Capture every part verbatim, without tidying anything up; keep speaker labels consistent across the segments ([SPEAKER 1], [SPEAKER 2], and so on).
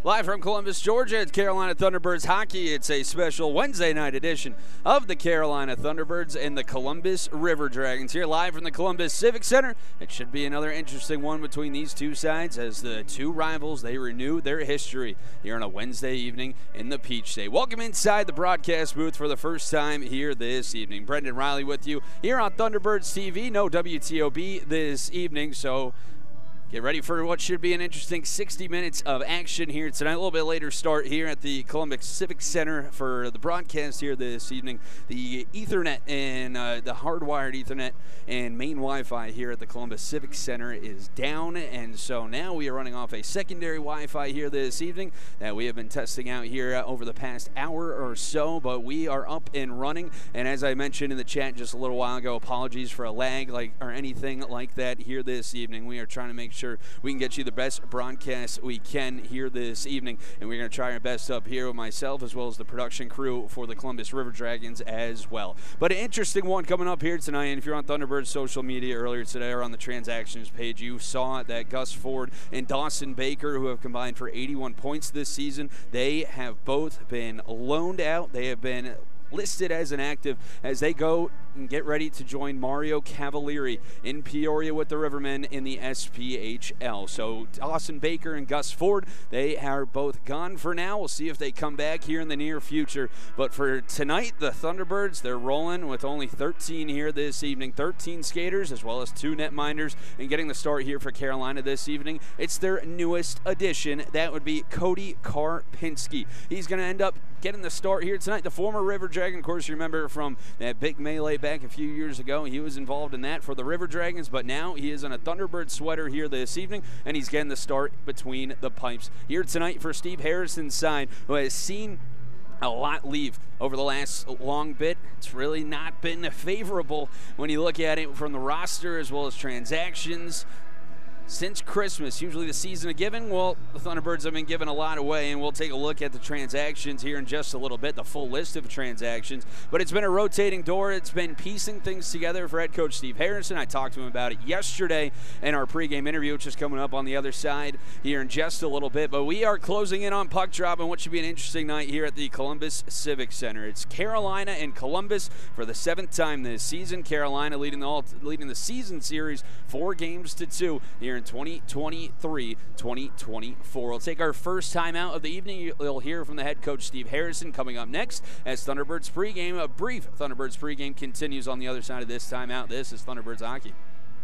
[SPEAKER 1] Live from Columbus, Georgia, it's Carolina Thunderbirds hockey. It's a special Wednesday night edition of the Carolina Thunderbirds and the Columbus River Dragons here live from the Columbus Civic Center. It should be another interesting one between these two sides as the two rivals, they renew their history here on a Wednesday evening in the Peach State. Welcome inside the broadcast booth for the first time here this evening. Brendan Riley with you here on Thunderbirds T V. No W T O B this evening, so get ready for what should be an interesting sixty minutes of action here tonight. A little bit later start here at the Columbus Civic Center for the broadcast here this evening. The Ethernet and uh, the hardwired Ethernet and main Wi-Fi here at the Columbus Civic Center is down, and so now we are running off a secondary Wi-Fi here this evening that we have been testing out here uh, over the past hour or so, but we are up and running. And as I mentioned in the chat just a little while ago, apologies for a lag like or anything like that here this evening. We are trying to make sure Sure we can get you the best broadcast we can here this evening, and we're going to try our best up here with myself as well as the production crew for the Columbus River Dragons as well. But an interesting one coming up here tonight, and if you're on Thunderbirds social media earlier today or on the transactions page, you saw that Gus Ford and Dawson Baker, who have combined for eighty-one points this season, they have both been loaned out. They have been listed as an active as they go and get ready to join Mario Cavalieri in Peoria with the Rivermen in the F P H L. So Dawson Baker and Gus Ford, they are both gone for now. We'll see if they come back here in the near future. But for tonight, the Thunderbirds, they're rolling with only thirteen here this evening. thirteen skaters as well as two netminders. And getting the start here for Carolina this evening, it's their newest addition. That would be Cody Karpinski. He's going to end up getting the start here tonight. The former River Dragon, of course, you remember from that big melee back a few years ago. He was involved in that for the River Dragons, but now he is in a Thunderbird sweater here this evening, and he's getting the start between the pipes here tonight for Steve Harrison's side, who has seen a lot leave over the last long bit. It's really not been favorable when you look at it from the roster as well as transactions. Since Christmas, usually the season of giving, well, the Thunderbirds have been giving a lot away, and we'll take a look at the transactions here in just a little bit, the full list of transactions. But it's been a rotating door. It's been piecing things together for head coach Steve Harrison. I talked to him about it yesterday in our pregame interview, which is coming up on the other side here in just a little bit. But we are closing in on puck drop and what should be an interesting night here at the Columbus Civic Center. It's Carolina and Columbus for the seventh time this season. Carolina leading the, all, leading the season series four games to two here in twenty twenty-three twenty twenty-four. We'll take our first time out of the evening. You'll hear from the head coach Steve Harrison coming up next as Thunderbirds pregame. A brief Thunderbirds pregame continues on the other side of this timeout. This is Thunderbirds hockey.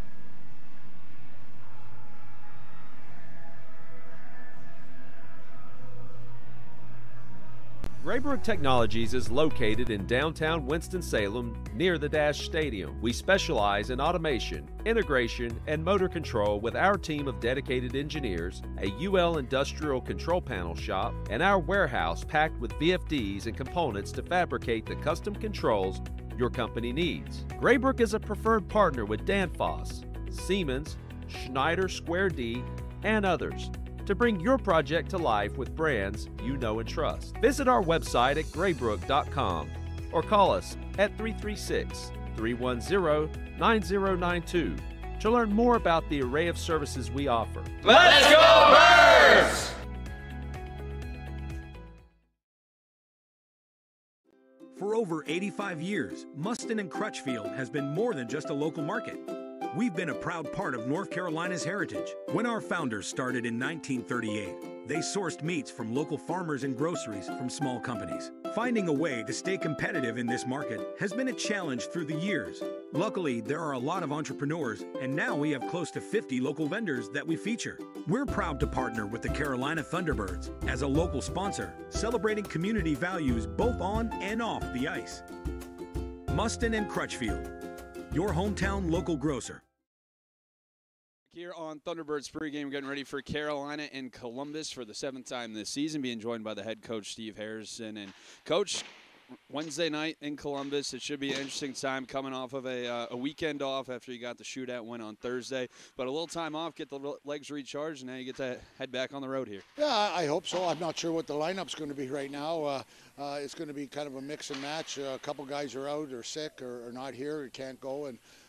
[SPEAKER 2] Graybrook Technologies is located in downtown Winston-Salem near the Dash Stadium. We specialize in automation, integration, and motor control with our team of dedicated engineers, a U L industrial control panel shop, and our warehouse packed with V F Ds and components to fabricate the custom controls your company needs. Graybrook is a preferred partner with Danfoss, Siemens, Schneider Square D, and others to bring your project to life with brands you know and trust. Visit our website at graybrook dot com or call us at three three six, three one zero, nine zero nine two to learn more about the array of services we offer.
[SPEAKER 3] Let's go Birds!
[SPEAKER 4] For over eighty-five years, Mustin and Crutchfield has been more than just a local market. We've been a proud part of North Carolina's heritage. When our founders started in nineteen thirty-eight, they sourced meats from local farmers and groceries from small companies. Finding a way to stay competitive in this market has been a challenge through the years. Luckily, there are a lot of entrepreneurs, and now we have close to fifty local vendors that we feature. We're proud to partner with the Carolina Thunderbirds as a local sponsor, celebrating community values both on and off the ice. Mustin and Crutchfield, your hometown local grocer.
[SPEAKER 1] Here on Thunderbirds pregame, getting ready for Carolina and Columbus for the seventh time this season, being joined by the head coach Steve Harrison. And Coach, Wednesday night in Columbus, it should be an interesting time coming off of a, uh, a weekend off after you got the shootout win on Thursday. But a little time off, get the legs recharged, and now you get to head back on the road here.
[SPEAKER 5] Yeah, I hope so. I'm not sure what the lineup's going to be right now. Uh, uh, it's going to be kind of a mix and match. Uh, a couple guys are out or sick or, or not here or can't go, and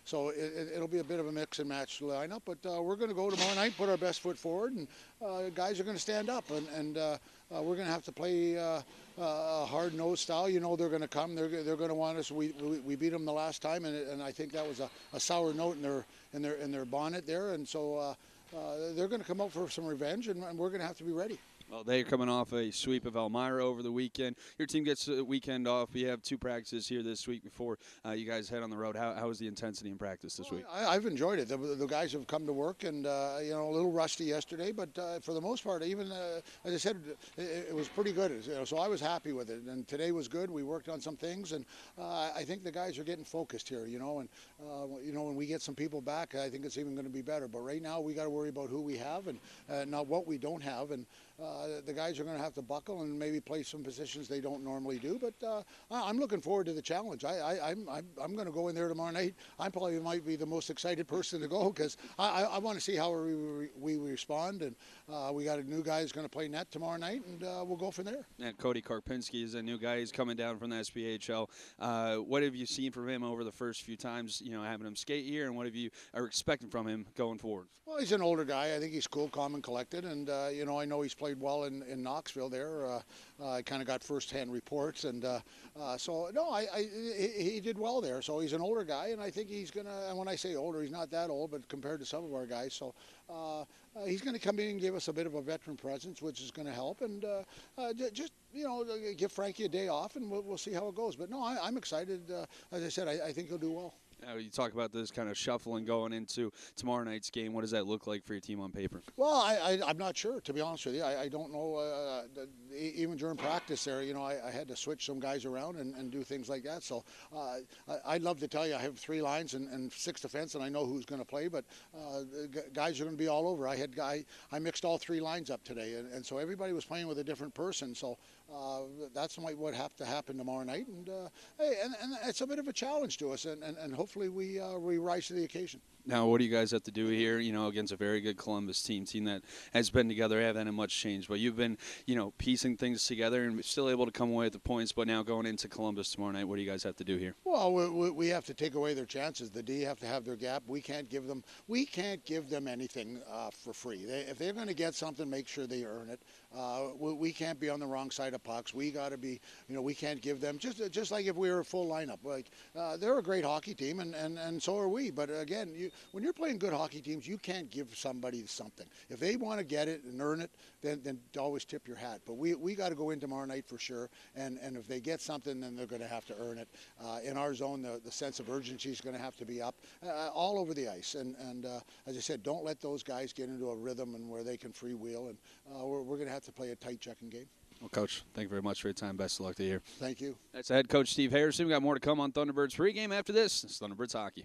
[SPEAKER 5] so it, it, it'll be a bit of a mix and match lineup. But uh, we're going to go tomorrow night, put our best foot forward, and uh, guys are going to stand up, and, and uh, uh, we're going to have to play uh, uh, a hard-nosed style. You know, they're going to come. They're they're going to want us. We, we we beat them the last time, and and I think that was a, a sour note in their in their in their bonnet there, and so uh, uh, they're going to come out for some revenge, and, and we're going to have to be ready.
[SPEAKER 1] Well, they're coming off a sweep of Elmira over the weekend. Your team gets a weekend off. We have two practices here this week before uh, you guys head on the road. How, how was the intensity in practice this
[SPEAKER 5] well,
[SPEAKER 1] week?
[SPEAKER 5] I, I've enjoyed it. The, the guys have come to work, and uh, you know, a little rusty yesterday, but uh, for the most part, even uh, as I said, it, it was pretty good. You know, so I was happy with it. And today was good. We worked on some things, and uh, I think the guys are getting focused here. You know, and uh, you know, when we get some people back, I think it's even going to be better. But right now, we got to worry about who we have and uh, not what we don't have. And uh, the guys are going to have to buckle and maybe play some positions they don't normally do, but uh, I'm looking forward to the challenge. I, I, I'm, I'm, I'm going to go in there tomorrow night. I probably might be the most excited person to go because I, I, I want to see how we, we respond, and uh, we got a new guy who's going to play net tomorrow night, and uh, we'll go from there.
[SPEAKER 1] And Cody Karpinski is a new guy. He's coming down from the S P H L. Uh, what have you seen from him over the first few times, you know, having him skate here, and what have you are expecting from him going forward?
[SPEAKER 5] Well, he's an older guy. I think he's cool, calm, and collected, and uh, you know, I know he's played well in, in Knoxville there. Uh, uh, I kind of got first-hand reports, and uh, uh, so no, I, I he, he did well there. So he's an older guy, and I think he's gonna. And when I say older, he's not that old, but compared to some of our guys, so uh, uh, he's going to come in and give us a bit of a veteran presence, which is going to help, and uh, uh, just you know, give Frankie a day off, and we'll, we'll see how it goes. But no, I, I'm excited. Uh, as I said, I, I think he'll do well.
[SPEAKER 1] Uh, you talk about this kind of shuffling going into tomorrow night's game. What does that look like for your team on paper?
[SPEAKER 5] Well, I, I, I'm not sure, to be honest with you. I, I don't know. Uh, the, even during practice there, you know, I, I had to switch some guys around and, and do things like that. So uh, I, I'd love to tell you I have three lines and, and six defense, and I know who's going to play, but uh, guys are going to be all over. I had guy, I mixed all three lines up today, and, and so everybody was playing with a different person. So uh, that's what would have to happen tomorrow night. And, uh, hey, and, and it's a bit of a challenge to us, and, and, and hopefully we uh, we rise to the occasion.
[SPEAKER 1] Now, what do you guys have to do here, you know, against a very good Columbus team, team that has been together, haven't much change, but you've been, you know, piecing things together and still able to come away with the points, but now going into Columbus tomorrow night, what do you guys have to do here?
[SPEAKER 5] Well, we, we have to take away their chances. The D have to have their gap. We can't give them, we can't give them anything uh, for free. They, if they're going to get something, make sure they earn it. Uh, we, we can't be on the wrong side of pucks. We got to be, you know, we can't give them, just just like if we were a full lineup. Like, uh, they're a great hockey team, and, and, and so are we. But again, you, when you're playing good hockey teams, you can't give somebody something. If they want to get it and earn it, then then always tip your hat. But we we got to go in tomorrow night for sure. And and if they get something, then they're going to have to earn it. Uh, in our zone, the, the sense of urgency is going to have to be up uh, all over the ice. And and uh, as I said, don't let those guys get into a rhythm and where they can freewheel. And uh, we're we're going to have to play a tight checking game.
[SPEAKER 1] Well, Coach, thank you very much for your time. Best of luck to you.
[SPEAKER 5] Thank you.
[SPEAKER 1] That's head coach Steve Harrison. We got more to come on Thunderbirds pregame after this. It's Thunderbirds hockey.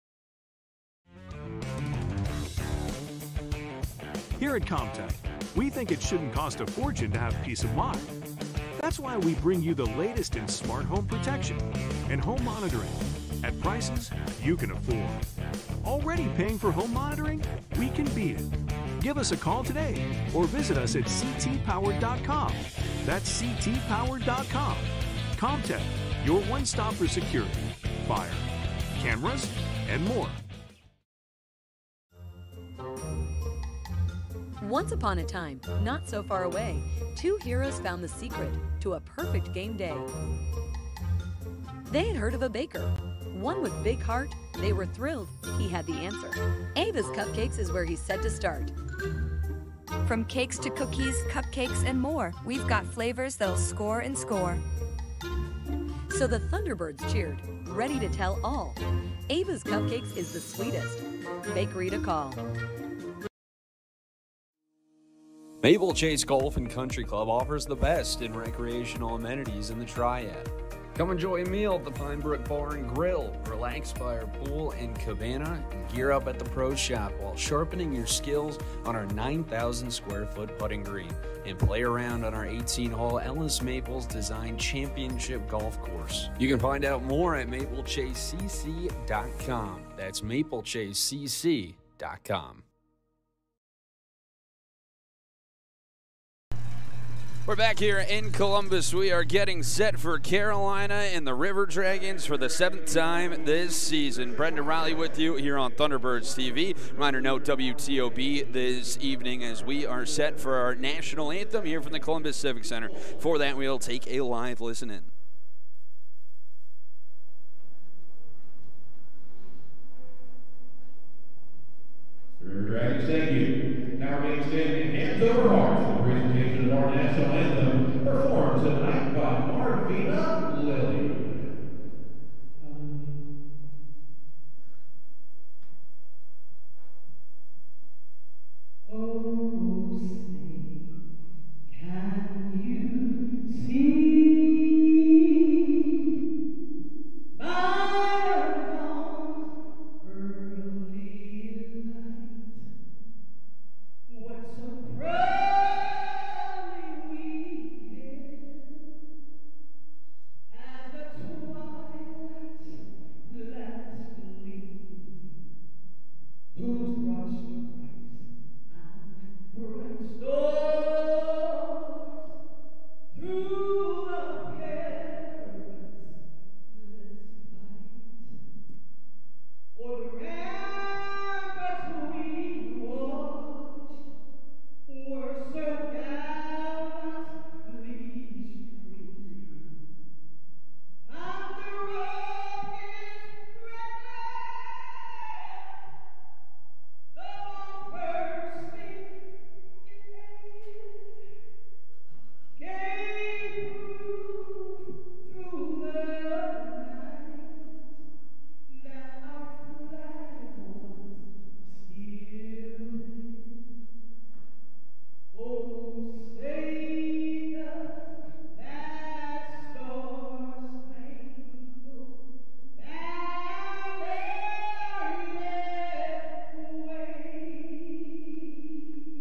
[SPEAKER 6] Here at Comtech, we think it shouldn't cost a fortune to have peace of mind. That's why we bring you the latest in smart home protection and home monitoring at prices you can afford. Already paying for home monitoring? We can beat it. Give us a call today or visit us at c t powered dot com. That's c t powered dot com. Comtech, your one-stop for security, fire, cameras, and more.
[SPEAKER 7] Once upon a time, not so far away, two heroes found the secret to a perfect game day. They had heard of a baker, one with big heart. They were thrilled he had the answer. Ava's Cupcakes is where he's set to start.
[SPEAKER 8] From cakes to cookies, cupcakes, and more, we've got flavors that'll score and score.
[SPEAKER 7] So the Thunderbirds cheered, ready to tell all. Ava's Cupcakes is the sweetest. Bakery to call.
[SPEAKER 9] Maple Chase Golf and Country Club offers the best in recreational amenities in the Triad. Come enjoy a meal at the Pine Brook Bar and Grill, relax by our pool and cabana, and gear up at the Pro Shop while sharpening your skills on our nine thousand square foot putting green and play around on our eighteen hole Ellis Maples Design Championship Golf Course. You can find out more at maple chase c c dot com. That's maple chase c c dot com.
[SPEAKER 1] We're back here in Columbus. We are getting set for Carolina and the River Dragons for the seventh time this season. Brendan Riley with you here on Thunderbirds T V. Reminder note, W T O B this evening as we are set for our national anthem here from the Columbus Civic Center. For that, we'll take a live listen in.
[SPEAKER 3] River Dragons, thank you. Now we're getting standing hands over hearts for the presentation of our national anthem, performed tonight by Marvina Lilly.
[SPEAKER 10] Oh, say, can you see by the dawn's early light what so proudly we hailed as the twilight's last gleam, whose broad stripes and bright stars through the perilous fight o'er the ramparts we watched were so gallantly streamed, and the rocket's red glare, the bombs bursting in air, gave proof through the night that our flag was still there. Oh, say does that star-spangled banner yet wave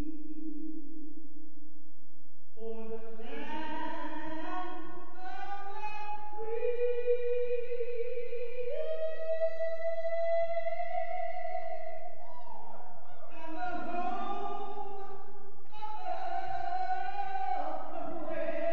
[SPEAKER 10] for the land of the free and the home of the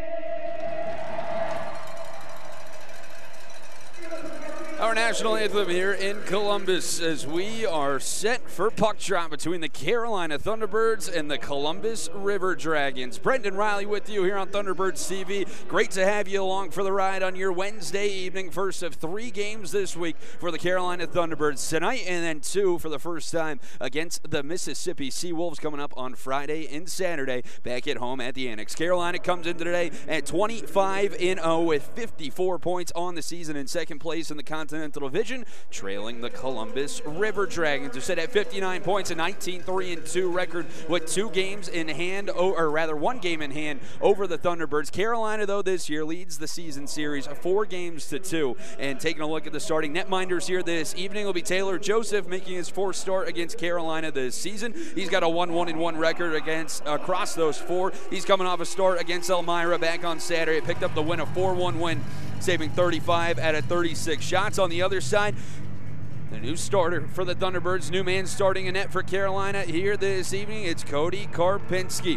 [SPEAKER 10] brave.
[SPEAKER 1] Our national anthem here in Columbus as we are set for puck drop between the Carolina Thunderbirds and the Columbus River Dragons. Brendan Riley with you here on Thunderbirds T V. Great to have you along for the ride on your Wednesday evening. First of three games this week for the Carolina Thunderbirds tonight, and then two for the first time against the Mississippi Seawolves coming up on Friday and Saturday back at home at the Annex. Carolina comes into today at twenty-five and oh with fifty-four points on the season, in second place in the Continental Division, trailing the Columbus River Dragons, who sit at fifty-nine points, a nineteen three and two record with two games in hand, or rather one game in hand over the Thunderbirds. Carolina, though, this year leads the season series four games to two. And taking a look at the starting netminders here this evening will be Taylor Joseph, making his fourth start against Carolina this season. He's got a one one and one record against across those four. He's coming off a start against Elmira back on Saturday. Picked up the win, a four one win, saving thirty-five out of thirty-six shots. On the other side, the new starter for the Thunderbirds, new man starting in net for Carolina here this evening, it's Cody Karpinski,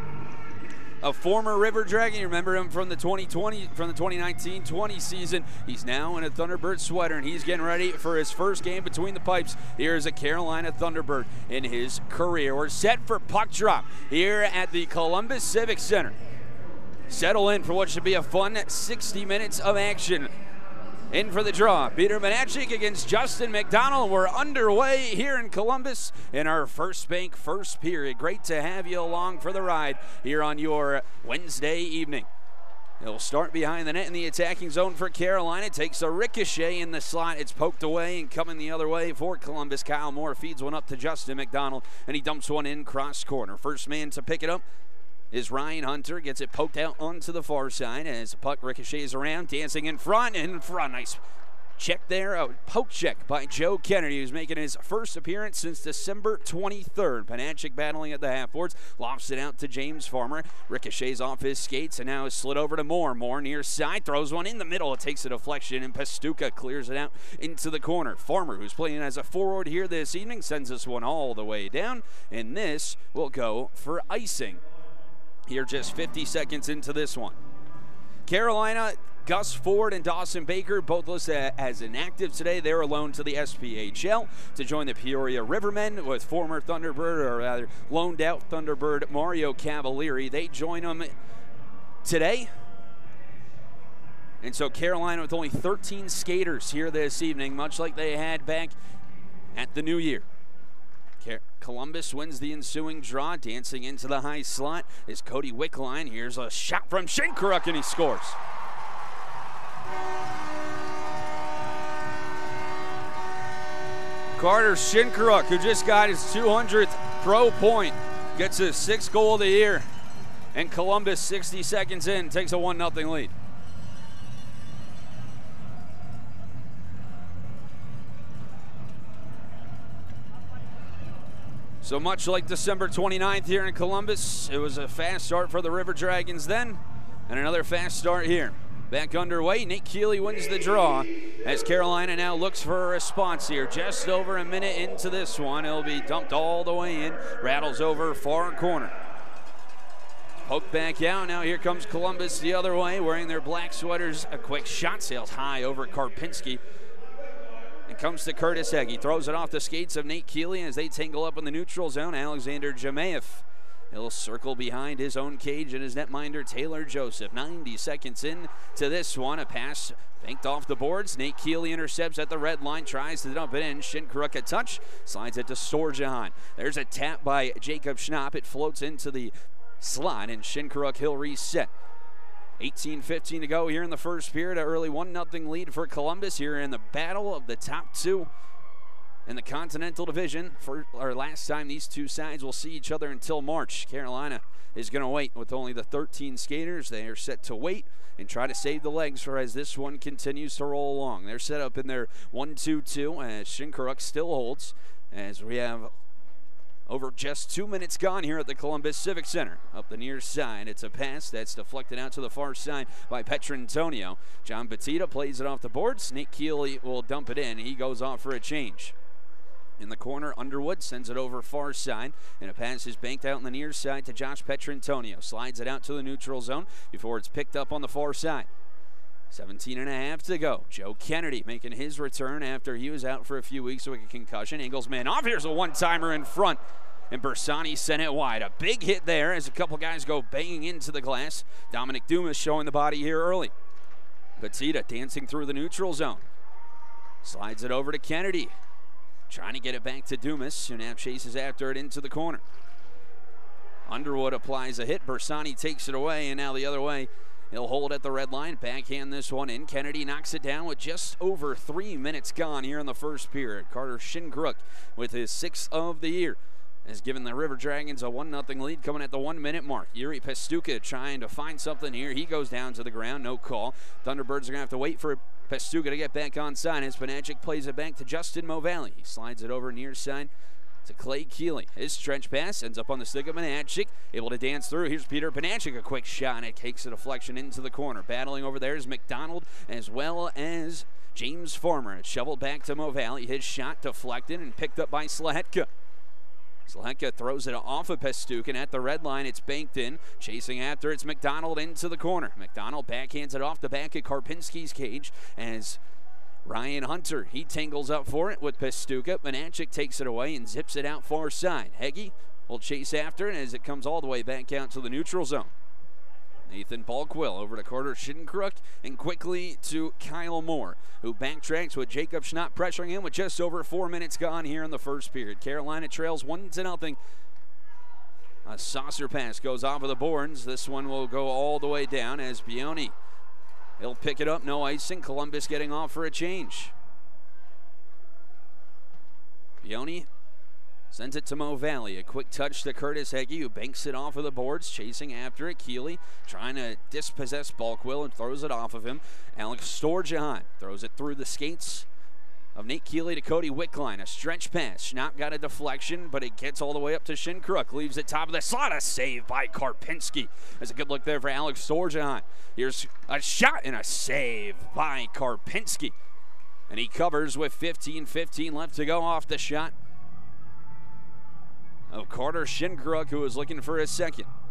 [SPEAKER 1] a former River Dragon. You remember him from the twenty twenty, from the twenty nineteen twenty season. He's now in a Thunderbird sweater, and he's getting ready for his first game between the pipes here as a Carolina Thunderbird in his career. We're set for puck drop here at the Columbus Civic Center. Settle in for what should be a fun sixty minutes of action. In for the draw, Peter Manachik against Justin McDonald. We're underway here in Columbus in our first bank, first period. Great to have you along for the ride here on your Wednesday evening. It'll start behind the net in the attacking zone for Carolina. Takes a ricochet in the slot. It's poked away and coming the other way for Columbus. Kyle Moore feeds one up to Justin McDonald, and he dumps one in cross corner. First man to pick it up is Ryan Hunter. Gets it poked out onto the far side as the puck ricochets around, dancing in front and in front. Nice check there, a poke check by Joe Kennedy, who's making his first appearance since December twenty-third. Panachik battling at the half boards, lofts it out to James Farmer. Ricochets off his skates and now is slid over to Moore. Moore near side, throws one in the middle. It takes a deflection and Pastuca clears it out into the corner. Farmer, who's playing as a forward here this evening, sends this one all the way down, and this will go for icing. here just fifty seconds into this one. Carolina, Gus Ford and Dawson Baker both listed as inactive today. They're alone to the S P H L to join the Peoria Rivermen with former Thunderbird, or rather loaned out Thunderbird Mario Cavalieri. They join them today. And so Carolina with only thirteen skaters here this evening, much like they had back at the new year. Columbus wins the ensuing draw. Dancing into the high slot is Cody Wickline. Here's a shot from Shinkaruk, and he scores. Carter Shinkaruk, who just got his two hundredth pro point, gets his sixth goal of the year. And Columbus, sixty seconds in, takes a one nothing lead. So much like December twenty-ninth here in Columbus, it was a fast start for the River Dragons then, and another fast start here. Back underway, Nate Keeley wins the draw as Carolina now looks for a response here. Just over a minute into this one, it'll be dumped all the way in, rattles over far corner. Poked back out, now here comes Columbus the other way, wearing their black sweaters. A quick shot sails high over Karpinski. And comes to Curtis Egg. He throws it off the skates of Nate Keeley as they tangle up in the neutral zone. Alexander Jemaev. He'll circle behind his own cage and his netminder Taylor Joseph. ninety seconds in to this one. A pass banked off the boards. Nate Keeley intercepts at the red line, tries to dump it in. Shinkaruk a touch, slides it to Storjahan. There's a tap by Jacob Schnapp. It floats into the slot, and Shinkaruk he'll reset. eighteen fifteen to go here in the first period. An early one nothing lead for Columbus here in the battle of the top two in the Continental Division. For our last time these two sides will see each other until March. Carolina is going to wait with only the thirteen skaters. They are set to wait and try to save the legs for as this one continues to roll along. They're set up in their one two two as Shinkaruk still holds as we have over just two minutes gone here at the Columbus Civic Center. Up the near side, it's a pass that's deflected out to the far side by Petrantonio. John Batista plays it off the boards. Nate Keeley will dump it in. He goes off for a change. In the corner, Underwood sends it over far side, and a pass is banked out on the near side to Josh Petrantonio. Slides it out to the neutral zone before it's picked up on the far side. seventeen and a half to go. Joe Kennedy making his return after he was out for a few weeks with a concussion. Engelsman off. Here's a one-timer in front, and Bersani sent it wide. A big hit there as a couple guys go banging into the glass. Dominic Dumas showing the body here early. Batista dancing through the neutral zone. Slides it over to Kennedy. Trying to get it back to Dumas, who now chases after it into the corner. Underwood applies a hit. Bersani takes it away, and now the other way. He'll hold at the red line, backhand this one in. Kennedy knocks it down with just over three minutes gone here in the first period. Carter Shinkaruk with his sixth of the year has given the River Dragons a one nothing lead coming at the one-minute mark. Yuri Pestuka trying to find something here. He goes down to the ground, no call. Thunderbirds are going to have to wait for Pestuka to get back on side as Panagic plays it back to Justin Movalli. He slides it over near side to Clay Keeley. His stretch pass ends up on the stick of Panagic, able to dance through. Here's Peter Panagic, a quick shot, and it takes a deflection into the corner. Battling over there is McDonald as well as James Farmer. It's shoveled back to Movalli. His shot deflected and picked up by Slahetka. Slahetka throws it off of Pestukin at the red line. It's banked in. Chasing after, it's McDonald into the corner. McDonald backhands it off the back of Karpinski's cage as Ryan Hunter, he tangles up for it with Pestuka. Panagic takes it away and zips it out far side. Heggie will chase after it as it comes all the way back out to the neutral zone. Nathan Balquill over to Carter Shinkaruk and quickly to Kyle Moore, who backtracks with Jacob Schnapp pressuring him with just over four minutes gone here in the first period. Carolina trails one to nothing. A saucer pass goes off of the boards. This one will go all the way down as Bioni, he'll pick it up, no icing. Columbus getting off for a change. Bioni sends it to Movalli. A quick touch to Curtis Heggie, who banks it off of the boards, chasing after it. Keeley trying to dispossess Balquill and throws it off of him. Alex Storjahan throws it through the skates of Nate Keeley to Cody Wickline. A stretch pass. Schnapp got a deflection, but it gets all the way up to Shinkaruk. Leaves it top of the slot. A save by Karpinski. There's a good look there for Alex Storjahan. Here's a shot and a save by Karpinski. And he covers with fifteen fifteen left to go off the shot of Carter Shinkaruk, who was looking for his second.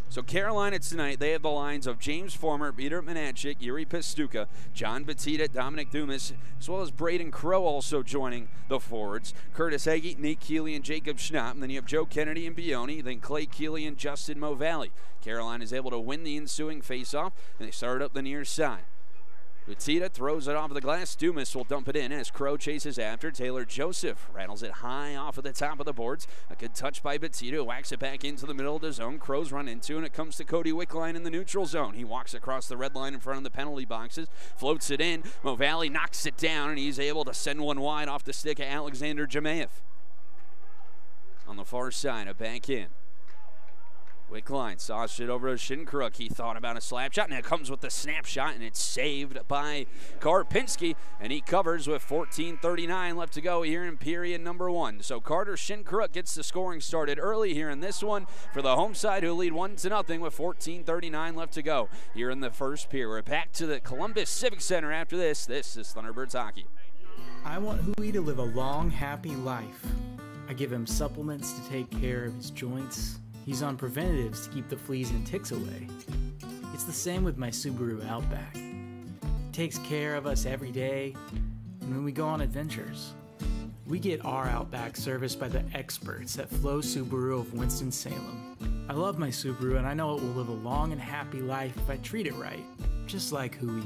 [SPEAKER 1] So Carolina tonight, they have the lines of James Farmer, Peter Manachik, Yuri Pastuka, John Batita, Dominic Dumas, as well as Braden Crow also joining the forwards. Curtis Hagee, Nate Keeley, and Jacob Schnapp. And then you have Joe Kennedy and Bioni, then Clay Keeley and Justin Movalli. Carolina is able to win the ensuing faceoff, and they start up the near side. Batita throws it off of the glass. Dumas will dump it in as Crow chases after. Taylor Joseph rattles it high off of the top of the boards. A good touch by Batita, who whacks it back into the middle of the zone. Crow's run into, and it comes to Cody Wickline in the neutral zone. He walks across the red line in front of the penalty boxes, floats it in. Movalli knocks it down, and he's able to send one wide off the stick of Alexander Jemayev. On the far side, a back in. Wickline sauced it over to Shinkruk. He thought about a slap shot, and it comes with the snapshot, and it's saved by Karpinski, and he covers with fourteen thirty-nine left to go here in period number one. So Carter Shinkruk gets the scoring started early here in this one for the home side, who lead one to nothing with fourteen thirty-nine left to go here in the first period. We're back to the Columbus Civic Center after this. This is Thunderbirds hockey.
[SPEAKER 11] I want Hui to live a long, happy life. I give him supplements to take care of his joints. He's on preventatives to keep the fleas and ticks away. It's the same with my Subaru Outback. It takes care of us every day, and when we go on adventures. We get our Outback serviced by the experts at Flow Subaru of Winston-Salem. I love my Subaru, and I know it will live a long and happy life if I treat it right, just like Hui.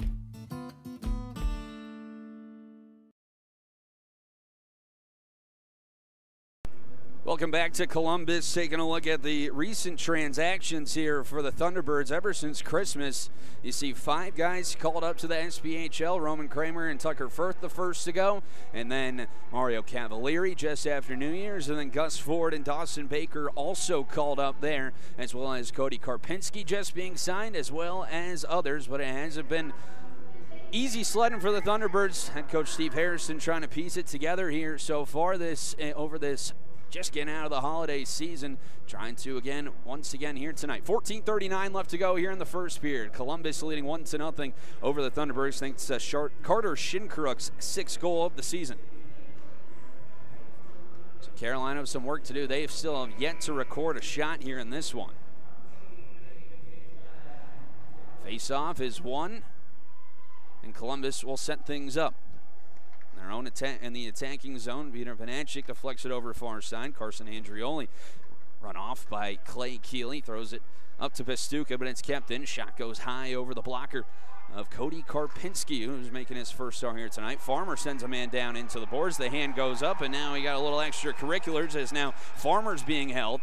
[SPEAKER 1] Welcome back to Columbus. Taking a look at the recent transactions here for the Thunderbirds ever since Christmas. You see five guys called up to the S P H L. Roman Kramer and Tucker Firth the first to go. And then Mario Cavalieri just after New Year's. And then Gus Ford and Dawson Baker also called up there, as well as Cody Karpinski just being signed, as well as others. But it hasn't been easy sledding for the Thunderbirds. Head coach Steve Harrison trying to piece it together here so far this uh, over this just getting out of the holiday season, trying to again, once again here tonight. fourteen thirty-nine left to go here in the first period. Columbus leading one to nothing over the Thunderbirds thanks to Carter Shinkruk's sixth goal of the season. So Carolina have some work to do. They still have yet to record a shot here in this one. Face-off is won, and Columbus will set things up. Their own attack in the attacking zone. Peter Panachik deflects it over far side. Carson Andrioli run off by Clay Keeley. Throws it up to Pastuka, but it's kept in. Shot goes high over the blocker of Cody Karpinski, who's making his first start here tonight. Farmer sends a man down into the boards. The hand goes up, and now he got a little extracurriculars as now Farmer's being held.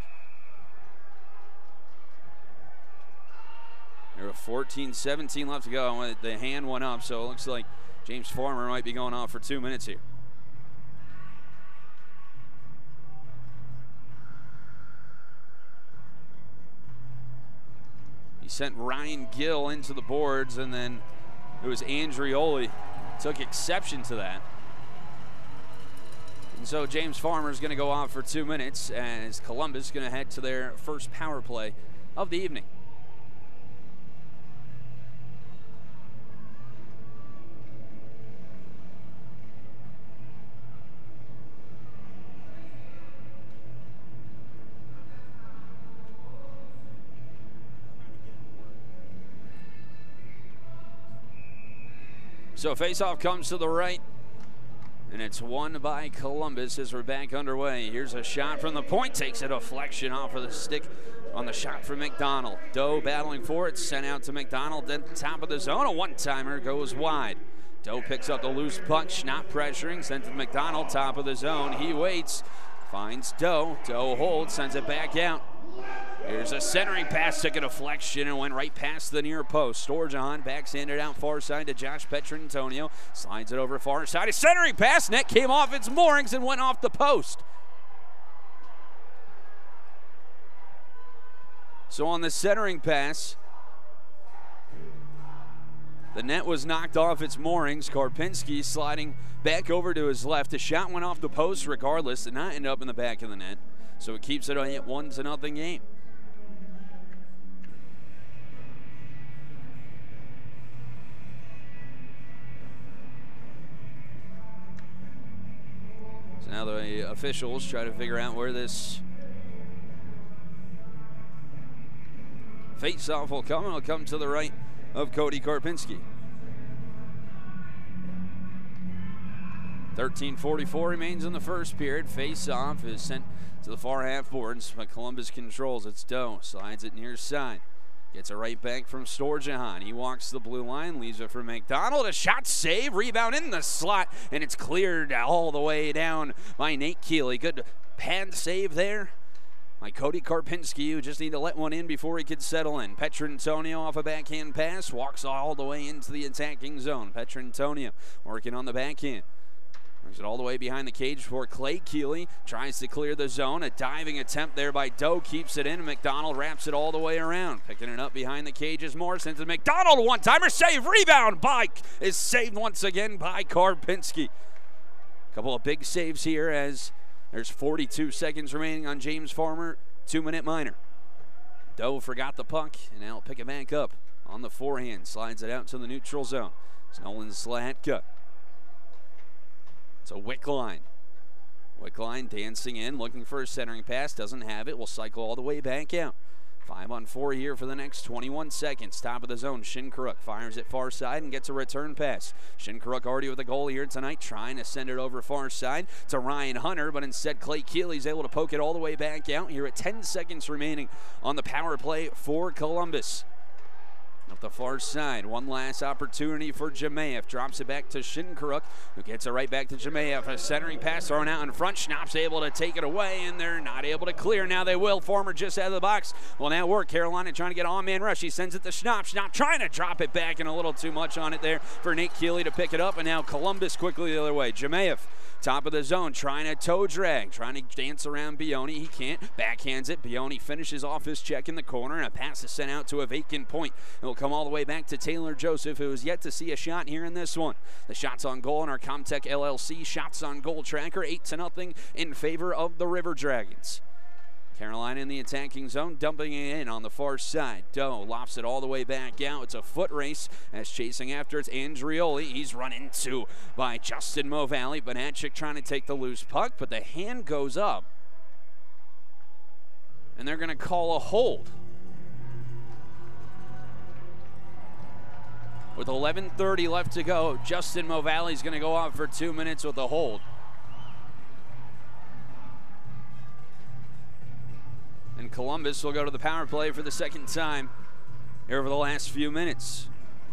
[SPEAKER 1] There are fourteen seventeen left to go. The hand went up, so it looks like James Farmer might be going off for two minutes here. He sent Ryan Gill into the boards, and then it was Andrioli took exception to that. And so James Farmer is going to go off for two minutes as Columbus is going to head to their first power play of the evening. So faceoff comes to the right, and it's won by Columbus as we're back underway. Here's a shot from the point, takes a deflection off of the stick on the shot from McDonald. Doe battling for it, sent out to McDonald, then top of the zone. A one-timer goes wide. Doe picks up the loose puck, not pressuring, sent to McDonald, top of the zone. He waits, finds Doe. Doe holds, sends it back out. Here's a centering pass, took a deflection and went right past the near post. Storjahan backhanded out far side to Josh Petrantonio. Slides it over far side. A centering pass, net came off its moorings and went off the post. So on the centering pass, the net was knocked off its moorings. Karpinski sliding back over to his left. The shot went off the post regardless, did not end up in the back of the net. So it keeps it at one to nothing game. So now the officials try to figure out where this Face-off will come. It'll come to the right of Cody Karpinski. thirteen forty-four remains in the first period. Face-off is sent to the far half boards, but Columbus controls. It's Doe, slides it near side. Gets it right back from Storjahan. He walks the blue line, leaves it for McDonald. A shot save, rebound in the slot, and it's cleared all the way down by Nate Keeley. Good pad save there by Cody Karpinski, who just need to let one in before he could settle in. Petrantonio off a backhand pass, walks all the way into the attacking zone. Petrantonio working on the backhand. Brings it all the way behind the cage for Clay Keeley. Tries to clear the zone. A diving attempt there by Doe keeps it in. McDonald wraps it all the way around. Picking it up behind the cage is Morrison to McDonald. One-timer save. Rebound by is saved once again by Karpinski. A couple of big saves here as there's forty-two seconds remaining on James Farmer. Two-minute minor. Doe forgot the puck, and now he'll pick it back up on the forehand. Slides it out to the neutral zone. It's Nolan Slatka. It's a Wickline. Wickline dancing in, looking for a centering pass. Doesn't have it. Will cycle all the way back out. Five on four here for the next twenty-one seconds. Top of the zone, Shinkaruk fires it far side and gets a return pass. Shinkaruk already with a goal here tonight, trying to send it over far side to Ryan Hunter, but instead Clay Keeley's able to poke it all the way back out here at ten seconds remaining on the power play for Columbus. Up the far side, one last opportunity for Jemayev. Drops it back to Shinkaruk, who gets it right back to Jemayev. A centering pass thrown out in front. Schnapp's able to take it away, and they're not able to clear. Now they will. Former just out of the box. Will now work. Carolina trying to get an on-man rush. He sends it to Schnapp. Schnapp trying to drop it back, and a little too much on it there for Nate Keeley to pick it up, and now Columbus quickly the other way. Jemayev, top of the zone, trying to toe drag, trying to dance around Bioni. He can't. Backhands it. Bioni finishes off his check in the corner, and a pass is sent out to a vacant point. It will come all the way back to Taylor Joseph, who is yet to see a shot here in this one. The shots on goal in our Comtech L L C shots on goal tracker, eight to nothing in favor of the River Dragons. Carolina in the attacking zone, dumping it in on the far side. Doe lofts it all the way back out. It's a foot race as chasing after it's Andrioli. He's run into by Justin Movalle. Bonacek trying to take the loose puck, but the hand goes up. And they're going to call a hold. With eleven thirty left to go, Justin Movalle is going to go off for two minutes with a hold. And Columbus will go to the power play for the second time here over the last few minutes.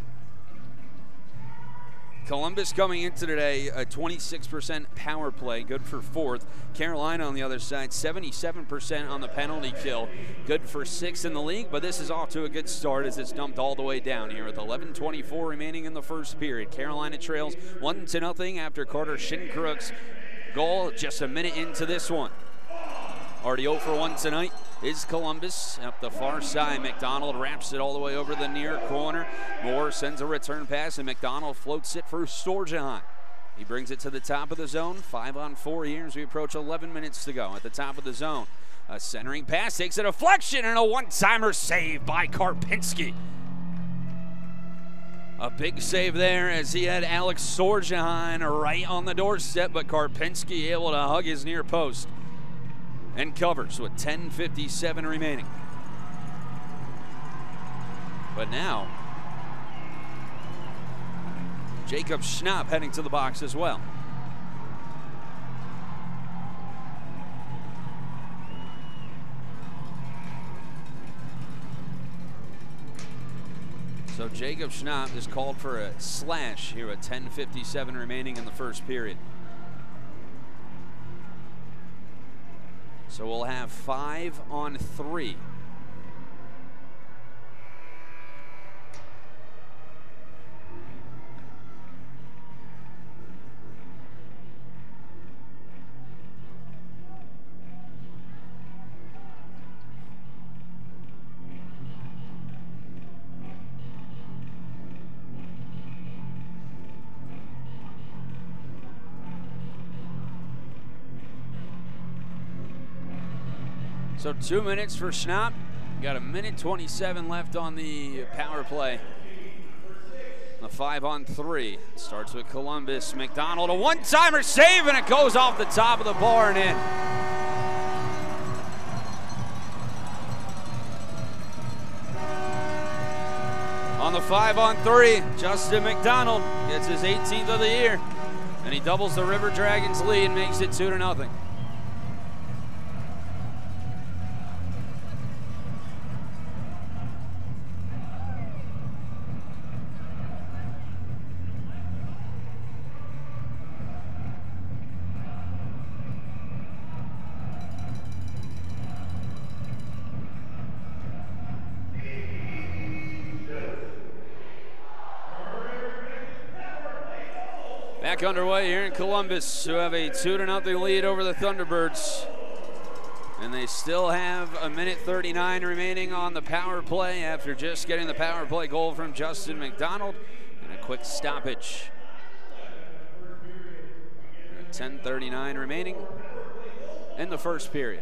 [SPEAKER 1] Columbus coming into today, a twenty-six percent power play, good for fourth. Carolina on the other side, seventy-seven percent on the penalty kill, good for sixth in the league, but this is off to a good start as it's dumped all the way down here with eleven twenty-four remaining in the first period. Carolina trails one to nothing after Carter Shinkaruk's goal just a minute into this one. Already oh for one tonight is Columbus. Up the far side, McDonald wraps it all the way over the near corner. Moore sends a return pass, and McDonald floats it for Storjahan. He brings it to the top of the zone. Five on four here as we approach eleven minutes to go at the top of the zone. A centering pass takes a deflection, and a one-timer save by Karpinski. A big save there as he had Alex Storjahan right on the doorstep, but Karpinski able to hug his near post and covers with ten fifty-seven remaining. But now, Jacob Schnapp heading to the box as well. So Jacob Schnapp is called for a slash here at ten fifty-seven remaining in the first period. So we'll have five on three. So two minutes for Schnapp. Got a minute twenty-seven left on the power play. The five on three. Starts with Columbus. McDonald, a one-timer save, and it goes off the top of the bar and in. the five on three, Justin McDonald gets his eighteenth of the year, and he doubles the River Dragons lead, makes it two to nothing. Back underway here in Columbus, who have a two to nothing lead over the Thunderbirds. And they still have a minute thirty-nine remaining on the power play after just getting the power play goal from Justin McDonald and a quick stoppage. ten thirty-nine remaining in the first period.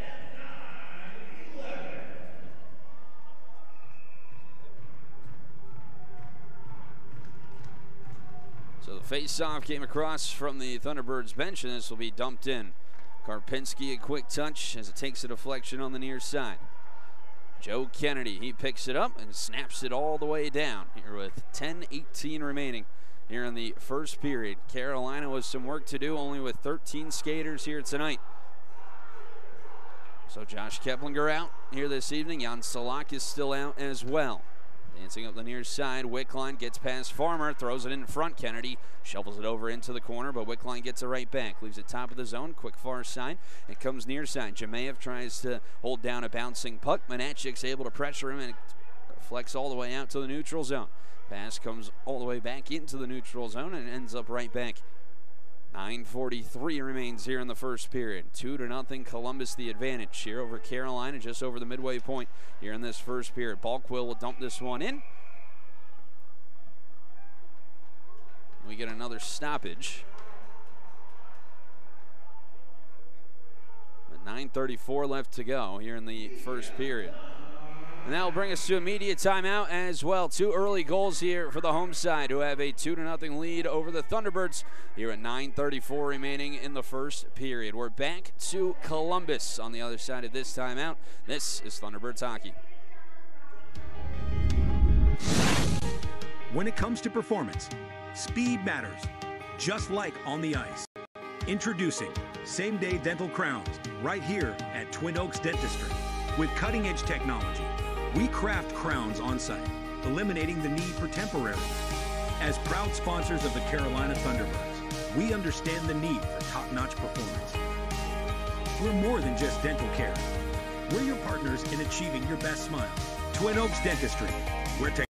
[SPEAKER 1] So the face-off came across from the Thunderbirds bench, and this will be dumped in. Karpinski, a quick touch as it takes a deflection on the near side. Joe Kennedy, he picks it up and snaps it all the way down here with ten eighteen remaining here in the first period. Carolina with some work to do, only with thirteen skaters here tonight. So Josh Keplinger out here this evening. Jan Salak is still out as well. Dancing up the near side, Wickline gets past Farmer, throws it in front. Kennedy shovels it over into the corner, but Wickline gets it right back. Leaves it top of the zone, quick far side. It comes near side. Jemayev tries to hold down a bouncing puck. Manachik's able to pressure him, and it flex all the way out to the neutral zone. Pass comes all the way back into the neutral zone and ends up right back. nine forty-three remains here in the first period. Two to nothing, Columbus the advantage here over Carolina, just over the midway point here in this first period. Balkwill will dump this one in. We get another stoppage. But nine thirty-four left to go here in the first period. And that will bring us to immediate timeout as well. Two early goals here for the home side, who have a two to nothing lead over the Thunderbirds here at nine thirty-four remaining in the first period. We're back to Columbus on the other side of this timeout. This is Thunderbirds hockey.
[SPEAKER 4] When it comes to performance, speed matters, just like on the ice. Introducing same-day dental crowns right here at Twin Oaks Dentistry. With cutting-edge technology, we craft crowns on site, eliminating the need for temporary. As proud sponsors of the Carolina Thunderbirds, we understand the need for top-notch performance. We're more than just dental care. We're your partners in achieving your best smile. Twin Oaks Dentistry, where tech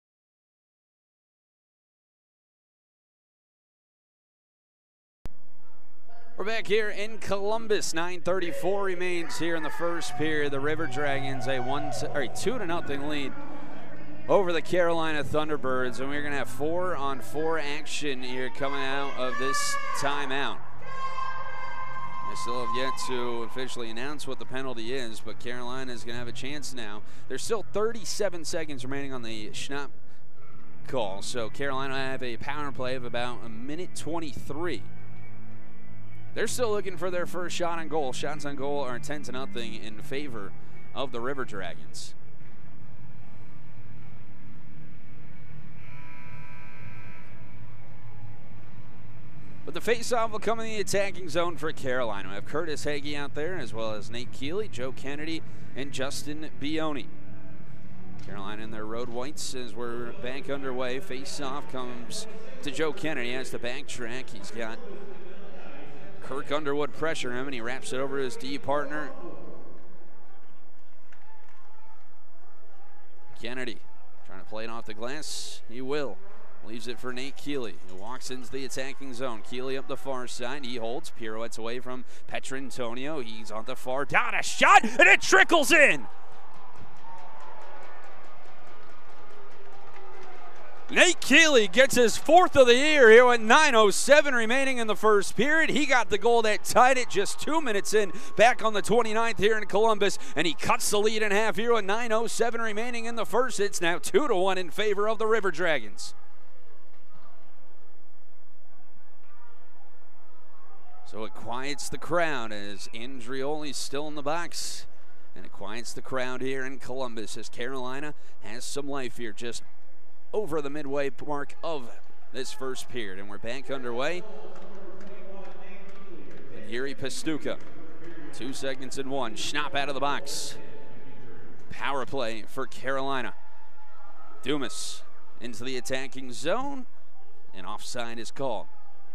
[SPEAKER 1] We're back here in Columbus. nine thirty-four remains here in the first period. The River Dragons a one or a two to nothing lead over the Carolina Thunderbirds, and we're going to have four on four action here coming out of this timeout. They still have yet to officially announce what the penalty is, but Carolina is going to have a chance now. There's still thirty-seven seconds remaining on the Schnapp call, so Carolina will have a power play of about a minute twenty-three. They're still looking for their first shot on goal. Shots on goal are ten to nothing in favor of the River Dragons. But the face-off will come in the attacking zone for Carolina. We have Curtis Hagee out there, as well as Nate Keeley, Joe Kennedy, and Justin Bioni. Carolina in their road whites as we're back underway. Face-off comes to Joe Kennedy. He has to backtrack. He's got Kirk Underwood pressure him, and he wraps it over to his D partner. Kennedy trying to play it off the glass. He will. Leaves it for Nate Keeley, who walks into the attacking zone. Keeley up the far side. He holds, pirouettes away from Petrantonio. He's on the far down. A shot, and it trickles in. Nate Keeley gets his fourth of the year here with nine oh seven remaining in the first period. He got the goal that tied it just two minutes in, back on the twenty-ninth here in Columbus, and he cuts the lead in half here with nine oh seven remaining in the first. It's now two to one in favor of the River Dragons. So it quiets the crowd as Andrioli's still in the box, and it quiets the crowd here in Columbus as Carolina has some life here, just over the midway mark of this first period, and we're back underway. And Yuri Pastuka, two seconds and one. Schnapp out of the box. Power play for Carolina. Dumas into the attacking zone, and offside is called.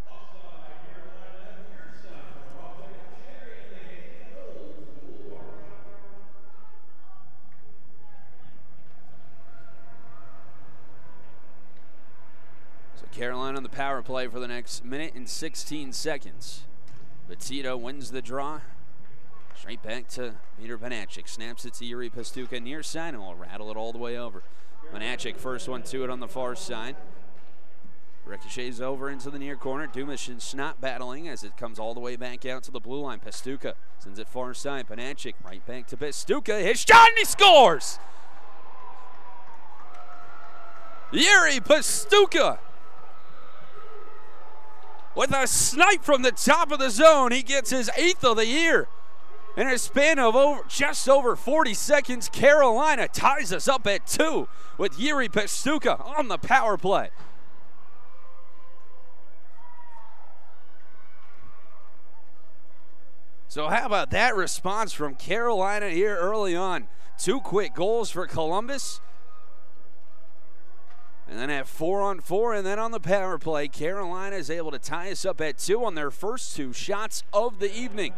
[SPEAKER 1] Carolina on the power play for the next minute and sixteen seconds. Petito wins the draw. Straight back to Peter Panachik. Snaps it to Yuri Pastuka near side, and will rattle it all the way over. Panachik first one to it on the far side. Ricochets over into the near corner. Dumas and Schnapp battling as it comes all the way back out to the blue line. Pastuka sends it far side. Panachik right back to Pastuka. His shot, and he scores! Yuri Pastuka with a snipe from the top of the zone. He gets his eighth of the year. In a span of over, just over forty seconds, Carolina ties us up at two with Yuri Pastuka on the power play. So how about that response from Carolina here early on? Two quick goals for Columbus. And then at four on four, and then on the power play, Carolina is able to tie us up at two on their first two shots of the evening.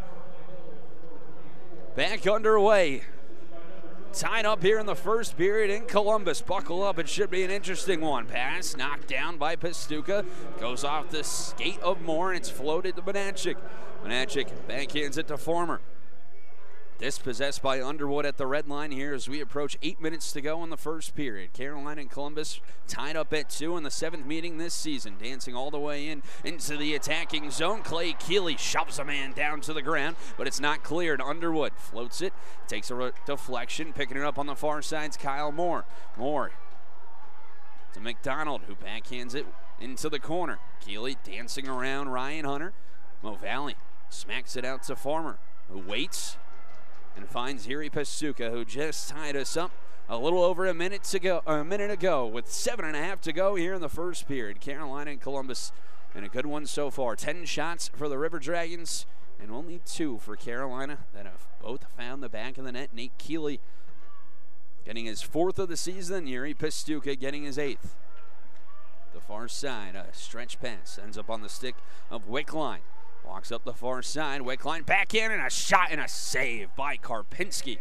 [SPEAKER 1] Back underway. Tied up here in the first period in Columbus. Buckle up, it should be an interesting one. Pass knocked down by Pastuka. Goes off the skate of Moore, and it's floated to Panachik. Panachik backhands it to Former. Dispossessed by Underwood at the red line here as we approach eight minutes to go in the first period. Carolina and Columbus tied up at two in the seventh meeting this season. Dancing all the way in into the attacking zone. Clay Keeley shoves a man down to the ground, but it's not cleared. Underwood floats it, takes a deflection, picking it up on the far side's Kyle Moore. Moore to McDonald, who backhands it into the corner. Keeley dancing around Ryan Hunter. Mo Valley smacks it out to Farmer, who waits and finds Yuri Pastuka, who just tied us up a little over a minute to go, a minute ago, with seven and a half to go here in the first period. Carolina and Columbus, and a good one so far. Ten shots for the River Dragons, and only two for Carolina that have both found the back of the net. Nate Keeley getting his fourth of the season. Yuri Pastuka getting his eighth. The far side, a stretch pass ends up on the stick of Wickline. Walks up the far side, Wickline back in, and a shot and a save by Karpinski.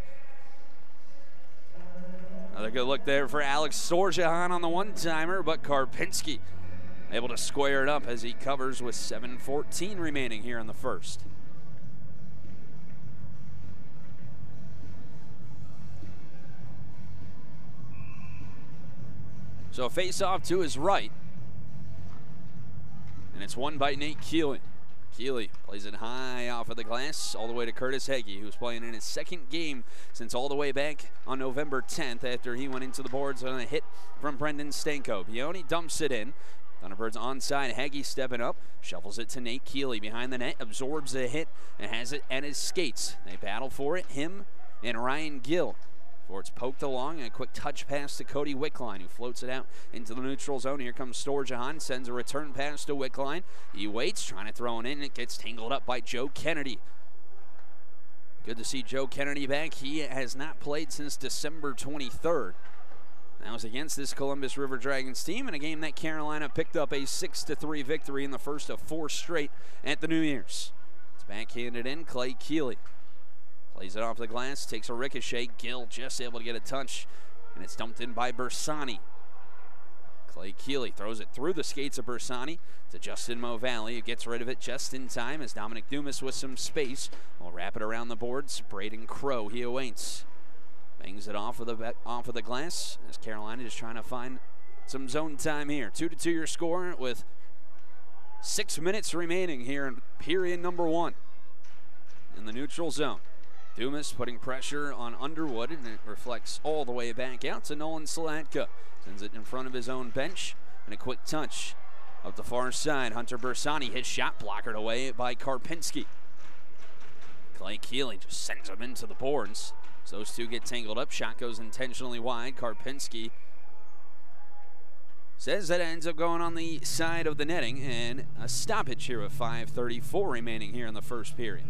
[SPEAKER 1] Another good look there for Alex Sorjahan on the one-timer, but Karpinski able to square it up as he covers with seven fourteen remaining here in the first. So face-off to his right, and it's won by Nate Keeley. Keeley plays it high off of the glass all the way to Curtis Heggie, who's playing in his second game since all the way back on November tenth after he went into the boards on a hit from Brendan Stanko. Bioni dumps it in. Thunderbirds onside. Heggie stepping up, shovels it to Nate Keeley behind the net, absorbs a hit, and has it at his skates. They battle for it, him and Ryan Gill. Before it's poked along, and a quick touch pass to Cody Wickline, who floats it out into the neutral zone. Here comes Storjahan, sends a return pass to Wickline. He waits, trying to throw it in. It gets tangled up by Joe Kennedy. Good to see Joe Kennedy back. He has not played since December twenty-third. That was against this Columbus River Dragons team in a game that Carolina picked up a six to three victory in the first of four straight at the New Year's. It's backhanded in, Clay Keeley. Plays it off the glass, takes a ricochet. Gill just able to get a touch, and it's dumped in by Bersani. Clay Keeley throws it through the skates of Bersani to Justin Mo Valley, who gets rid of it just in time as Dominic Dumas with some space will wrap it around the boards. Braden Crow, he awaits. Bangs it off of the off of the glass as Carolina is trying to find some zone time here. Two to two your score with six minutes remaining here in period number one in the neutral zone. Dumas putting pressure on Underwood, and it reflects all the way back out to Nolan Salatka. Sends it in front of his own bench, and a quick touch up the far side. Hunter Bersani, his shot blockered away by Karpinski. Clay Keeley just sends him into the boards. So those two get tangled up. Shot goes intentionally wide. Karpinski Says that ends up going on the side of the netting, and a stoppage here with five thirty-four remaining here in the first period.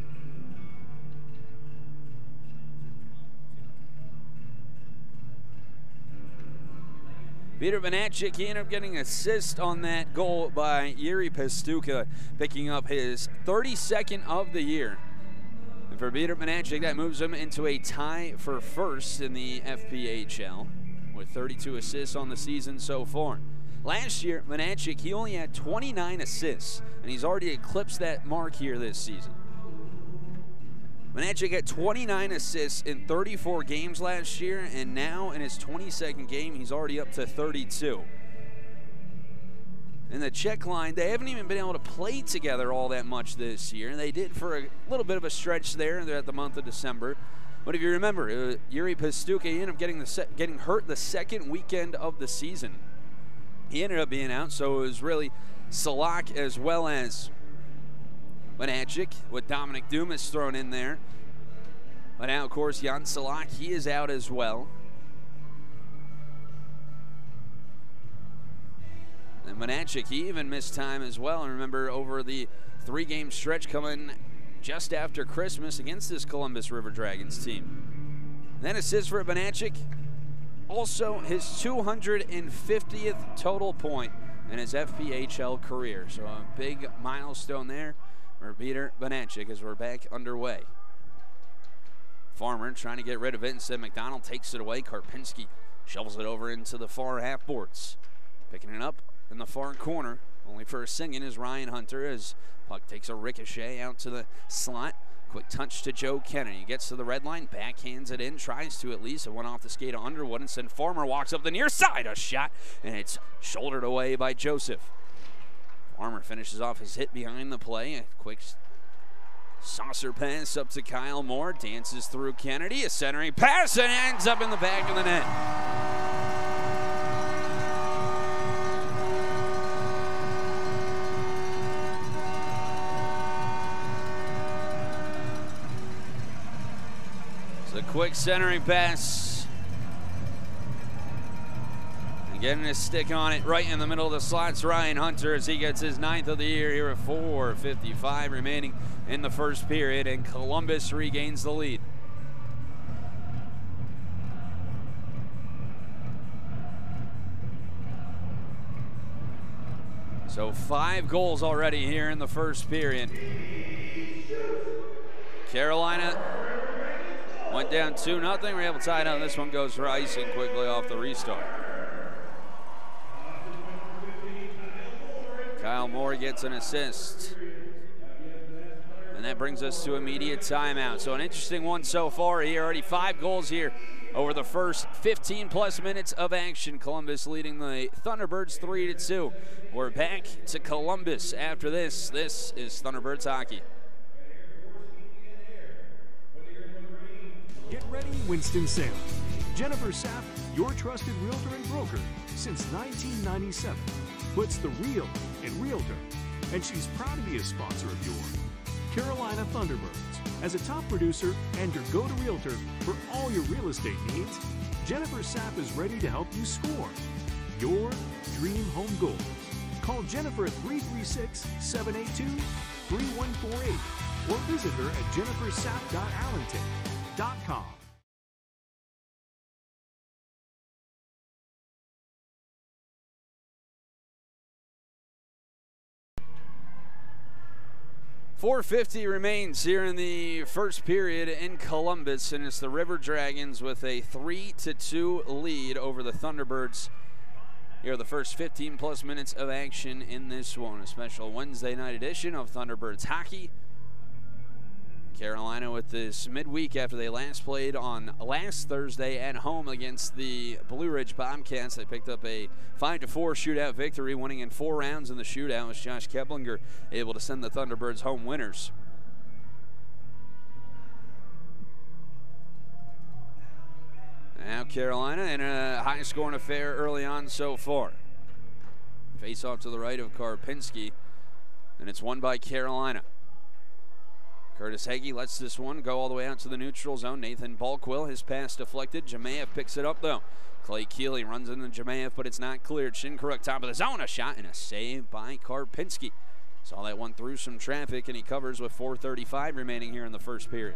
[SPEAKER 1] Peter Bonacek, he ended up getting an assist on that goal by Yuri Pastuka, picking up his thirty-second of the year. And for Peter Bonacek, that moves him into a tie for first in the F P H L with thirty-two assists on the season so far. Last year, Bonacek, he only had twenty-nine assists, and he's already eclipsed that mark here this season. Bonacek had twenty-nine assists in thirty-four games last year, and now in his twenty-second game, he's already up to thirty-two. In the Czech line, they haven't even been able to play together all that much this year. They did for a little bit of a stretch there at the month of December. But if you remember, uh, Yuri Pastuka ended up getting, the se getting hurt the second weekend of the season. He ended up being out, so it was really Salak as well as Bonacek with Dominic Dumas thrown in there. But now, of course, Jan Salak, he is out as well. And Bonacek, he even missed time as well. And remember, over the three-game stretch coming just after Christmas against this Columbus River Dragons team. And then assist for Bonacek. Also, his two hundred fiftieth total point in his F P H L career. So a big milestone there for Peter Bonacek as we're back underway. Farmer trying to get rid of it. Instead, McDonald takes it away. Karpinski shovels it over into the far half boards. Picking it up in the far corner. Only for a singing is Ryan Hunter as puck takes a ricochet out to the slot. Quick touch to Joe Kennedy. Gets to the red line, backhands it in, tries to at least. It went off the skate of Underwood, and then Farmer walks up the near side, a shot, and it's shouldered away by Joseph. Farmer finishes off his hit behind the play. A quick saucer pass up to Kyle Moore, dances through Kennedy, a centering pass, and ends up in the back of the net. A quick centering pass. And getting his stick on it right in the middle of the slots, Ryan Hunter, as he gets his ninth of the year here at four fifty-five remaining in the first period, and Columbus regains the lead. So five goals already here in the first period. Carolina went down two nothing. We're able to tie it up. This one goes for icing quickly off the restart. Kyle Moore gets an assist. And that brings us to immediate timeout. So an interesting one so far here. Already five goals here over the first fifteen plus minutes of action. Columbus leading the Thunderbirds three to two. We're back to Columbus after this. This is Thunderbirds hockey.
[SPEAKER 6] Get ready, Winston-Salem. Jennifer Sapp, your trusted realtor and broker since nineteen ninety-seven, puts the real in realtor, and she's proud to be a sponsor of your Carolina Thunderbirds. As a top producer and your go-to realtor for all your real estate needs, Jennifer Sapp is ready to help you score your dream home goal. Call Jennifer at three three six, seven eight two, three one four eight or visit her at jennifer sapp dot allenton dot com.
[SPEAKER 1] four fifty remains here in the first period in Columbus, and it's the River Dragons with a three to two lead over the Thunderbirds. Here are the first fifteen plus minutes of action in this one, a special Wednesday night edition of Thunderbirds hockey. Carolina with this midweek after they last played on last Thursday at home against the Blue Ridge Bobcats. They picked up a five to four shootout victory, winning in four rounds in the shootout, with Josh Keplinger able to send the Thunderbirds home winners. Now Carolina in a high-scoring affair early on so far. Face off to the right of Karpinski, and it's won by Carolina. Curtis Heggie lets this one go all the way out to the neutral zone. Nathan Balkwill, his pass deflected. Jemayev picks it up, though. Clay Keeley runs into Jemayev, but it's not cleared. Shinkaruk top of the zone. A shot and a save by Karpinski. Saw that one through some traffic, and he covers with four thirty-five remaining here in the first period.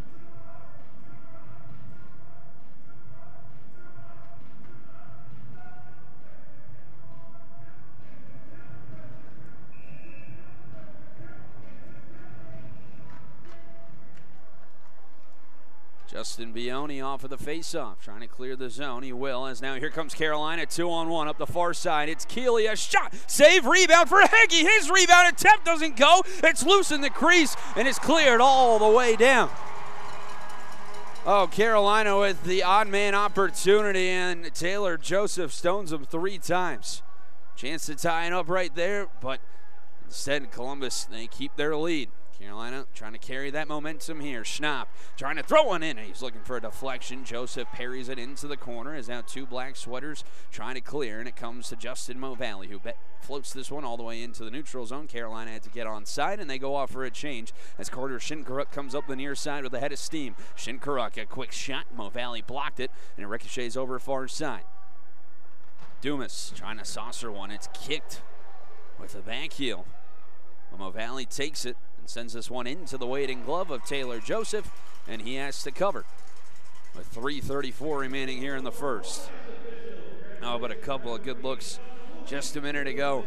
[SPEAKER 1] Justin Bioni off of the faceoff, trying to clear the zone. He will, as now here comes Carolina, two on one up the far side. It's Keeley, a shot, save, rebound for Heggie. His rebound attempt doesn't go. It's loose in the crease, and it's cleared all the way down. Oh, Carolina with the odd man opportunity, and Taylor Joseph stones him three times. Chance to tie it up right there, but instead Columbus, they keep their lead. Carolina trying to carry that momentum here. Schnapp trying to throw one in. He's looking for a deflection. Joseph parries it into the corner. Is now two black sweaters trying to clear, and it comes to Justin Movali, who bet floats this one all the way into the neutral zone. Carolina had to get onside, and they go off for a change as Carter Shinkaruk comes up the near side with a head of steam. Shinkaruk, a quick shot. Movali blocked it, and it ricochets over far side. Dumas trying to saucer one. It's kicked with a back heel. Movali takes it and sends this one into the waiting glove of Taylor Joseph, and he has to cover with three thirty-four remaining here in the first. Oh, but a couple of good looks just a minute ago.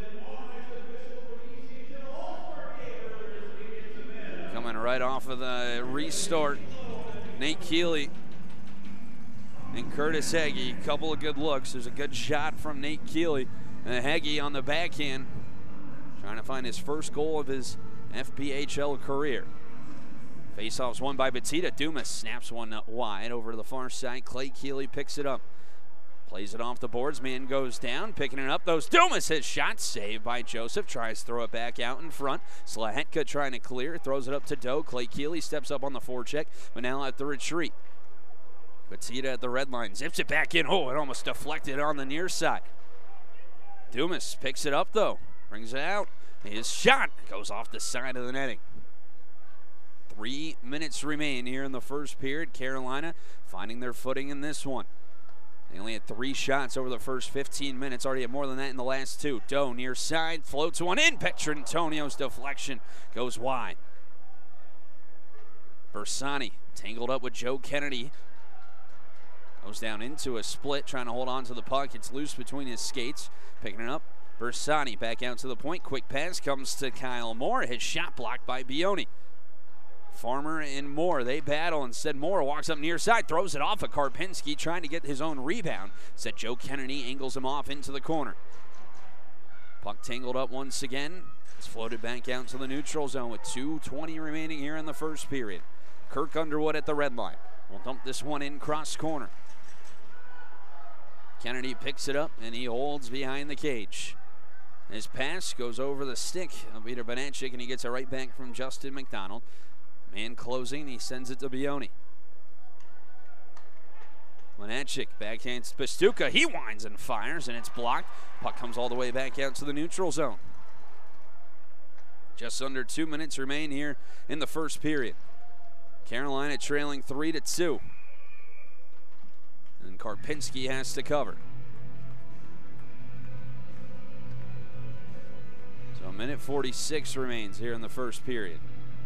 [SPEAKER 1] Coming right off of the restart, Nate Keeley and Curtis Heggie. A couple of good looks. There's a good shot from Nate Keeley, and Heggie on the backhand, trying to find his first goal of his F P H L career. Faceoff's won by Batista. Dumas snaps one wide over to the far side. Clay Keeley picks it up. Plays it off the boards. Man goes down. Picking it up. Those Dumas his shot saved by Joseph. Tries to throw it back out in front. Slahetka trying to clear. Throws it up to Doe. Clay Keeley steps up on the forecheck, but now at the retreat. Batista at the red line. Zips it back in. Oh, it almost deflected on the near side. Dumas picks it up, though. Brings it out. His shot goes off the side of the netting. Three minutes remain here in the first period. Carolina finding their footing in this one. They only had three shots over the first fifteen minutes. Already had more than that in the last two. Doe near side, floats one in. Petrantonio's deflection goes wide. Bersani tangled up with Joe Kennedy. Goes down into a split, trying to hold on to the puck. It's loose between his skates. Picking it up. Bersani back out to the point. Quick pass comes to Kyle Moore. His shot blocked by Bioni. Farmer and Moore, they battle. Instead, Moore walks up near side, throws it off of Karpinski, trying to get his own rebound. Instead, Joe Kennedy angles him off into the corner. Puck tangled up once again. It's floated back out to the neutral zone with two twenty remaining here in the first period. Kirk Underwood at the red line. We'll dump this one in cross corner. Kennedy picks it up, and he holds behind the cage. His pass goes over the stick of Peter Banachik, and he gets it right back from Justin McDonald. Man closing, he sends it to Bioni. Banachik backhands Pastuca. He winds and fires, and it's blocked. Puck comes all the way back out to the neutral zone. Just under two minutes remain here in the first period. Carolina trailing three to two. And Karpinski has to cover. So a minute forty-six remains here in the first period.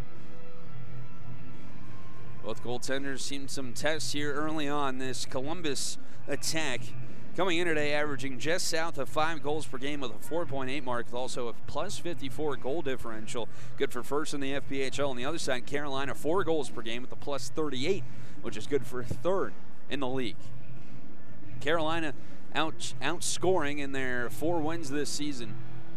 [SPEAKER 1] Both goaltenders seen some tests here early on. This Columbus attack coming in today averaging just south of five goals per game with a four point eight mark, with also a plus fifty-four goal differential. Good for first in the F P H L. On the other side, Carolina, four goals per game with a plus thirty-eight, which is good for third in the league. Carolina out outscoring in their four wins this season.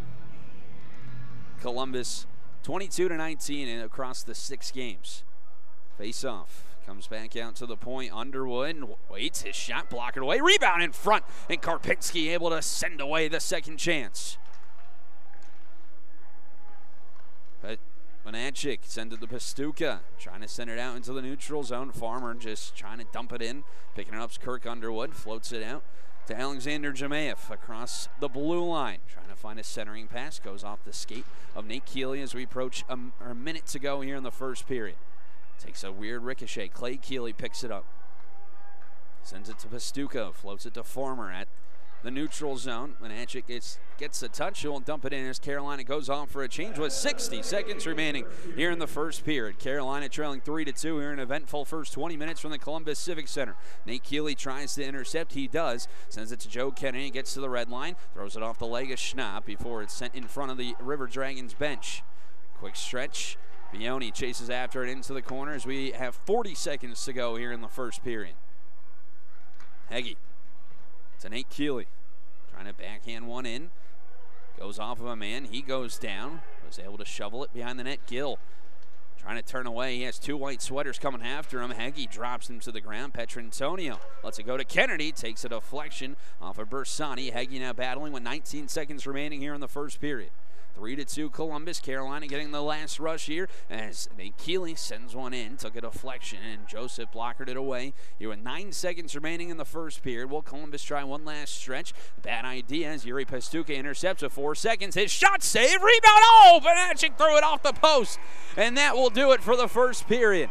[SPEAKER 1] Columbus twenty-two to nineteen across the six games. Face off. Comes back out to the point. Underwood waits. His shot blocked away. Rebound in front. And Karpinski able to send away the second chance. But Monachik sends it to Pastuca, trying to send it out into the neutral zone. Farmer just trying to dump it in. Picking it up is Kirk Underwood, floats it out to Alexander Jemayev across the blue line. Trying to find a centering pass, goes off the skate of Nate Keeley as we approach a, a minute to go here in the first period. Takes a weird ricochet. Clay Keeley picks it up. Sends it to Pastuca, floats it to Farmer at the neutral zone. Monachik gets, gets a touch. He'll dump it in as Carolina goes on for a change with sixty seconds remaining here in the first period. Carolina trailing three to two here in an eventful first twenty minutes from the Columbus Civic Center. Nate Keeley tries to intercept. He does. Sends it to Joe Kennedy. Gets to the red line. Throws it off the leg of Schnapp before it's sent in front of the River Dragons bench. Quick stretch. Bioni chases after it into the corner as we have forty seconds to go here in the first period. Heggie to Nate Keeley. Trying to backhand one in. Goes off of a man. He goes down. Was able to shovel it behind the net. Gill trying to turn away. He has two white sweaters coming after him. Heggie drops him to the ground. Petrantonio lets it go to Kennedy. Takes a deflection off of Bersani. Heggie now battling with nineteen seconds remaining here in the first period. Three to two Columbus. Carolina getting the last rush here as Nate Keeley sends one in, took a deflection, and Joseph blockered it away. Here with nine seconds remaining in the first period. Will Columbus try one last stretch? Bad idea as Yuri Pastuca intercepts with four seconds. His shot save, rebound, oh! Bonacek threw it off the post, and that will do it for the first period.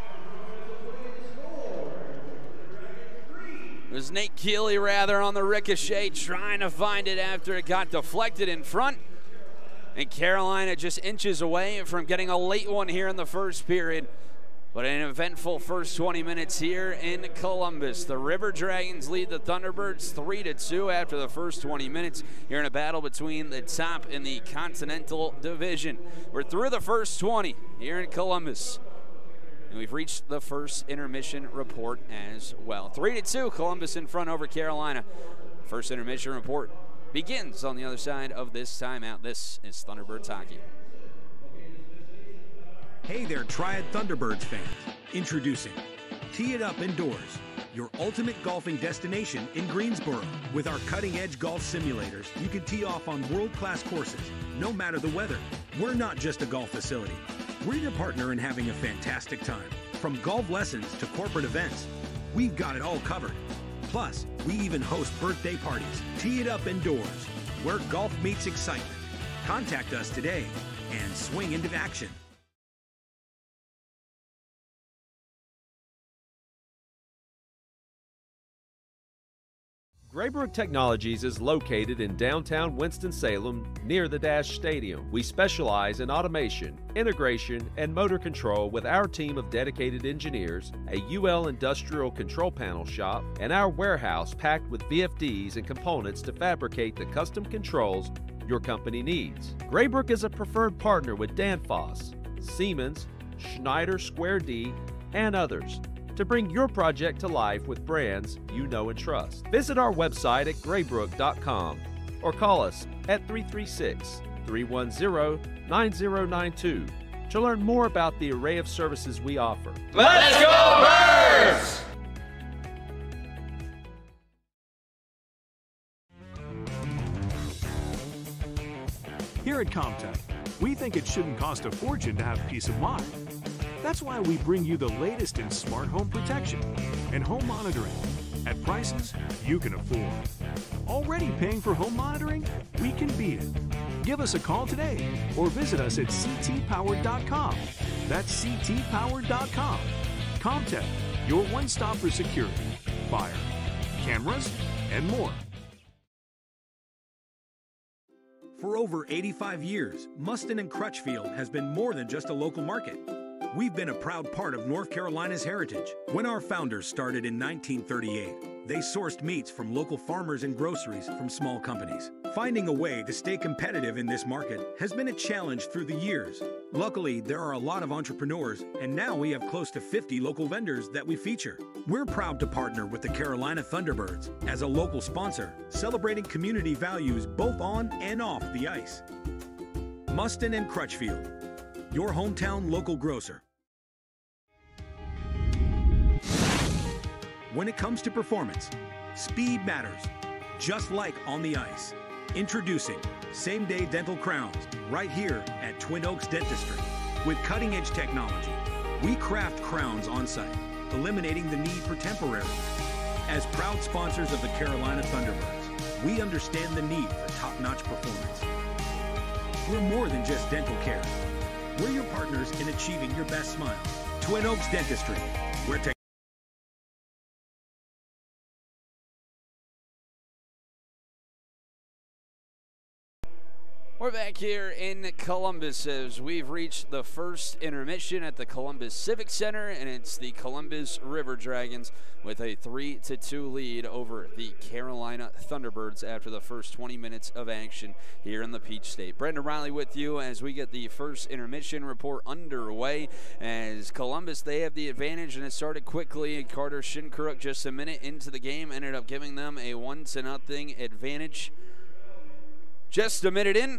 [SPEAKER 1] It was Nate Keeley rather on the ricochet, trying to find it after it got deflected in front. And Carolina just inches away from getting a late one here in the first period. But an eventful first twenty minutes here in Columbus. The River Dragons lead the Thunderbirds three to two after the first twenty minutes here in a battle between the top and the Continental Division. We're through the first twenty here in Columbus. And we've reached the first intermission report as well. three to two, Columbus in front over Carolina. First intermission report begins on the other side of this timeout. This is Thunderbirds hockey.
[SPEAKER 4] Hey there, Triad Thunderbirds fans. Introducing Tee It Up Indoors, your ultimate golfing destination in Greensboro. With our cutting-edge golf simulators, you can tee off on world-class courses, no matter the weather. We're not just a golf facility. We're your partner in having a fantastic time. From golf lessons to corporate events, we've got it all covered. Plus, we even host birthday parties. Tee It Up Indoors, where golf meets excitement. Contact us today and swing into action.
[SPEAKER 2] Graybrook Technologies is located in downtown Winston-Salem near the Dash Stadium. We specialize in automation, integration, and motor control with our team of dedicated engineers, a U L industrial control panel shop, and our warehouse packed with V F Ds and components to fabricate the custom controls your company needs. Graybrook is a preferred partner with Danfoss, Siemens, Schneider Square D, and others to bring your project to life with brands you know and trust. Visit our website at graybrook dot com or call us at three three six, three one zero, nine zero nine two to learn more about the array of services we offer.
[SPEAKER 1] Let's go Birds!
[SPEAKER 6] Here at Comtech, we think it shouldn't cost a fortune to have peace of mind. That's why we bring you the latest in smart home protection and home monitoring at prices you can afford. Already paying for home monitoring? We can beat it. Give us a call today or visit us at c t powered dot com. That's c t powered dot com. Comtech, your one-stop for security, fire, cameras, and more.
[SPEAKER 4] For over eighty-five years, Mustin and Crutchfield has been more than just a local market. We've been a proud part of North Carolina's heritage. When our founders started in nineteen thirty-eight, they sourced meats from local farmers and groceries from small companies. Finding a way to stay competitive in this market has been a challenge through the years. Luckily, there are a lot of entrepreneurs, and now we have close to fifty local vendors that we feature. We're proud to partner with the Carolina Thunderbirds as a local sponsor, celebrating community values both on and off the ice. Mustin and Crutchfield, your hometown local grocer. When it comes to performance, speed matters, just like on the ice. Introducing Same Day Dental Crowns, right here at Twin Oaks Dentistry. With cutting-edge technology, we craft crowns on-site, eliminating the need for temporary. As proud sponsors of the Carolina Thunderbirds, we understand the need for top-notch performance. We're more than just dental care. We're your partners in achieving your best smile. Twin Oaks Dentistry, where technology
[SPEAKER 1] We're back here in Columbus as we've reached the first intermission at the Columbus Civic Center, and it's the Columbus River Dragons with a three to two lead over the Carolina Thunderbirds after the first twenty minutes of action here in the Peach State. Brendan Riley with you as we get the first intermission report underway. As Columbus, they have the advantage, and it started quickly. Carter Shinkaruk just a minute into the game ended up giving them a one to nothing advantage. Just a minute in,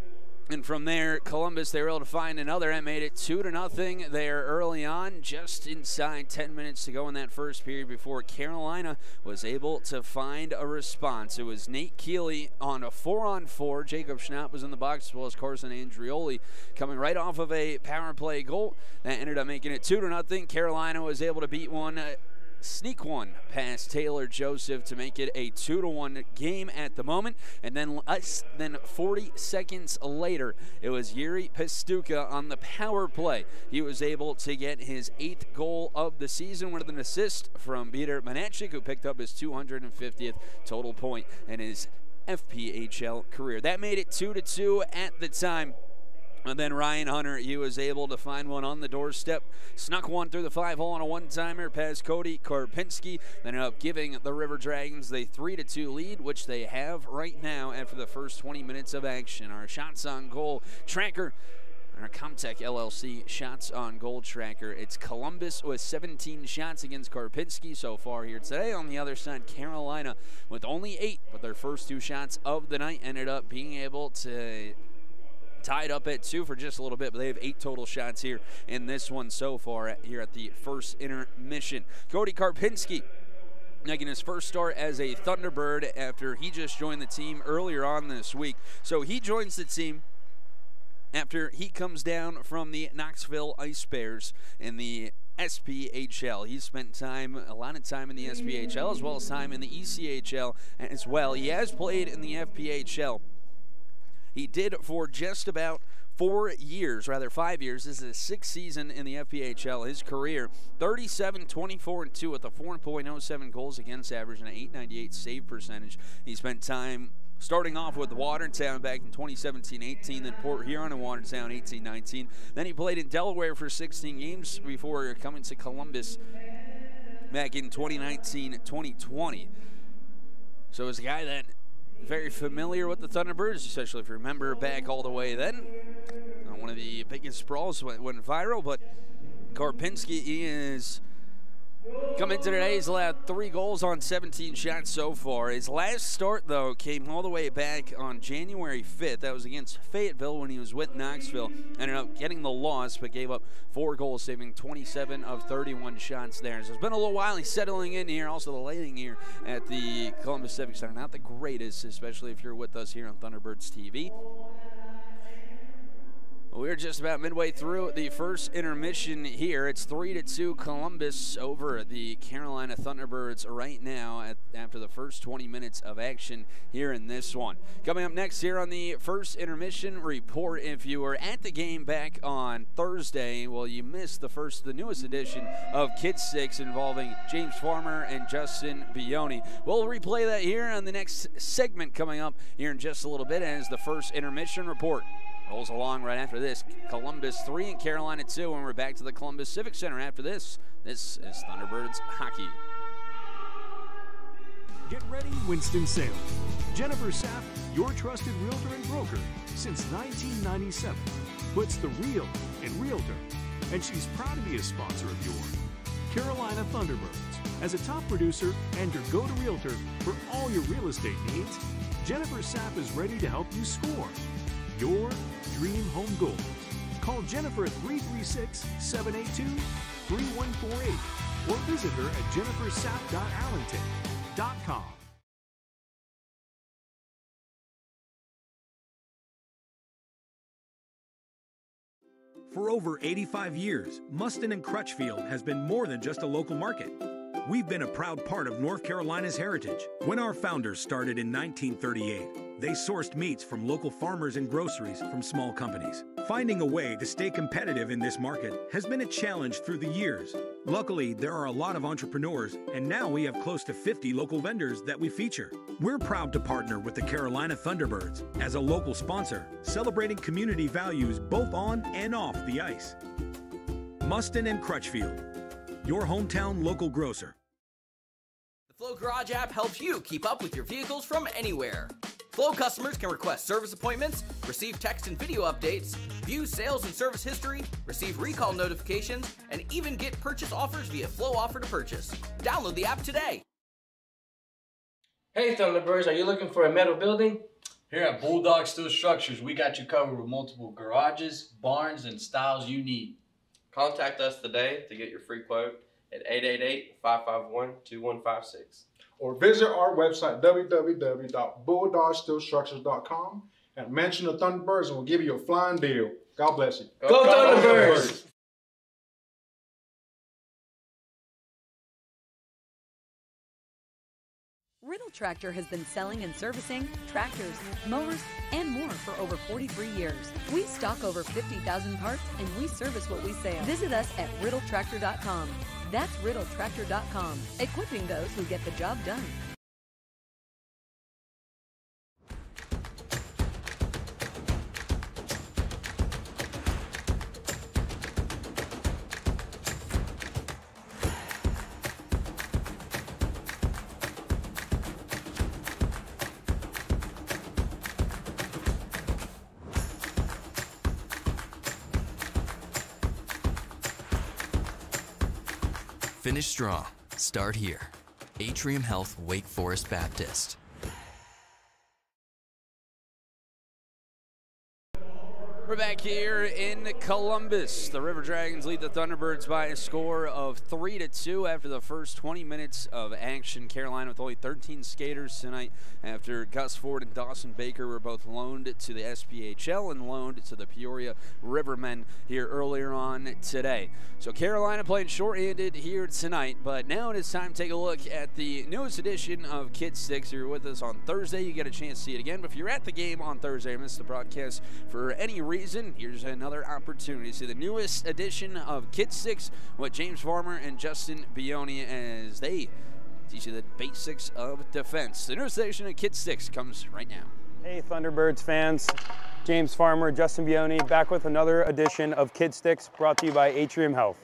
[SPEAKER 1] and from there, Columbus, they were able to find another and made it two to nothing there early on, just inside ten minutes to go in that first period before Carolina was able to find a response. It was Nate Keeley on a four-on-four. Jacob Schnapp was in the box, as well as Carson Andrioli coming right off of a power play goal that ended up making it two to nothing. Carolina was able to beat one. Uh, Sneak one past Taylor Joseph to make it a two to one game at the moment. And then less than forty seconds later, it was Yuri Pastuka on the power play. He was able to get his eighth goal of the season with an assist from Peter Manachik, who picked up his two hundred fiftieth total point in his F P H L career. That made it two to two at the time. And then Ryan Hunter, he was able to find one on the doorstep, snuck one through the five hole on a one-timer past Cody Karpinski, ended up giving the River Dragons the three to two lead, which they have right now after the first twenty minutes of action. Our shots on goal tracker, our Comtech L L C shots on goal tracker. It's Columbus with seventeen shots against Karpinski so far here today. On the other side, Carolina with only eight, but their first two shots of the night ended up being able to tied up at two for just a little bit, but they have eight total shots here in this one so far at, here at the first intermission. Cody Karpinski making his first start as a Thunderbird after he just joined the team earlier on this week. So he joins the team after he comes down from the Knoxville Ice Bears in the S P H L. He's spent time, a lot of time in the S P H L as well as time in the E C H L as well. He has played in the F P H L. He did for just about four years, rather five years. This is his sixth season in the F P H L. His career, thirty-seven, twenty-four, and two with a four point oh seven goals against average and an eight ninety-eight save percentage. He spent time starting off with Watertown back in twenty seventeen eighteen, then Port Huron and Watertown eighteen nineteen. Then he played in Delaware for sixteen games before coming to Columbus back in twenty nineteen twenty twenty. So it's a guy that very familiar with the Thunderbirds, especially if you remember back all the way then. Uh, one of the biggest sprawls went, went viral, but Karpinski is coming into today. He's allowed three goals on seventeen shots so far. His last start, though, came all the way back on January fifth. That was against Fayetteville when he was with Knoxville. Ended up getting the loss, but gave up four goals, saving twenty-seven of thirty-one shots there. So it's been a little while. He's settling in here. Also, the lighting here at the Columbus Civic Center, not the greatest, especially if you're with us here on Thunderbirds T V. We're just about midway through the first intermission here. It's three to two Columbus over the Carolina Thunderbirds right now at, after the first twenty minutes of action here in this one. Coming up next here on the first intermission report, if you were at the game back on Thursday, well, you missed the first, the newest edition of Kids Six involving James Farmer and Justin Bioni. We'll replay that here on the next segment coming up here in just a little bit as the first intermission report rolls along right after this. Columbus three and Carolina two, and we're back to the Columbus Civic Center after this. This is Thunderbirds hockey.
[SPEAKER 6] Get ready, Winston-Salem. Jennifer Sapp, your trusted realtor and broker since nineteen ninety-seven, puts the real in realtor, and she's proud to be a sponsor of your Carolina Thunderbirds. As a top producer and your go-to realtor for all your real estate needs, Jennifer Sapp is ready to help you score your dream home goal. Call Jennifer at three three six, seven eight two, three one four eight or visit her at jennifer sapp dot allington dot com.
[SPEAKER 4] For over eighty-five years, Mustin and Crutchfield has been more than just a local market. We've been a proud part of North Carolina's heritage. When our founders started in nineteen thirty-eight, they sourced meats from local farmers and groceries from small companies. Finding a way to stay competitive in this market has been a challenge through the years. Luckily, there are a lot of entrepreneurs, and now we have close to fifty local vendors that we feature. We're proud to partner with the Carolina Thunderbirds as a local sponsor, celebrating community values both on and off the ice. Mustin and Crutchfield, your hometown local grocer.
[SPEAKER 12] The Flow Garage app helps you keep up with your vehicles from anywhere. Flow customers can request service appointments, receive text and video updates, view sales and service history, receive recall notifications, and even get purchase offers via Flow Offer to Purchase. Download the app today.
[SPEAKER 13] Hey Thunderbirds, are you looking for a metal building?
[SPEAKER 14] Here at Bulldog Steel Structures, we got you covered with multiple garages, barns, and styles you need.
[SPEAKER 15] Contact us today to get your free quote at eight eight eight, five five one, two one five six.
[SPEAKER 16] Or visit our website, w w w dot bulldog steel structures dot com, and mention the Thunderbirds and we'll give you a flying deal. God bless you.
[SPEAKER 13] Go, Go Thunderbirds! Thunderbirds.
[SPEAKER 7] Riddle Tractor has been selling and servicing tractors, mowers, and more for over forty-three years. We stock over fifty thousand parts and we service what we sell. Visit us at riddle tractor dot com. That's riddle tractor dot com, equipping those who get the job done.
[SPEAKER 17] Finish strong. Start here. Atrium Health Wake Forest Baptist.
[SPEAKER 1] We're back here in Columbus. The River Dragons lead the Thunderbirds by a score of three to two after the first twenty minutes of action. Carolina with only thirteen skaters tonight after Gus Ford and Dawson Baker were both loaned to the F P H L and loaned to the Peoria Rivermen here earlier on today. So Carolina playing shorthanded here tonight, but now it is time to take a look at the newest edition of Kid Sticks. If you're with us on Thursday, you get a chance to see it again. But if you're at the game on Thursday and missed the broadcast for any reason, here's another opportunity to see the newest edition of Kid Sticks with James Farmer and Justin Bioni as they teach you the basics of defense. The newest edition of Kid Sticks comes right now.
[SPEAKER 18] Hey Thunderbirds fans, James Farmer, Justin Bioni, back with another edition of Kid Sticks brought to you by Atrium Health.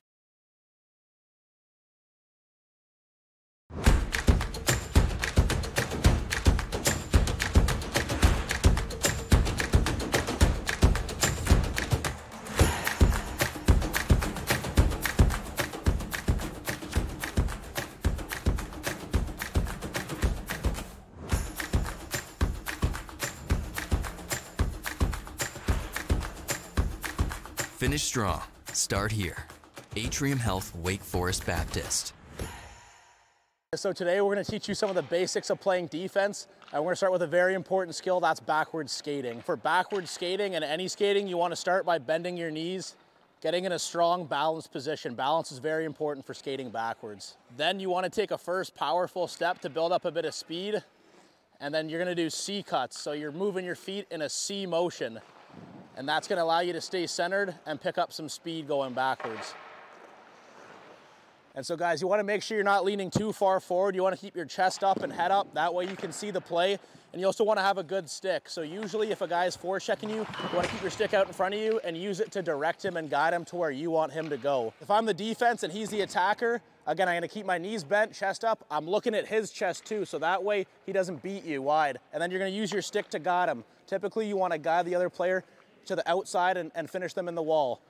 [SPEAKER 17] Finish strong. Start here. Atrium Health Wake Forest Baptist.
[SPEAKER 19] So today we're going to teach you some of the basics of playing defense, and we're going to start with a very important skill, that's backwards skating. For backwards skating and any skating, you want to start by bending your knees, getting in a strong balanced position. Balance is very important for skating backwards. Then you want to take a first powerful step to build up a bit of speed, and then you're going to do C cuts. So you're moving your feet in a C motion. And that's going to allow you to stay centered and pick up some speed going backwards. And so guys, you want to make sure you're not leaning too far forward. You want to keep your chest up and head up. That way you can see the play. And you also want to have a good stick. So usually if a guy is forechecking you, you want to keep your stick out in front of you and use it to direct him and guide him to where you want him to go. If I'm the defense and he's the attacker, again, I'm going to keep my knees bent, chest up. I'm looking at his chest too, so that way he doesn't beat you wide. And then you're going to use your stick to guide him. Typically you want to guide the other player to the outside and, and finish them in the wall.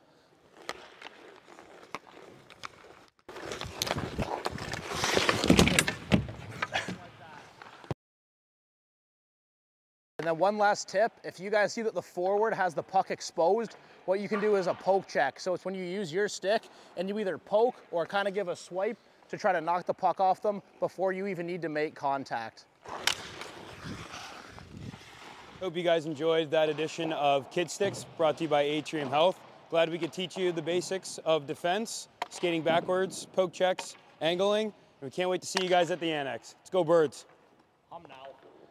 [SPEAKER 19] And then one last tip, if you guys see that the forward has the puck exposed, what you can do is a poke check. So it's when you use your stick and you either poke or kind of give a swipe to try to knock the puck off them before you even need to make contact.
[SPEAKER 18] Hope you guys enjoyed that edition of Kid Sticks brought to you by Atrium Health. Glad we could teach you the basics of defense, skating backwards, poke checks, angling. And we can't wait to see you guys at the Annex. Let's go Birds.
[SPEAKER 19] Hum now.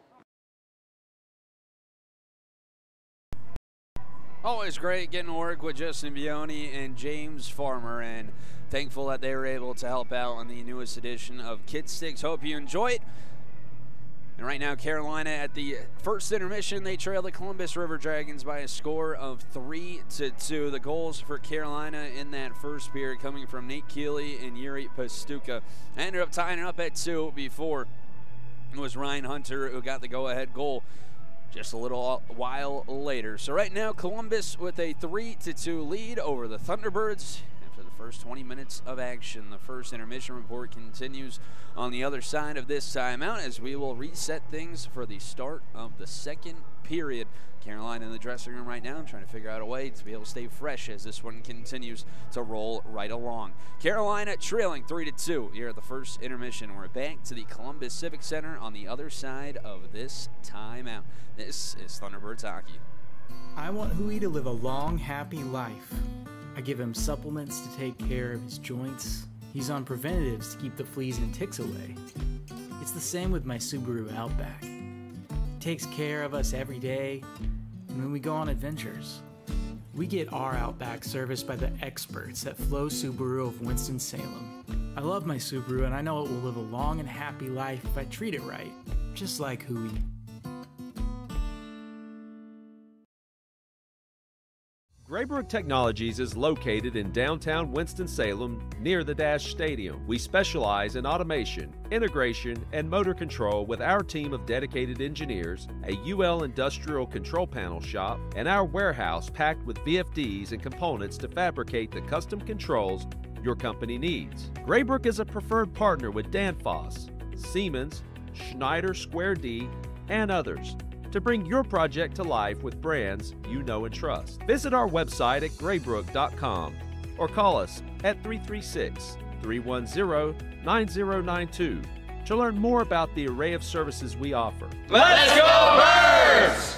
[SPEAKER 1] Always great getting to work with Justin Bioni and James Farmer, and thankful that they were able to help out on the newest edition of Kid Sticks. Hope you enjoy it. And right now, Carolina at the first intermission, they trail the Columbus River Dragons by a score of three to two. The goals for Carolina in that first period coming from Nate Keeley and Yuri Pastuka. Ended up tying it up at two before it was Ryan Hunter who got the go-ahead goal just a little while later. So right now, Columbus with a three to two lead over the Thunderbirds after the first twenty minutes of action. The first intermission report continues on the other side of this timeout as we will reset things for the start of the second period. Carolina in the dressing room right now trying to figure out a way to be able to stay fresh as this one continues to roll right along. Carolina trailing three to two here at the first intermission. We're back to the Columbus Civic Center on the other side of this timeout. This is Thunderbirds hockey.
[SPEAKER 11] I want Hui to live a long, happy life. I give him supplements to take care of his joints. He's on preventatives to keep the fleas and ticks away. It's the same with my Subaru Outback. It takes care of us every day, and when we go on adventures. We get our Outback serviced by the experts at Flow Subaru of Winston-Salem. I love my Subaru, and I know it will live a long and happy life if I treat it right, just like Hui.
[SPEAKER 2] Graybrook Technologies is located in downtown Winston-Salem near the Dash Stadium. We specialize in automation, integration, and motor control with our team of dedicated engineers, a U L industrial control panel shop, and our warehouse packed with V F Ds and components to fabricate the custom controls your company needs. Graybrook is a preferred partner with Danfoss, Siemens, Schneider Square D, and others to bring your project to life with brands you know and trust. Visit our website at graybrook dot com or call us at three three six, three one zero, nine zero nine two to learn more about the array of services we offer.
[SPEAKER 13] Let's go Birds!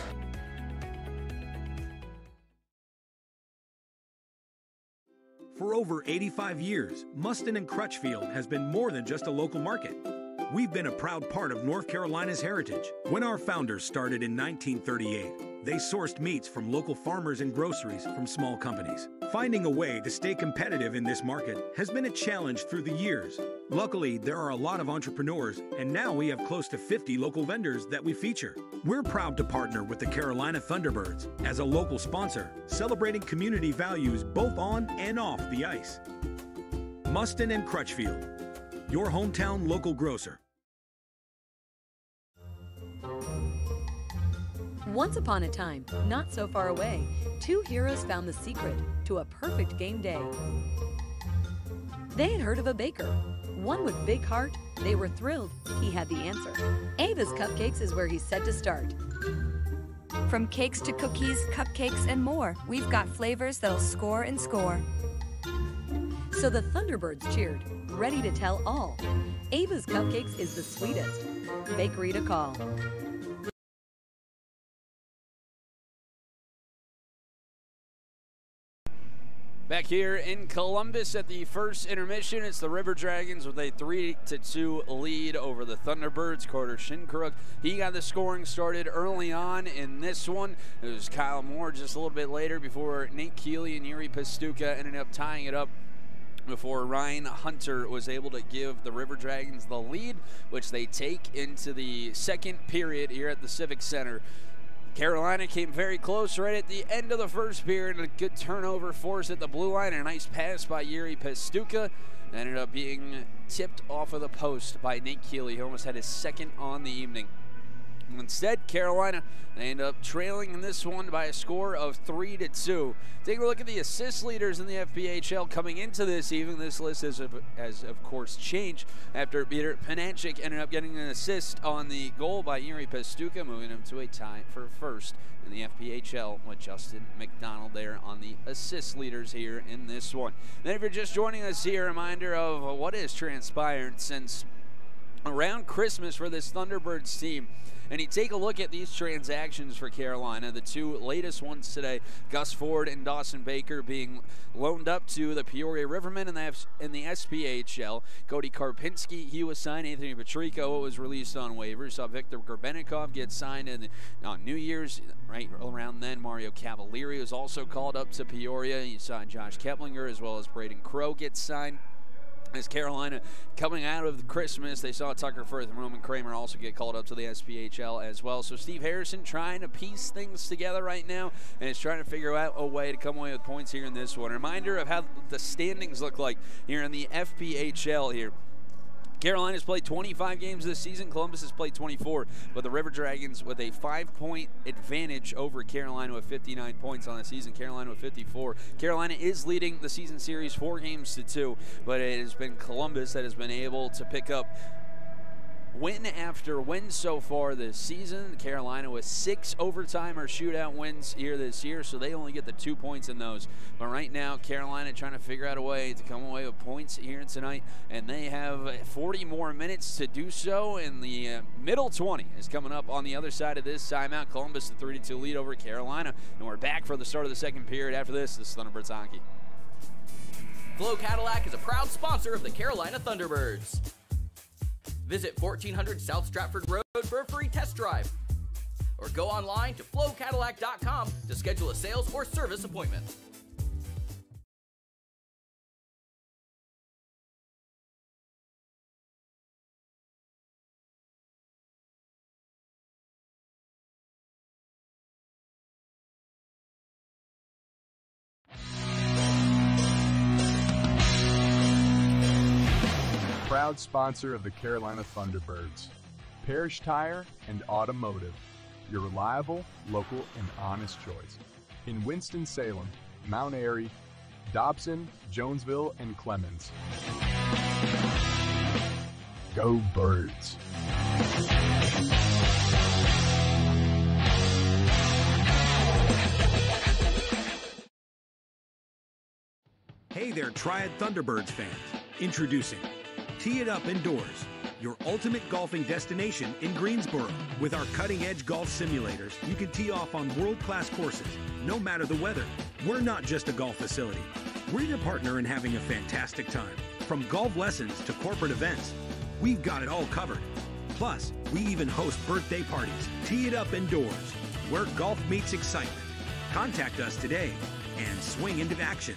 [SPEAKER 4] For over eighty-five years, Mustin and Crutchfield has been more than just a local market. We've been a proud part of North Carolina's heritage. When our founders started in nineteen thirty-eight, they sourced meats from local farmers and groceries from small companies. Finding a way to stay competitive in this market has been a challenge through the years. Luckily, there are a lot of entrepreneurs, and now we have close to fifty local vendors that we feature. We're proud to partner with the Carolina Thunderbirds as a local sponsor, celebrating community values both on and off the ice. Mustin and Crutchfield, your hometown local grocer.
[SPEAKER 7] Once upon a time, not so far away, two heroes found the secret to a perfect game day. They had heard of a baker, one with big heart. They were thrilled he had the answer. Ava's Cupcakes is where he's set to start.
[SPEAKER 8] From cakes to cookies, cupcakes, and more, we've got flavors that'll score and score.
[SPEAKER 7] So the Thunderbirds cheered, ready to tell all. Ava's Cupcakes is the sweetest. Bakery to call.
[SPEAKER 1] Back here in Columbus at the first intermission, it's the River Dragons with a three to two lead over the Thunderbirds. Carter Shinkruk, he got the scoring started early on in this one. It was Kyle Moore just a little bit later before Nate Keeley and Yuri Pastuka ended up tying it up before Ryan Hunter was able to give the River Dragons the lead, which they take into the second period here at the Civic Center. Carolina came very close right at the end of the first period. A good turnover force at the blue line and a nice pass by Yuri Pastuka. Ended up being tipped off of the post by Nate Keeley. He almost had his second on the evening. Instead, Carolina, they end up trailing in this one by a score of three to two. Taking a look at the assist leaders in the F P H L coming into this evening. This list has, has of course, changed after Peter Panachik ended up getting an assist on the goal by Yuri Pastuka, moving him to a tie for first in the F P H L with Justin McDonald there on the assist leaders here in this one. Then if you're just joining us here, a reminder of what has transpired since around Christmas for this Thunderbirds team. And you take a look at these transactions for Carolina, the two latest ones today, Gus Ford and Dawson Baker being loaned up to the Peoria Rivermen in the, F in the S P H L. Cody Karpinski, he was signed. Anthony Patrico was released on waivers. Saw Victor Gorbenikov get signed in, on New Year's, right around then. Mario Cavalieri was also called up to Peoria. You saw Josh Keplinger as well as Braden Crow get signed. As Carolina coming out of Christmas, they saw Tucker Firth and Roman Kramer also get called up to the S P H L as well. So Steve Harrison trying to piece things together right now, and is trying to figure out a way to come away with points here in this one. A reminder of how the standings look like here in the F P H L here. Carolina's played twenty-five games this season. Columbus has played twenty-four, but the River Dragons with a five-point advantage over Carolina with fifty-nine points on the season. Carolina with fifty-four. Carolina is leading the season series four games to two, but it has been Columbus that has been able to pick up win after win so far this season. Carolina with six overtime or shootout wins here this year, so they only get the two points in those. But right now, Carolina trying to figure out a way to come away with points here tonight, and they have forty more minutes to do so, and the uh, middle twenty is coming up on the other side of this timeout. Columbus, the three to two lead over Carolina, and we're back for the start of the second period. After this, this is Thunderbirds Hockey.
[SPEAKER 12] Flo Cadillac is a proud sponsor of the Carolina Thunderbirds. Visit fourteen hundred South Stratford Road for a free test drive. Or go online to flow cadillac dot com to schedule a sales or service appointment.
[SPEAKER 20] Proud sponsor of the Carolina Thunderbirds. Parish Tire and Automotive, your reliable, local, and honest choice. In Winston-Salem, Mount Airy, Dobson, Jonesville, and Clemens. Go Birds!
[SPEAKER 4] Hey there, Triad Thunderbirds fans. Introducing Tee It Up Indoors, your ultimate golfing destination in Greensboro. With our cutting-edge golf simulators, you can tee off on world-class courses, no matter the weather. We're not just a golf facility. We're your partner in having a fantastic time. From golf lessons to corporate events, we've got it all covered. Plus, we even host birthday parties. Tee It Up Indoors, where golf meets excitement. Contact us today and swing into action.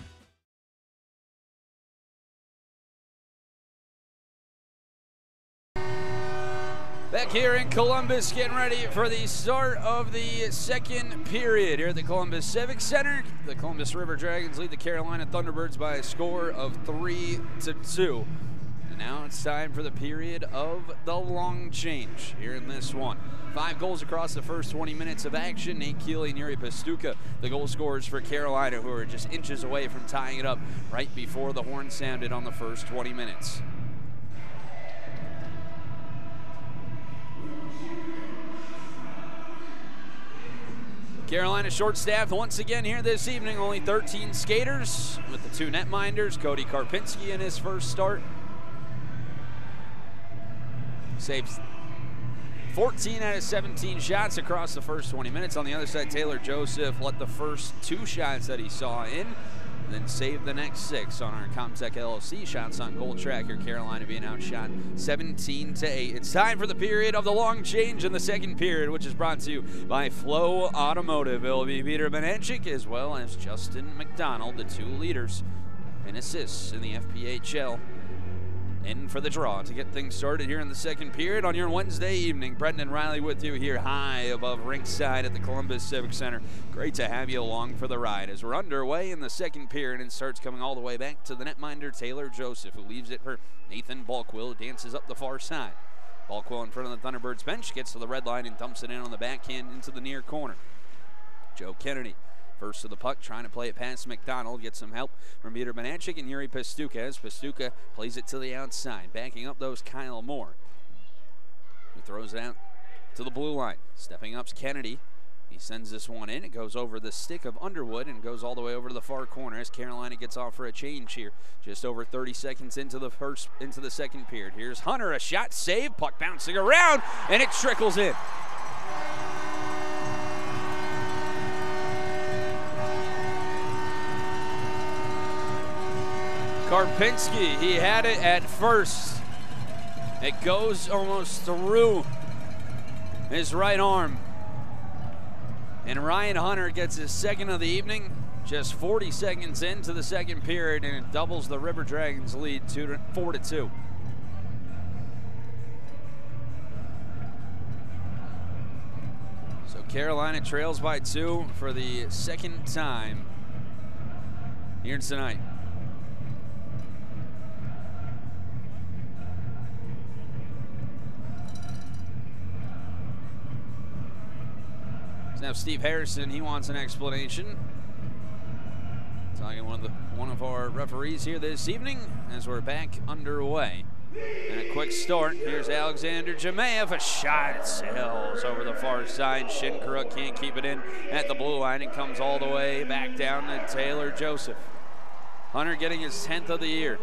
[SPEAKER 1] Back here in Columbus, getting ready for the start of the second period here at the Columbus Civic Center. The Columbus River Dragons lead the Carolina Thunderbirds by a score of three to two. And now it's time for the period of the long change here in this one. Five goals across the first twenty minutes of action. Nate Keeley and Yuri Pastuka, the goal scorers for Carolina, who are just inches away from tying it up right before the horn sounded on the first twenty minutes. Carolina short-staffed once again here this evening. Only thirteen skaters with the two netminders. Cody Karpinski in his first start. Saves fourteen out of seventeen shots across the first twenty minutes. On the other side, Taylor Joseph let the first two shots that he saw in, then saved the next six on our Comtech L L C shots on goal tracker. Carolina being outshot seventeen to eight. It's time for the period of the long change in the second period, which is brought to you by Flow Automotive. It'll be Peter Benenchik as well as Justin McDonald, the two leaders in assists in the F P H L. In for the draw to get things started here in the second period on your Wednesday evening. Brendan Riley with you here high above ringside at the Columbus Civic Center. Great to have you along for the ride as we're underway in the second period and starts coming all the way back to the netminder Taylor Joseph, who leaves it for Nathan Balkwill, dances up the far side. Balkwill in front of the Thunderbirds bench, gets to the red line and dumps it in on the backhand into the near corner. Joe Kennedy first to the puck, trying to play it past McDonald. Gets some help from Peter Benanchik and Yuri Pastuka as Pastuka plays it to the outside. Backing up those Kyle Moore, who throws it out to the blue line. Stepping up's Kennedy. He sends this one in. It goes over the stick of Underwood and goes all the way over to the far corner as Carolina gets off for a change here. Just over thirty seconds into the first, into the second period. Here's Hunter, a shot, save, puck bouncing around, and it trickles in. Karpinski, he had it at first. It goes almost through his right arm. And Ryan Hunter gets his second of the evening, just forty seconds into the second period, and it doubles the River Dragons' lead two to, four to two. So Carolina trails by two for the second time here tonight. Now Steve Harrison, he wants an explanation. Talking one of the one of our referees here this evening as we're back underway. And a quick start. Here's Alexander Jemayev. A shot sails over the far side. Shinkaruk can't keep it in at the blue line and comes all the way back down to Taylor Joseph. Hunter getting his tenth of the year.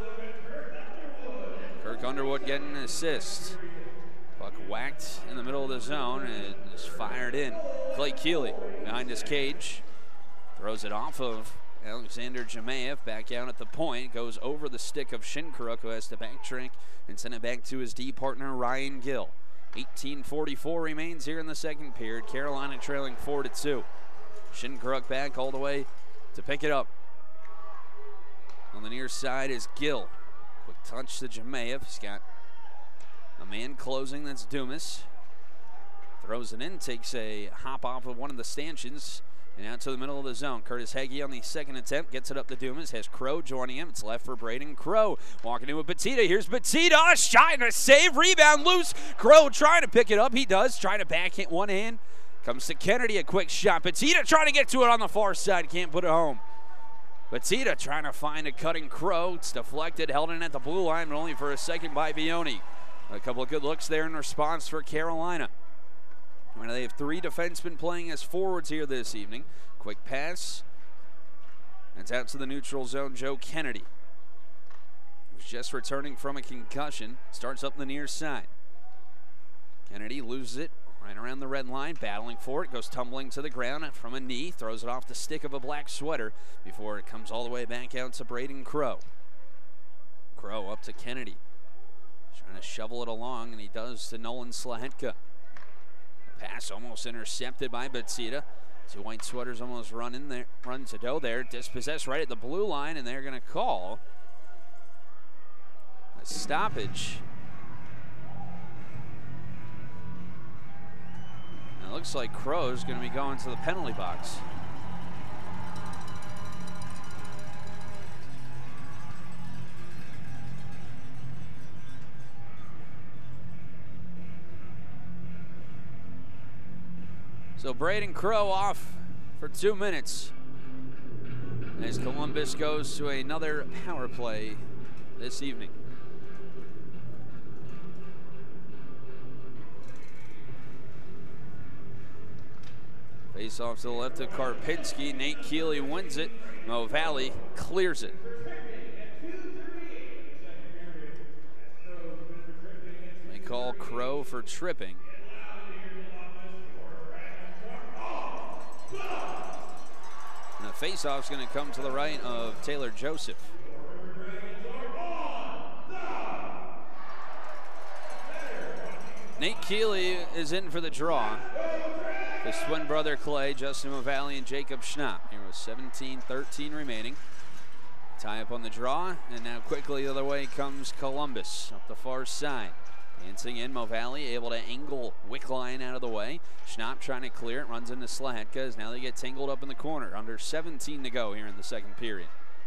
[SPEAKER 1] Kirk Underwood getting an assist. Puck whacked in the middle of the zone and it is fired in. Clay Keeley behind his cage. Throws it off of Alexander Jemayev back out at the point. Goes over the stick of Shinkaruk, who has to backtrack and send it back to his D partner Ryan Gill. eighteen forty-four remains here in the second period. Carolina trailing four to two. Shinkaruk back all the way to pick it up. On the near side is Gill. Quick touch to Jemayev. He's got a man closing, that's Dumas. Throws it in, takes a hop off of one of the stanchions and out to the middle of the zone. Curtis Heggie on the second attempt, gets it up to Dumas, has Crow joining him. It's left for Braden Crow. Walking in with Batita, here's Batita, a shot and a save, rebound loose. Crow trying to pick it up, he does, trying to backhand one hand. Comes to Kennedy, a quick shot. Batita trying to get to it on the far side, can't put it home. Batita trying to find a cutting Crow. It's deflected, held in at the blue line, but only for a second by Vioni. A couple of good looks there in response for Carolina. Well, they have three defensemen playing as forwards here this evening. Quick pass. It's out to the neutral zone, Joe Kennedy, who's just returning from a concussion. Starts up the near side. Kennedy loses it right around the red line, battling for it. Goes tumbling to the ground from a knee. Throws it off the stick of a black sweater before it comes all the way back out to Braden Crow. Crow up to Kennedy. Trying to shovel it along, and he does to Nolan Slahetka. Pass almost intercepted by Batita. Two white sweaters almost run in there, run to go there. Dispossessed right at the blue line, and they're going to call a stoppage. And it looks like Crow's going to be going to the penalty box. So Braden Crow off for two minutes as Columbus goes to another power play this evening. Face off to the left of Karpinski. Nate Keeley wins it. Mo Valley clears it. They call Crow for tripping. And the face-off is going to come to the right of Taylor Joseph. Nate Keeley is in for the draw. His twin brother Clay, Justin O'Valley, and Jacob Schnapp. Here with seventeen thirteen remaining. Tie up on the draw, and now quickly the other way comes Columbus up the far side. Dancing in, Mo Valley able to angle Wickline out of the way. Schnapp trying to clear it, runs into Slahetka as now they get tangled up in the corner. Under seventeen to go here in the second period.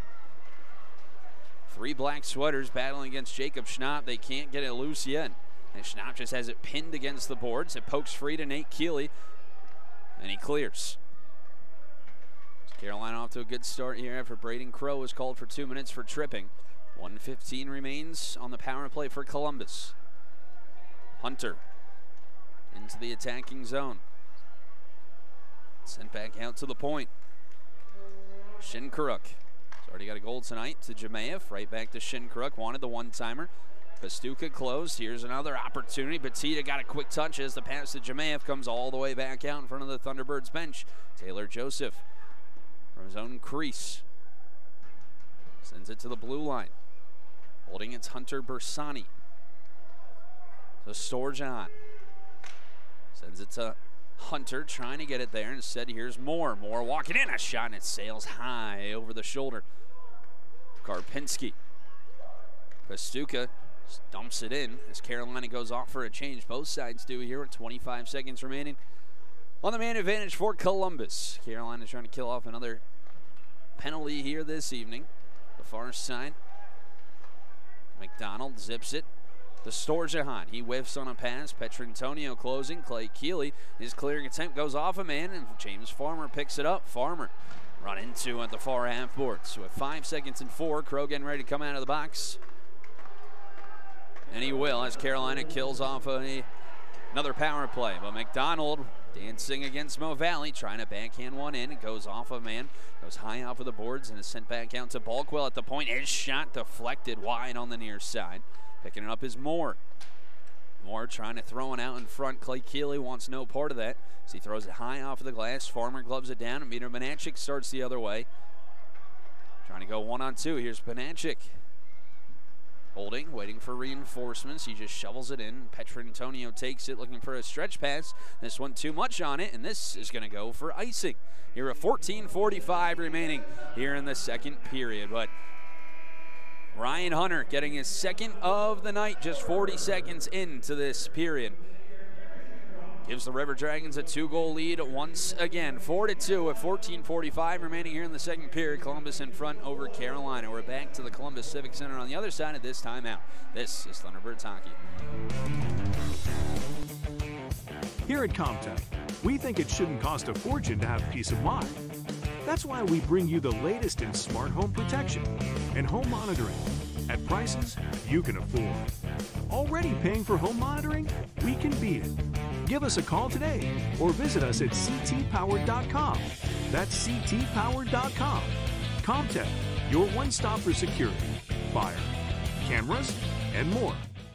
[SPEAKER 1] Three black sweaters battling against Jacob Schnapp. They can't get it loose yet. And Schnapp just has it pinned against the boards. It pokes free to Nate Keeley, and he clears. So Carolina off to a good start here after Braden Crow was called for two minutes for tripping. one fifteen remains on the power play for Columbus. Hunter into the attacking zone. Sent back out to the point. Shinkaruk has already got a goal tonight to Jemayev. Right back to Shinkaruk. Wanted the one-timer. Pastuca closed. Here's another opportunity. Batista got a quick touch as the pass to Jemayev comes all the way back out in front of the Thunderbirds bench. Taylor Joseph from his own crease sends it to the blue line. Holding it's Hunter Bersani. So Storjan sends it to Hunter, trying to get it there. Instead, here's Moore. Moore walking in. A shot, and it sails high over the shoulder. Karpinski. Pastuca dumps it in as Carolina goes off for a change. Both sides do here with twenty-five seconds remaining. On the man advantage for Columbus. Carolina trying to kill off another penalty here this evening. The far side. McDonald zips it to Storjahan. He whiffs on a pass. Petrantonio closing. Clay Keeley, his clearing attempt goes off a man, and James Farmer picks it up. Farmer run into at the far half boards. So with five seconds and four, Crow getting ready to come out of the box. And he will as Carolina kills off a, another power play. But McDonald dancing against Mo Valley, trying to backhand one in. It goes off a man, goes high off of the boards, and is sent back out to Balkwell at the point. His shot deflected wide on the near side. Picking it up is Moore. Moore trying to throw it out in front. Clay Keeley wants no part of that, as he throws it high off of the glass. Farmer gloves it down, and Peter Bonachik starts the other way. Trying to go one on two. Here's Bonachik. Holding, waiting for reinforcements. He just shovels it in. Petrantonio takes it, looking for a stretch pass. This one too much on it, and this is going to go for icing. Here at fourteen forty-five remaining here in the second period. But Ryan Hunter getting his second of the night, just forty seconds into this period. Gives the River Dragons a two-goal lead once again, four to two at fourteen forty-five remaining here in the second period. Columbus in front over Carolina. We're back to the Columbus Civic Center on the other side of this timeout. This is Thunderbirds hockey.
[SPEAKER 6] Here at Comtech, we think it shouldn't cost a fortune to have peace of mind. That's why we bring you the latest in smart home protection and home monitoring at prices you can afford. Already paying for home monitoring? We can beat it. Give us a call today or visit us at c t powered dot com. That's c t powered dot com. Comtech, your one-stop for security, fire, cameras, and more.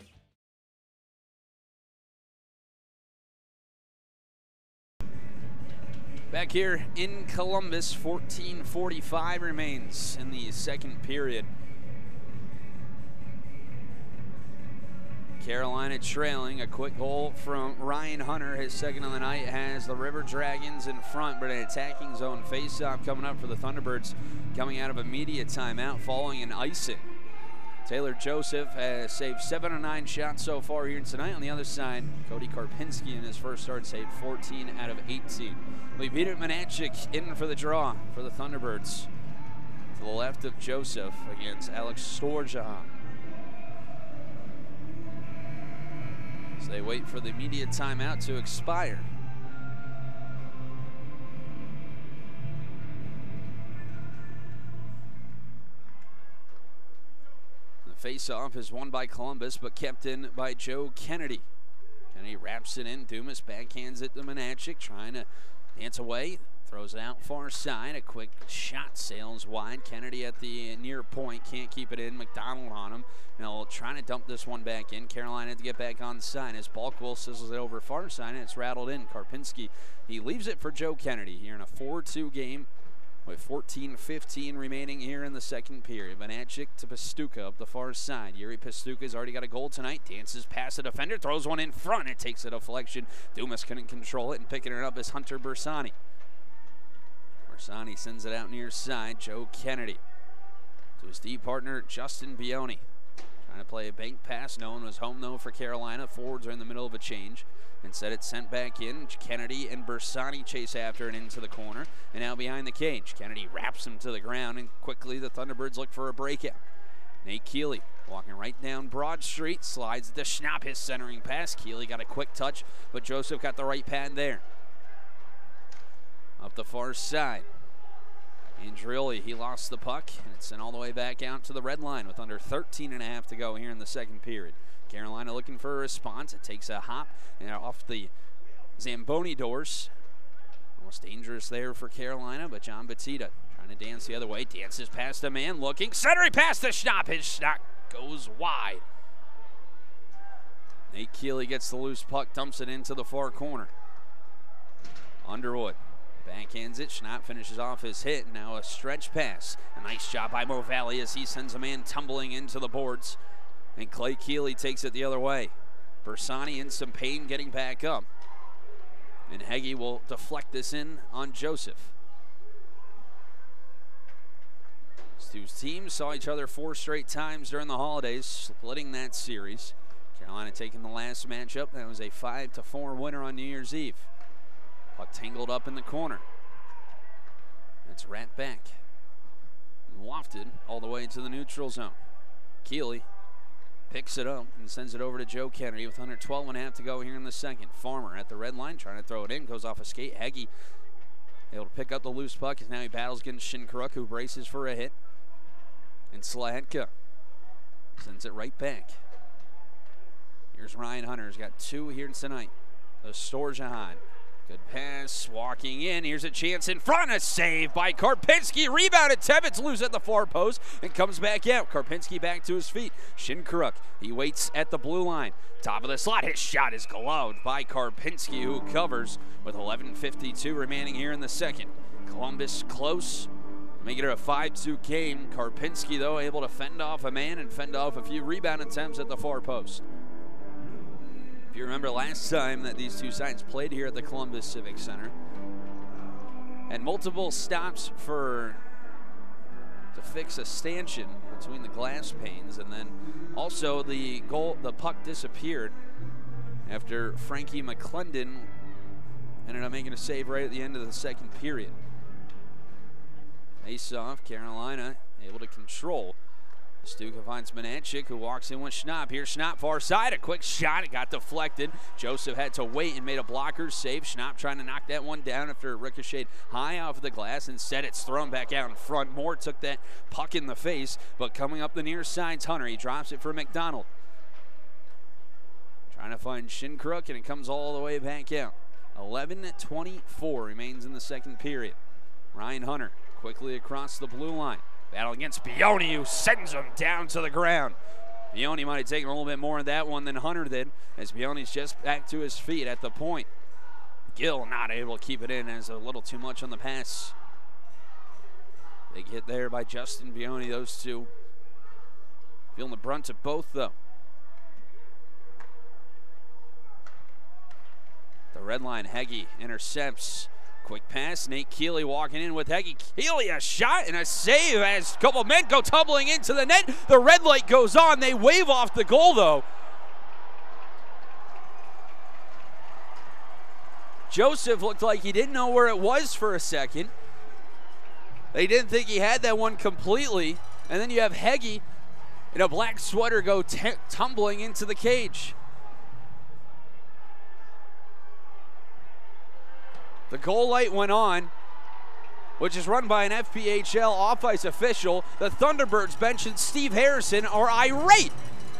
[SPEAKER 1] Back here in Columbus, fourteen forty-five remains in the second period. Carolina trailing. A quick goal from Ryan Hunter, his second of the night, has the River Dragons in front, but an attacking zone face-off coming up for the Thunderbirds, coming out of immediate timeout following an icing. Taylor Joseph has saved seven of nine shots so far here tonight. On the other side, Cody Karpinski in his first start saved fourteen out of eighteen. We beat it Bonachik in for the draw for the Thunderbirds. To the left of Joseph against Alex Storjahan. So they wait for the immediate timeout to expire. The face-off is won by Columbus, but kept in by Joe Kennedy. Kennedy wraps it in. Dumas backhands it to Bonachik, trying to dance away. Throws it out far side. A quick shot sails wide. Kennedy at the near point. Can't keep it in. McDonald on him. Now trying to dump this one back in. Carolina to get back on the side as Balkwell sizzles it over far side, and it's rattled in. Karpinski, he leaves it for Joe Kennedy here in a four two game with fourteen fifteen remaining here in the second period. Bonachik to Pastuca up the far side. Yuri Pastuca's already got a goal tonight. Dances past the defender. Throws one in front. It takes a deflection. Dumas couldn't control it, and picking it up is Hunter Bersani. Bersani sends it out near side. Joe Kennedy to his D partner Justin Bioni. Trying to play a bank pass. No one was home though for Carolina. Forwards are in the middle of a change. Instead it's sent back in. Kennedy and Bersani chase after it into the corner. And now behind the cage. Kennedy wraps him to the ground, and quickly the Thunderbirds look for a breakout. Nate Keeley walking right down Broad Street. Slides to Schnapp, his centering pass. Keeley got a quick touch, but Joseph got the right pad there. Up the far side. Andrioli, he lost the puck, and it's sent all the way back out to the red line with under thirteen and a half to go here in the second period. Carolina looking for a response. It takes a hop and off the Zamboni doors. Almost dangerous there for Carolina, but John Batista trying to dance the other way. Dances past a man, looking. Centering past the Schnapp. His shot goes wide. Nate Keeley gets the loose puck, dumps it into the far corner. Underwood backhands it. Schnapp finishes off his hit. Now a stretch pass. A nice job by Mo Valley as he sends a man tumbling into the boards. And Clay Keeley takes it the other way. Bersani in some pain getting back up. And Heggie will deflect this in on Joseph. These two teams saw each other four straight times during the holidays, splitting that series. Carolina taking the last matchup. That was a five to four winner on New Year's Eve. Puck tangled up in the corner. It's wrapped back and wafted all the way to the neutral zone. Keeley picks it up and sends it over to Joe Kennedy with under twelve and a half to go here in the second. Farmer at the red line trying to throw it in, goes off a skate. Heggie able to pick up the loose puck as now he battles against Shinkaruk, who braces for a hit. And Slahetka sends it right back. Here's Ryan Hunter, he's got two here tonight. The Storjahan. Good pass, walking in. Here's a chance in front. A save by Karpinski. Rebounded. Tevitz loose at the far post and comes back out. Karpinski back to his feet. Shinkaruk, he waits at the blue line. Top of the slot. His shot is gloved by Karpinski, who covers with eleven fifty-two remaining here in the second. Columbus close, making it a five two game. Karpinski, though, able to fend off a man and fend off a few rebound attempts at the far post. If you remember last time that these two sides played here at the Columbus Civic Center, and multiple stops for to fix a stanchion between the glass panes, and then also the goal, the puck disappeared after Frankie McClendon ended up making a save right at the end of the second period. Face off, Carolina able to control. Stuka finds Manachik, who walks in with Schnapp. Here's Schnapp far side, a quick shot, it got deflected. Joseph had to wait and made a blocker save. Schnapp trying to knock that one down after it ricocheted high off of the glass. Instead, it's thrown back out in front. Moore took that puck in the face, but coming up the near side's Hunter. He drops it for McDonald. Trying to find Shinkaruk, and it comes all the way back out. eleven twenty-four remains in the second period. Ryan Hunter quickly across the blue line. Battle against Bioni, who sends him down to the ground. Bioni might have taken a little bit more of that one than Hunter did, as Bioni's just back to his feet at the point. Gill not able to keep it in, as a little too much on the pass. Big hit there by Justin Bioni. Those two feeling the brunt of both, though. The red line, Heggie intercepts. Quick pass, Nate Keeley walking in with Heggie. Keeley, a shot and a save as a couple men go tumbling into the net. The red light goes on. They wave off the goal, though. Joseph looked like he didn't know where it was for a second. They didn't think he had that one completely. And then you have Heggie in a black sweater go t tumbling into the cage. The goal light went on, which is run by an F P H L off-ice official. The Thunderbirds bench and Steve Harrison are irate.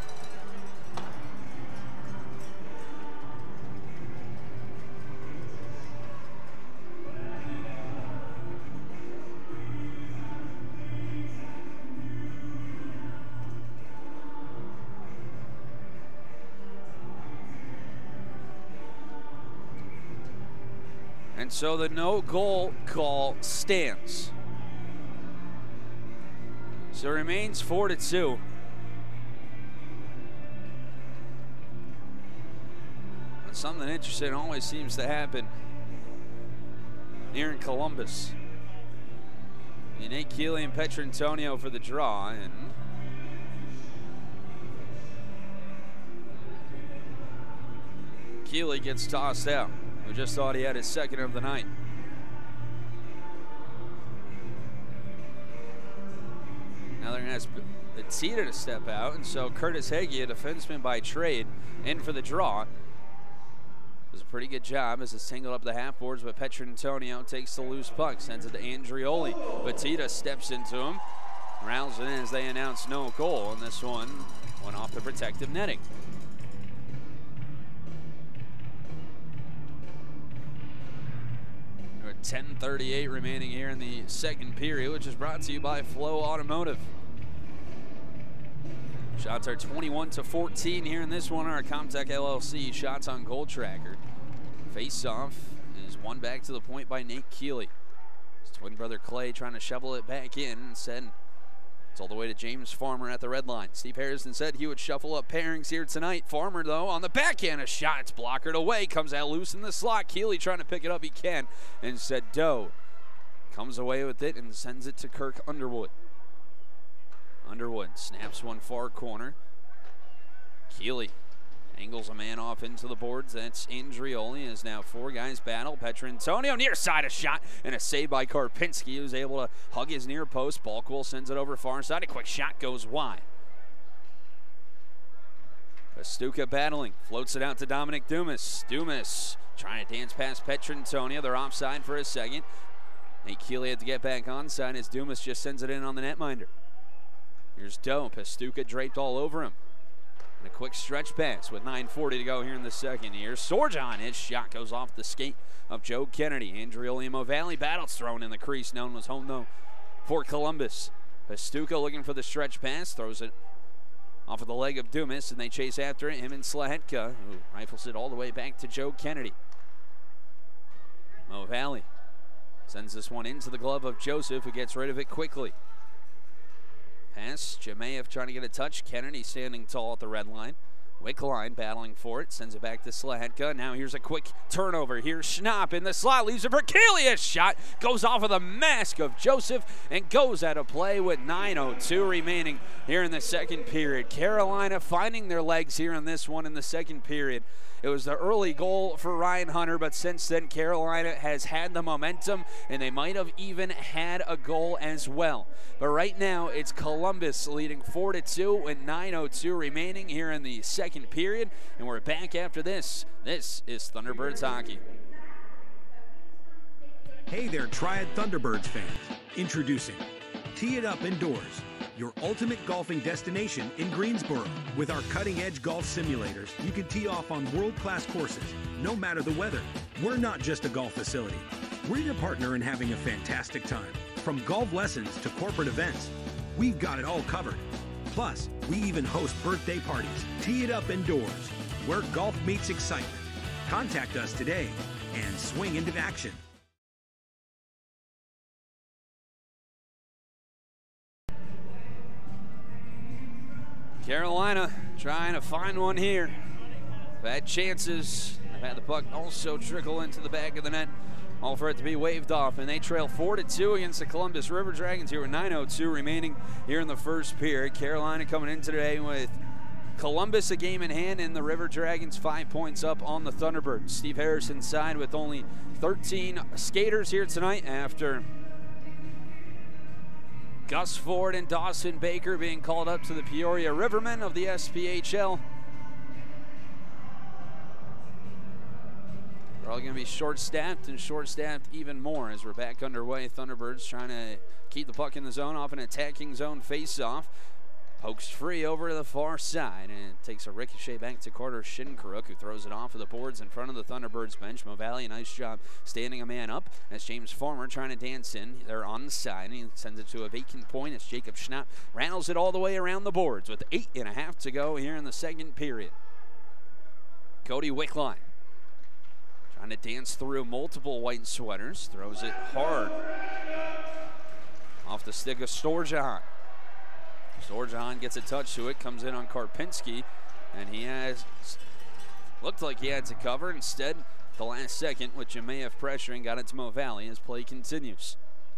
[SPEAKER 1] And so the no goal call stands. So it remains four to two. And something interesting always seems to happen here in Columbus. Nate Keeley and Petrantonio for the draw, and Keeley gets tossed out. We just thought he had his second of the night. Now they're going to ask Batista to step out, and so Curtis Heggie, a defenseman by trade, in for the draw. Does a pretty good job as it's tangled up the half boards, but Petrantonio takes the loose puck, sends it to Andrioli. Batista steps into him, rounds it in as they announce no goal, and this one went off the protective netting. ten thirty-eight remaining here in the second period, which is brought to you by Flow Automotive. Shots are twenty-one to fourteen here in this one. Our Comtech L L C shots on goal tracker. Face-off is won back to the point by Nate Keeley. His twin brother Clay trying to shovel it back in. Instead, it's all the way to James Farmer at the red line. Steve Harrison said he would shuffle up pairings here tonight. Farmer, though, on the backhand, a shot. It's blockered away. Comes out loose in the slot. Keeley trying to pick it up. He can. Instead, Doe comes away with it and sends it to Kirk Underwood. Underwood snaps one far corner. Keeley angles a man off into the boards. That's Andrioli as now four guys battle. Petrantonio near side, a shot and a save by Karpinski, who's able to hug his near post. Balkwell sends it over far side. A quick shot goes wide. Pastuca battling, floats it out to Dominic Dumas. Dumas trying to dance past Petrantonio. They're offside for a second. Nate Keeley had to get back onside as Dumas just sends it in on the netminder. Here's Doe. Pastuca draped all over him. And a quick stretch pass with nine forty to go here in the second. Here's Sorjan. His shot goes off the skate of Joe Kennedy. Andrioli Valley battles thrown in the crease. No one was home, though, for Columbus. Pastuca looking for the stretch pass. Throws it off of the leg of Dumas, and they chase after it. Him and Slahetka, who rifles it all the way back to Joe Kennedy. Mo Valley sends this one into the glove of Joseph, who gets rid of it quickly. Pass, Jemayev trying to get a touch. Kennedy standing tall at the red line. Wickline battling for it, sends it back to Slahetka. Now here's a quick turnover. Here's Schnapp in the slot, leaves it for Keeley. A shot goes off of the mask of Joseph and goes out of play with nine oh two remaining here in the second period. Carolina finding their legs here in this one in the second period. It was the early goal for Ryan Hunter, but since then Carolina has had the momentum, and they might have even had a goal as well. But right now it's Columbus leading four to two with nine oh two remaining here in the second period, and we're back after this. This is Thunderbirds hockey.
[SPEAKER 4] Hey there, Triad Thunderbirds fans. Introducing Tee It Up Indoors, your ultimate golfing destination in Greensboro. With our cutting-edge golf simulators, you can tee off on world-class courses, no matter the weather. We're not just a golf facility. We're your partner in having a fantastic time. From golf lessons to corporate events, we've got it all covered. Plus, we even host birthday parties. Tee It Up Indoors, where golf meets excitement. Contact us today and swing into action.
[SPEAKER 1] Carolina trying to find one here. Bad chances. They've had the puck also trickle into the back of the net, all for it to be waved off, and they trail four to two against the Columbus River Dragons here with nine oh two remaining here in the first period. Carolina coming in today with Columbus a game in hand, and the River Dragons five points up on the Thunderbirds. Steve Harrison's side with only thirteen skaters here tonight after Gus Ford and Dawson Baker being called up to the Peoria Rivermen of the S P H L. We're all going to be short-staffed and short-staffed even more as we're back underway. Thunderbirds trying to keep the puck in the zone off an attacking zone face-off. Pokes free over to the far side, and it takes a ricochet back to Carter Shinkaruk, who throws it off of the boards in front of the Thunderbirds bench. Mo Valley, nice job standing a man up as James Farmer trying to dance in. They're on the side, and he sends it to a vacant point as Jacob Schnapp rattles it all the way around the boards with eight and a half to go here in the second period. Cody Wickline trying to dance through multiple white sweaters, throws it hard off the stick of Storjahan. Storjahan gets a touch to it, comes in on Karpinski, and he has looked like he had to cover. Instead, the last second with Jemayev pressuring, got it to Mo Valley as play continues.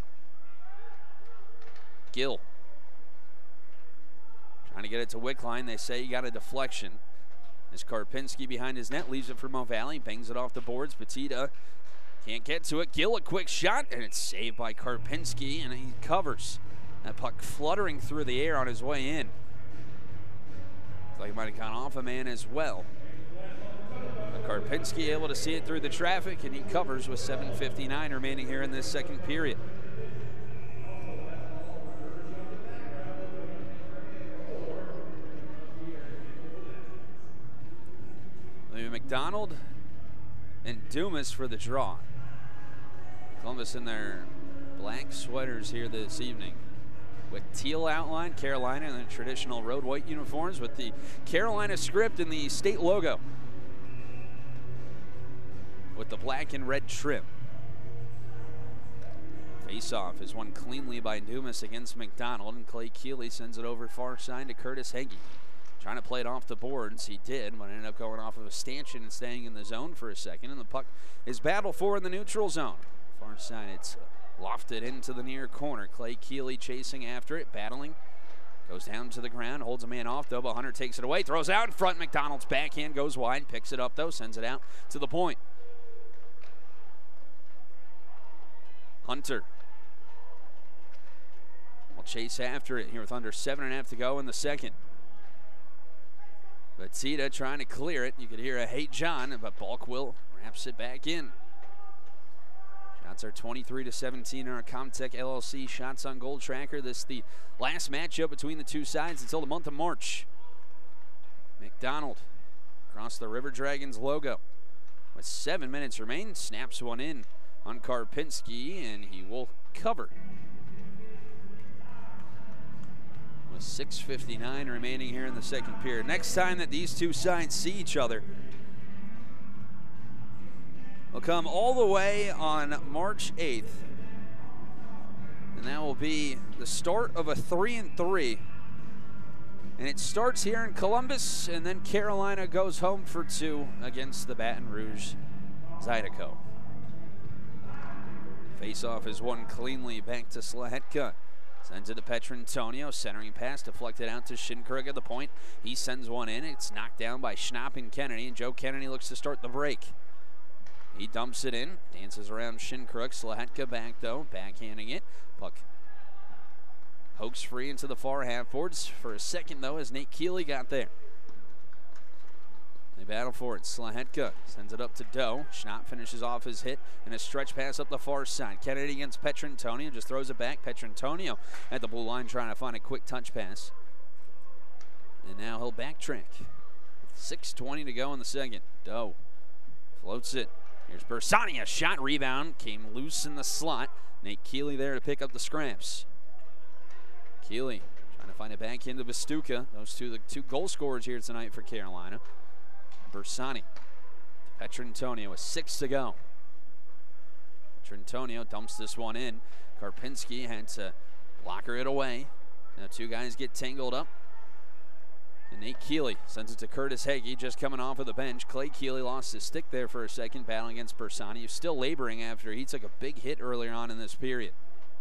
[SPEAKER 1] Gill trying to get it to Wickline. They say he got a deflection. As Karpinski behind his net leaves it for Mo Valley, bangs it off the boards. Petita can't get to it. Gill a quick shot, and it's saved by Karpinski, and he covers. That puck fluttering through the air on his way in. Looks like he might have gone off a man as well. But Karpinski able to see it through the traffic, and he covers with seven fifty-nine remaining here in this second period. Louis McDonald and Dumas for the draw. Columbus in their black sweaters here this evening with teal outline, Carolina in the traditional road white uniforms with the Carolina script and the state logo with the black and red trim. Face-off is won cleanly by Dumas against McDonald, and Clay Keeley sends it over far side to Curtis Heggie. Trying to play it off the boards, he did, but ended up going off of a stanchion and staying in the zone for a second, and the puck is battled for in the neutral zone. Far side, it's lofted into the near corner. Clay Keeley chasing after it, battling. Goes down to the ground, holds a man off though, but Hunter takes it away, throws out in front. McDonald's backhand goes wide, picks it up though, sends it out to the point. Hunter will chase after it here with under seven and a half to go in the second. Batista trying to clear it. You could hear a "Hey John," but Balkwill wraps it back in. Shots are twenty-three to seventeen in our Comtech L L C Shots on Goal tracker. This is the last matchup between the two sides until the month of March. McDonald across the River Dragons logo. With seven minutes remain, snaps one in on Karpinski, and he will cover. With six fifty-nine remaining here in the second period. Next time that these two sides see each other will come all the way on March eighth. And that will be the start of a three and three. And it starts here in Columbus, and then Carolina goes home for two against the Baton Rouge Zydeco. Face-off is won cleanly back to Slahetka. Sends it to Petrantonio, centering pass, deflected out to Shinkrug at the point. He sends one in. It's knocked down by Schnapp and Kennedy, and Joe Kennedy looks to start the break. He dumps it in, dances around Shinkrug. Slahetka back though, backhanding it. Puck pokes free into the far half boards for a second though as Nate Keeley got there. They battle for it. Slahetka sends it up to Doe. Schnapp finishes off his hit and a stretch pass up the far side. Kennedy against Petrantonio, just throws it back. Petrantonio at the blue line trying to find a quick touch pass. And now he'll backtrack. six twenty to go in the second. Doe floats it. Here's Bersani, a shot rebound. Came loose in the slot. Nate Keeley there to pick up the scraps. Keeley trying to find it back into Bastuka. Those two, the two goal scorers here tonight for Carolina. Bersani to Petrantonio with six to go. Petrantonio dumps this one in. Karpinski had to blocker it away. Now two guys get tangled up. And Nate Keeley sends it to Curtis Heggie, just coming off of the bench. Clay Keeley lost his stick there for a second, battling against Bersani. He's still laboring after he took a big hit earlier on in this period.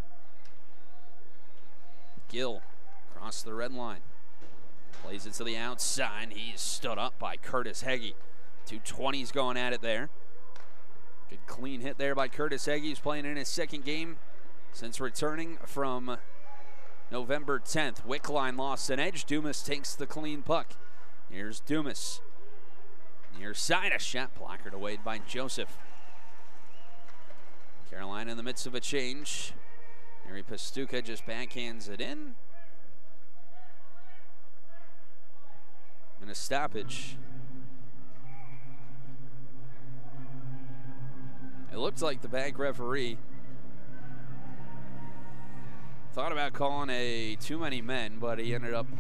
[SPEAKER 1] Gill across the red line. Plays it to the outside. He's stood up by Curtis Heggie. two twenties going at it there. Good clean hit there by Curtis Heggie. He's playing in his second game since returning from November tenth. Wickline lost an edge. Dumas takes the clean puck. Here's Dumas. Near side, a shot blockered away by Joseph. Carolina in the midst of a change. Harry Pastuka just backhands it in. And a stoppage. It looked like the back referee thought about calling a too many men, but he ended up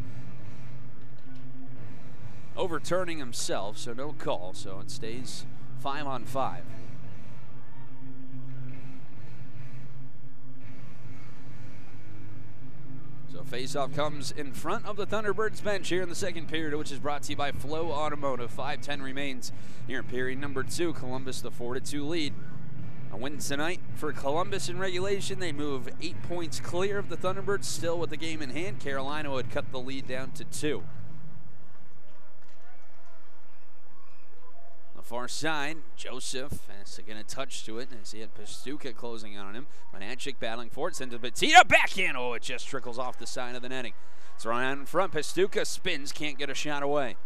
[SPEAKER 1] overturning himself, so no call. So it stays five on five. So faceoff comes in front of the Thunderbirds bench here in the second period, which is brought to you by Flow Automotive. five ten remains here in period number two. Columbus the four to two lead. A win tonight for Columbus in regulation. They move eight points clear of the Thunderbirds, still with the game in hand. Carolina would cut the lead down to two. On the far side, Joseph has to get a touch to it as he had Pastuka closing on him. Monachik battling for it, sends it to Batista, backhand. Oh, it just trickles off the side of the netting. It's run out in front. Pastuka spins, can't get a shot away.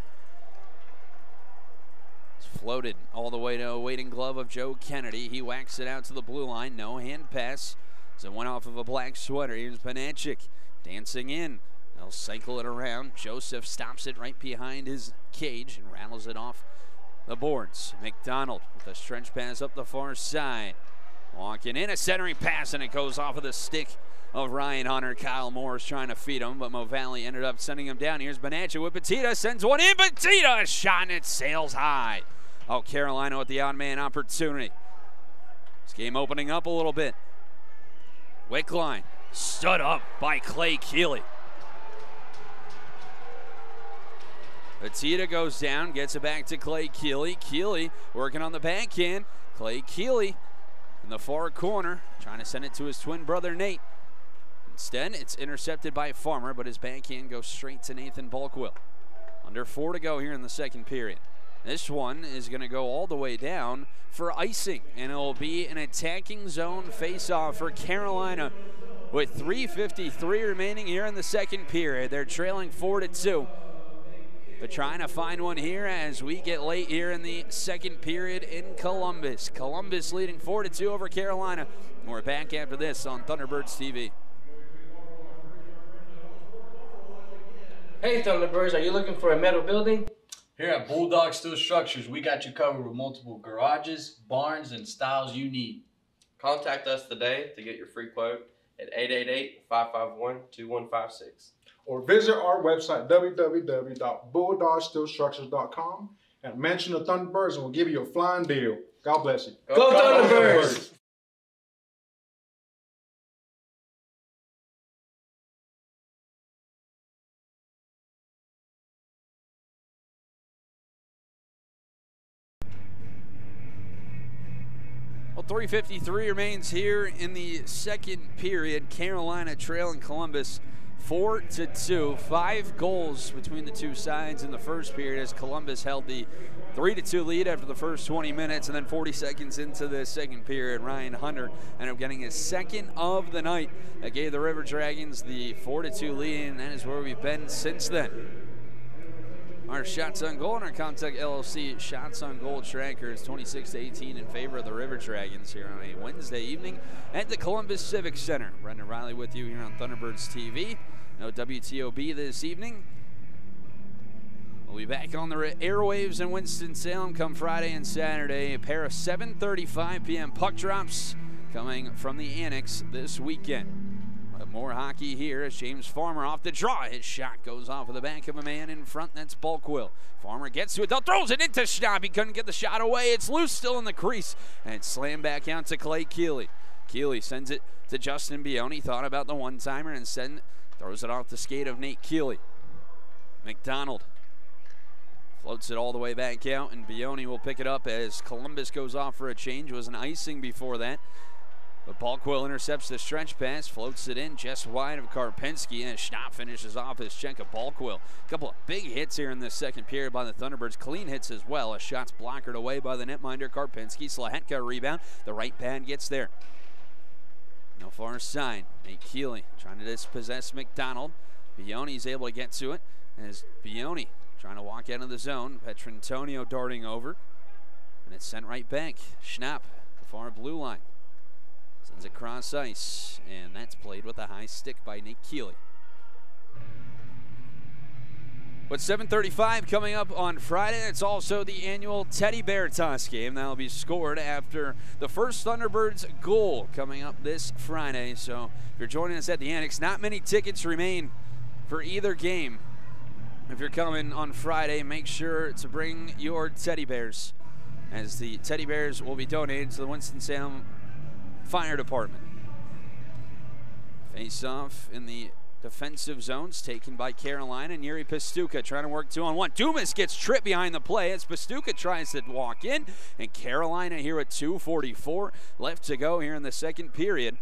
[SPEAKER 1] Floated all the way to a waiting glove of Joe Kennedy. He whacks it out to the blue line. No hand pass. So it went off of a black sweater. Here's Panachik dancing in. They'll cycle it around. Joseph stops it right behind his cage and rattles it off the boards. McDonald with a stretch pass up the far side. Walking in, a centering pass, and it goes off of the stick of Ryan Hunter. Kyle Morris trying to feed him, but Mo Valley ended up sending him down. Here's Bonacci with Petita, sends one in. Petita, a shot, and it sails high. Oh, Carolina with the odd man opportunity. This game opening up a little bit. Wickline stood up by Clay Keeley. Petita goes down, gets it back to Clay Keeley. Keeley working on the backhand. Clay Keeley in the far corner, trying to send it to his twin brother, Nate. Instead, it's intercepted by Farmer, but his backhand goes straight to Nathan Bulkwill. Under four to go here in the second period. This one is going to go all the way down for icing, and it will be an attacking zone face-off for Carolina with three fifty-three remaining here in the second period. They're trailing four to two. But trying to find one here as we get late here in the second period in Columbus. Columbus leading four to two over Carolina. We're back after this on Thunderbirds T V.
[SPEAKER 21] Hey Thunderbirds, are you looking for a metal building?
[SPEAKER 14] Here at Bulldog Steel Structures, we got you covered with multiple garages, barns, and styles you need.
[SPEAKER 15] Contact us today to get your free quote at eight eight eight, five five one, two one five six.
[SPEAKER 16] Or visit our website, w w w dot bulldog steel structures dot com, and mention the Thunderbirds and we'll give you a flying deal. God bless you.
[SPEAKER 21] Go, Go Thunderbirds! Thunderbirds!
[SPEAKER 1] Well, three fifty-three remains here in the second period. Carolina trailing Columbus four to two. Five goals between the two sides in the first period as Columbus held the three to two lead after the first twenty minutes, and then forty seconds into the second period, Ryan Hunter ended up getting his second of the night. That gave the River Dragons the four to two lead, and that is where we've been since then. Our shots on goal and our Contact L L C shots on goal tracker is twenty-six to eighteen in favor of the River Dragons here on a Wednesday evening at the Columbus Civic Center. Brendan Riley with you here on Thunderbirds T V. No W T O B this evening. We'll be back on the airwaves in Winston-Salem come Friday and Saturday. A pair of seven thirty-five p m puck drops coming from the Annex this weekend. But more hockey here as James Farmer off the draw. His shot goes off of the back of a man in front. That's Bulkwill. Farmer gets to it, though, throws it into Schnapp. He couldn't get the shot away. It's loose still in the crease. And it's slammed back out to Clay Keeley. Keeley sends it to Justin Bione. Thought about the one-timer and send, throws it off the skate of Nate Keeley. McDonald floats it all the way back out, and Bione will pick it up as Columbus goes off for a change. It was an icing before that. But Bulkwill intercepts the stretch pass, floats it in just wide of Karpinski, and Schnapp finishes off his check of Bulkwill. A couple of big hits here in this second period by the Thunderbirds. Clean hits as well. A shot's blockered away by the netminder Karpinski. Slahetka rebound. The right pad gets there. No far side. Nate Keeley trying to dispossess McDonald. Bione's able to get to it as Bione trying to walk out of the zone. Petrantonio darting over. And it's sent right back. Schnapp, the far blue line. Sends it cross ice, and that's played with a high stick by Nate Keeley. With seven thirty-five coming up on Friday, it's also the annual Teddy Bear Toss game. That will be scored after the first Thunderbirds goal coming up this Friday. So if you're joining us at the Annex, not many tickets remain for either game. If you're coming on Friday, make sure to bring your teddy bears, as the teddy bears will be donated to the Winston-Salem Fire Department. Face off in the defensive zones taken by Carolina. And Yuri Pastuka trying to work two on one. Dumas gets tripped behind the play as Pastuka tries to walk in. And Carolina here at two forty-four left to go here in the second period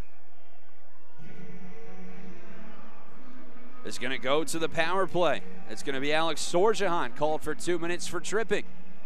[SPEAKER 1] is going to go to the power play. It's going to be Alex Sorjahan called for two minutes for tripping.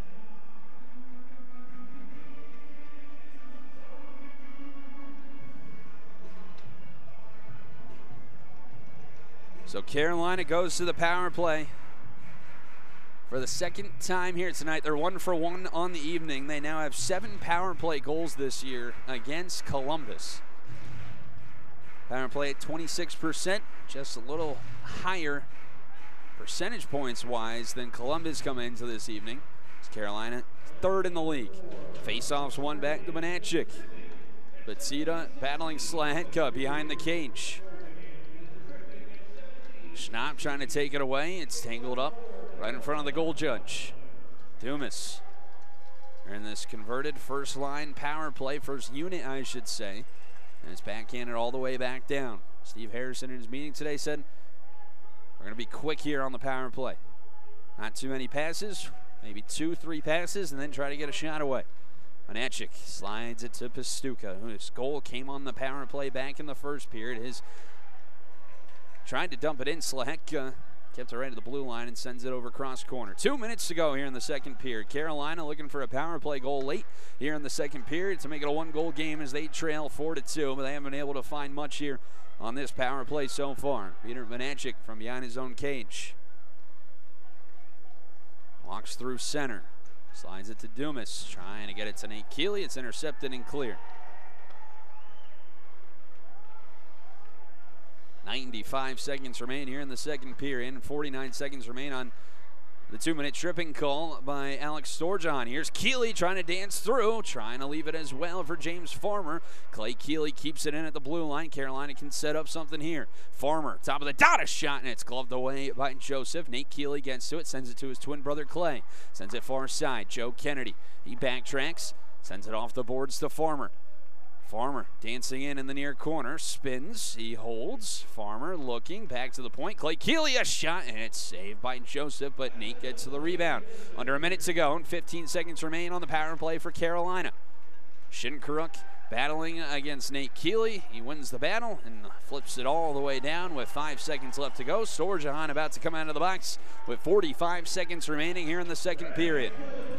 [SPEAKER 1] So Carolina goes to the power play for the second time here tonight. They're one for one on the evening. They now have seven power play goals this year against Columbus. Power play at twenty-six percent, just a little higher percentage points wise than Columbus coming into this evening. It's Carolina third in the league. Face-offs one back to Bonacci. Batista battling Slahetka behind the cage. Schnapp trying to take it away. It's tangled up right in front of the goal judge. Dumas. They're in this converted first line power play, first unit, I should say. And it's backhanded all the way back down. Steve Harrison in his meeting today said, we're going to be quick here on the power play. Not too many passes, maybe two, three passes, and then try to get a shot away. Vanacek slides it to Pastuca, whose goal came on the power play back in the first period. His tried to dump it in. Slahetka kept it right to the blue line and sends it over cross corner. Two minutes to go here in the second period. Carolina looking for a power play goal late here in the second period to make it a one-goal game as they trail four to two, but they haven't been able to find much here on this power play so far. Peter Vanacek from behind his own cage. Walks through center. Slides it to Dumas, trying to get it to Nate Keeley. It's intercepted and clear. ninety-five seconds remain here in the second period, and forty-nine seconds remain on the two-minute tripping call by Alex Storjon. Here's Keeley trying to dance through, trying to leave it as well for James Farmer. Clay Keeley keeps it in at the blue line. Carolina can set up something here. Farmer, top of the dot, a shot, and it's gloved away by Joseph. Nate Keeley gets to it, sends it to his twin brother Clay. Sends it far side. Joe Kennedy, he backtracks, sends it off the boards to Farmer. Farmer dancing in in the near corner, spins, he holds. Farmer looking back to the point. Clay Keeley, a shot, and it's saved by Joseph, but Nate gets to the rebound. Under a minute to go, and fifteen seconds remain on the power play for Carolina. Shinkaruk battling against Nate Keeley. He wins the battle and flips it all the way down with five seconds left to go. Storjon about to come out of the box with forty-five seconds remaining here in the second period.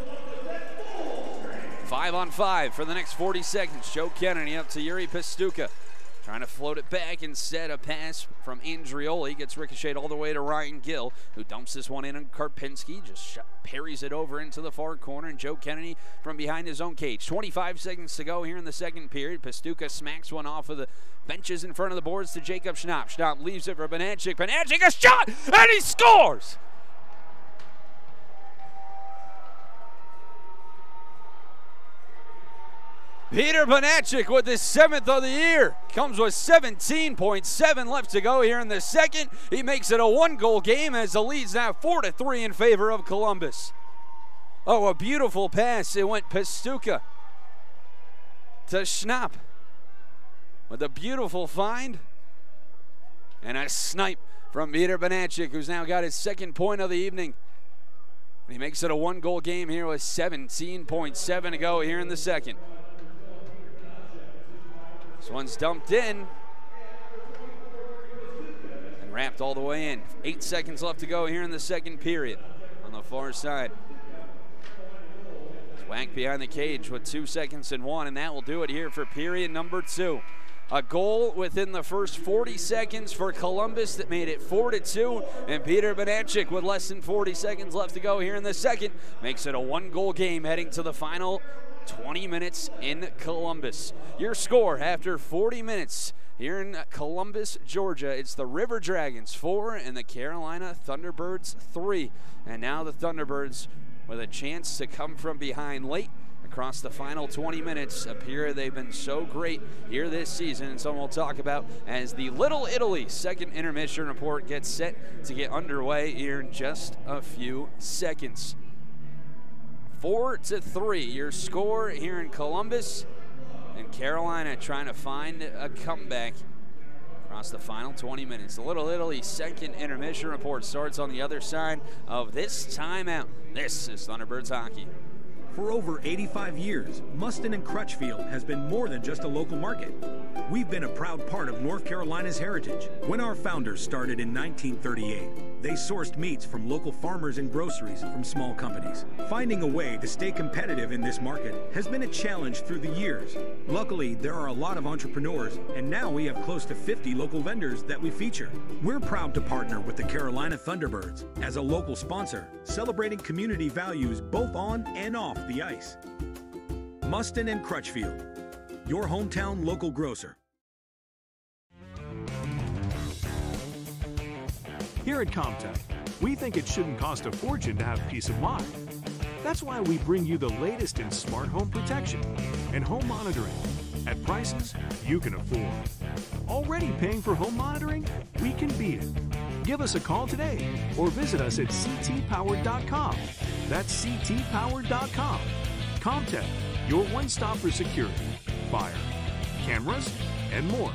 [SPEAKER 1] Five on five for the next forty seconds. Joe Kennedy up to Yuri Pastuca. Trying to float it back. Instead, a pass from Andrioli gets ricocheted all the way to Ryan Gill, who dumps this one in on Karpinski. Just parries it over into the far corner. And Joe Kennedy from behind his own cage. twenty-five seconds to go here in the second period. Pastuca smacks one off of the benches in front of the boards to Jacob Schnapp. Schnapp leaves it for Vanacek. Vanacek, a shot, and he scores! Peter Vanacek with his seventh of the year. Comes with seventeen point seven left to go here in the second. He makes it a one-goal game as the lead's now four to three in favor of Columbus. Oh, a beautiful pass. It went Pastuca to Schnapp with a beautiful find. And a snipe from Peter Vanacek, who's now got his second point of the evening. And he makes it a one-goal game here with seventeen point seven to go here in the second. This one's dumped in and wrapped all the way in. Eight seconds left to go here in the second period on the far side. Swank behind the cage with two seconds and one, and that will do it here for period number two. A goal within the first forty seconds for Columbus that made it four to two, and Peter Vanacek with less than forty seconds left to go here in the second makes it a one-goal game heading to the final twenty minutes in Columbus. Your score after forty minutes here in Columbus, Georgia. It's the River Dragons four and the Carolina Thunderbirds three. And now the Thunderbirds with a chance to come from behind late across the final twenty minutes. A period they've been so great here this season, and someone we'll talk about as the Little Italy second intermission report gets set to get underway here in just a few seconds. Four to three, your score here in Columbus, and Carolina trying to find a comeback across the final twenty minutes. The Little Italy second intermission report starts on the other side of this timeout. This is Thunderbirds hockey.
[SPEAKER 4] For over eighty-five years, Mustin and Crutchfield has been more than just a local market. We've been a proud part of North Carolina's heritage. When our founders started in nineteen thirty-eight, they sourced meats from local farmers and groceries from small companies. Finding a way to stay competitive in this market has been a challenge through the years. Luckily, there are a lot of entrepreneurs, and now we have close to fifty local vendors that we feature. We're proud to partner with the Carolina Thunderbirds as a local sponsor, celebrating community values both on and off the ice. Mustin and Crutchfield, your hometown local grocer.
[SPEAKER 6] Here at Comtech, we think it shouldn't cost a fortune to have peace of mind. That's why we bring you the latest in smart home protection and home monitoring. at prices you can afford. Already paying for home monitoring? We can beat it. Give us a call today or visit us at c t powered dot com. That's c t powered dot com. Comtech, your one-stop for security, fire, cameras, and more.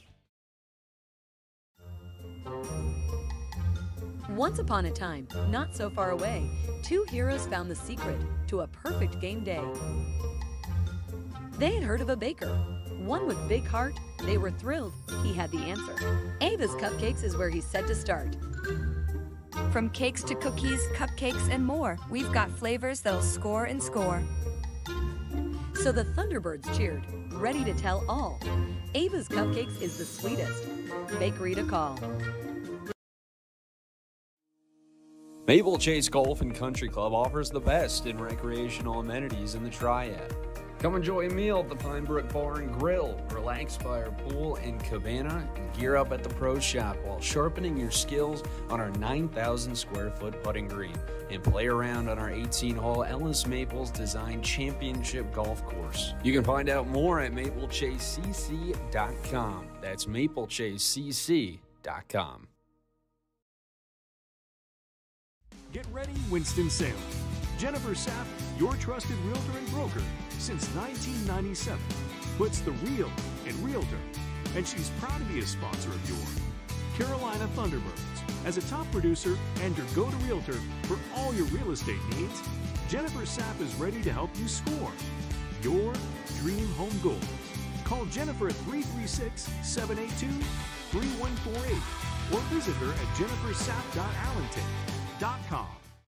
[SPEAKER 7] Once upon a time, not so far away, two heroes found the secret to a perfect game day. They had heard of a baker, one with big heart. They were thrilled he had the answer. Ava's Cupcakes is where he's set to start.
[SPEAKER 8] From cakes to cookies, cupcakes, and more, we've got flavors that'll score and score.
[SPEAKER 7] So the Thunderbirds cheered, ready to tell all. Ava's Cupcakes is the sweetest. Bakery to call.
[SPEAKER 9] Maple Chase Golf and Country Club offers the best in recreational amenities in the Triad. Come enjoy a meal at the Pinebrook Bar and Grill, relax by our pool and cabana, and gear up at the Pro Shop while sharpening your skills on our nine thousand square foot putting green, and play around on our eighteen hole Ellis Maples Design Championship Golf Course. You can find out more at maple chase c c dot com. That's maple chase c c dot com.
[SPEAKER 6] Get ready, Winston-Salem. Jennifer Sapp, your trusted realtor and broker since nineteen ninety-seven, puts the real in realtor, and she's proud to be a sponsor of your Carolina Thunderbirds. As a top producer and your go-to realtor for all your real estate needs, Jennifer Sapp is ready to help you score your dream home goal. Call Jennifer at three three six, seven eight two, three one four eight or visit her at jennifer sapp dot allington dot com.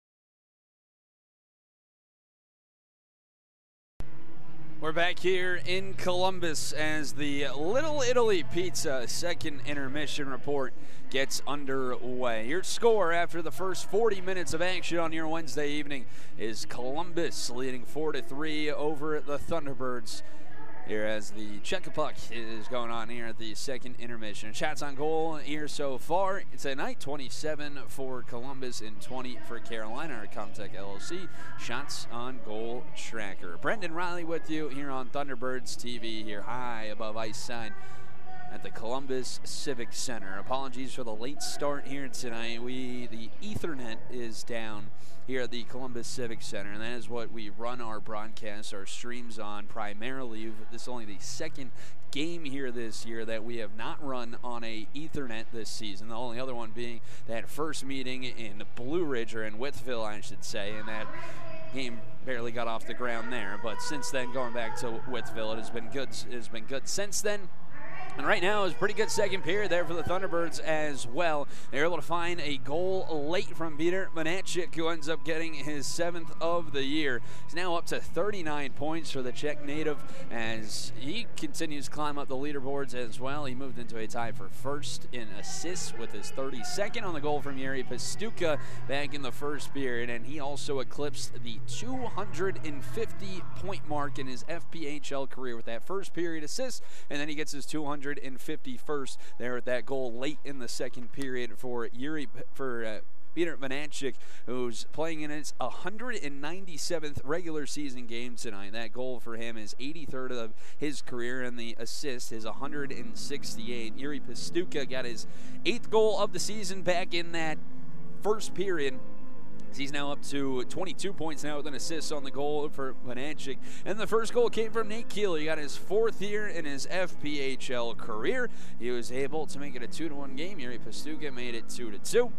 [SPEAKER 1] We're back here in Columbus as the Little Italy Pizza second intermission report gets underway. Your score after the first forty minutes of action on your Wednesday evening is Columbus leading four to three over the Thunderbirds. Here as the check-a-puck is going on here at the second intermission. Shots on goal here so far tonight, twenty-seven for Columbus and twenty for Carolina. Our Comtech L L C shots on goal tracker. Brendan Riley with you here on Thunderbirds T V here high above ice side at the Columbus Civic Center. Apologies for the late start here tonight. We the Ethernet is down here at the Columbus Civic Center, and that is what we run our broadcasts, our streams on primarily. This is only the second game here this year that we have not run on a Ethernet this season. The only other one being that first meeting in Blue Ridge, or in Whitfield, I should say, and that game barely got off the ground there. But since then, going back to Whitfield, it has been good. It has been good since then. And right now is a pretty good second period there for the Thunderbirds as well. They're able to find a goal late from Peter Manachik, who ends up getting his seventh of the year. He's now up to thirty-nine points for the Czech native as he continues to climb up the leaderboards as well. He moved into a tie for first in assists with his thirty-second on the goal from Yuri Pastuka back in the first period, and he also eclipsed the two hundred fifty point mark in his F P H L career with that first period assist, and then he gets his two hundred fifty-first there at that goal late in the second period for Yuri for uh, Peter Manachik, who's playing in his one hundred ninety-seventh regular season game tonight. That goal for him is eighty-third of his career, and the assist is one hundred sixty-eight. Yuri Pastuka got his eighth goal of the season back in that first period. He's now up to twenty-two points now with an assist on the goal for Manachik. And the first goal came from Nate Keeley. He got his fourth here in his F P H L career. He was able to make it a two to one game. Yuri Pastuka made it two to two.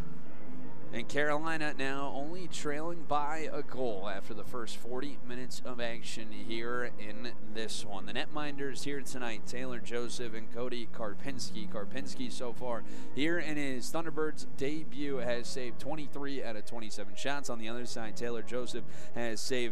[SPEAKER 1] And Carolina now only trailing by a goal after the first forty minutes of action here in this one. The netminders here tonight, Taylor Joseph and Cody Karpinski. Karpinski so far here in his Thunderbirds debut has saved twenty-three out of twenty-seven shots. On the other side, Taylor Joseph has saved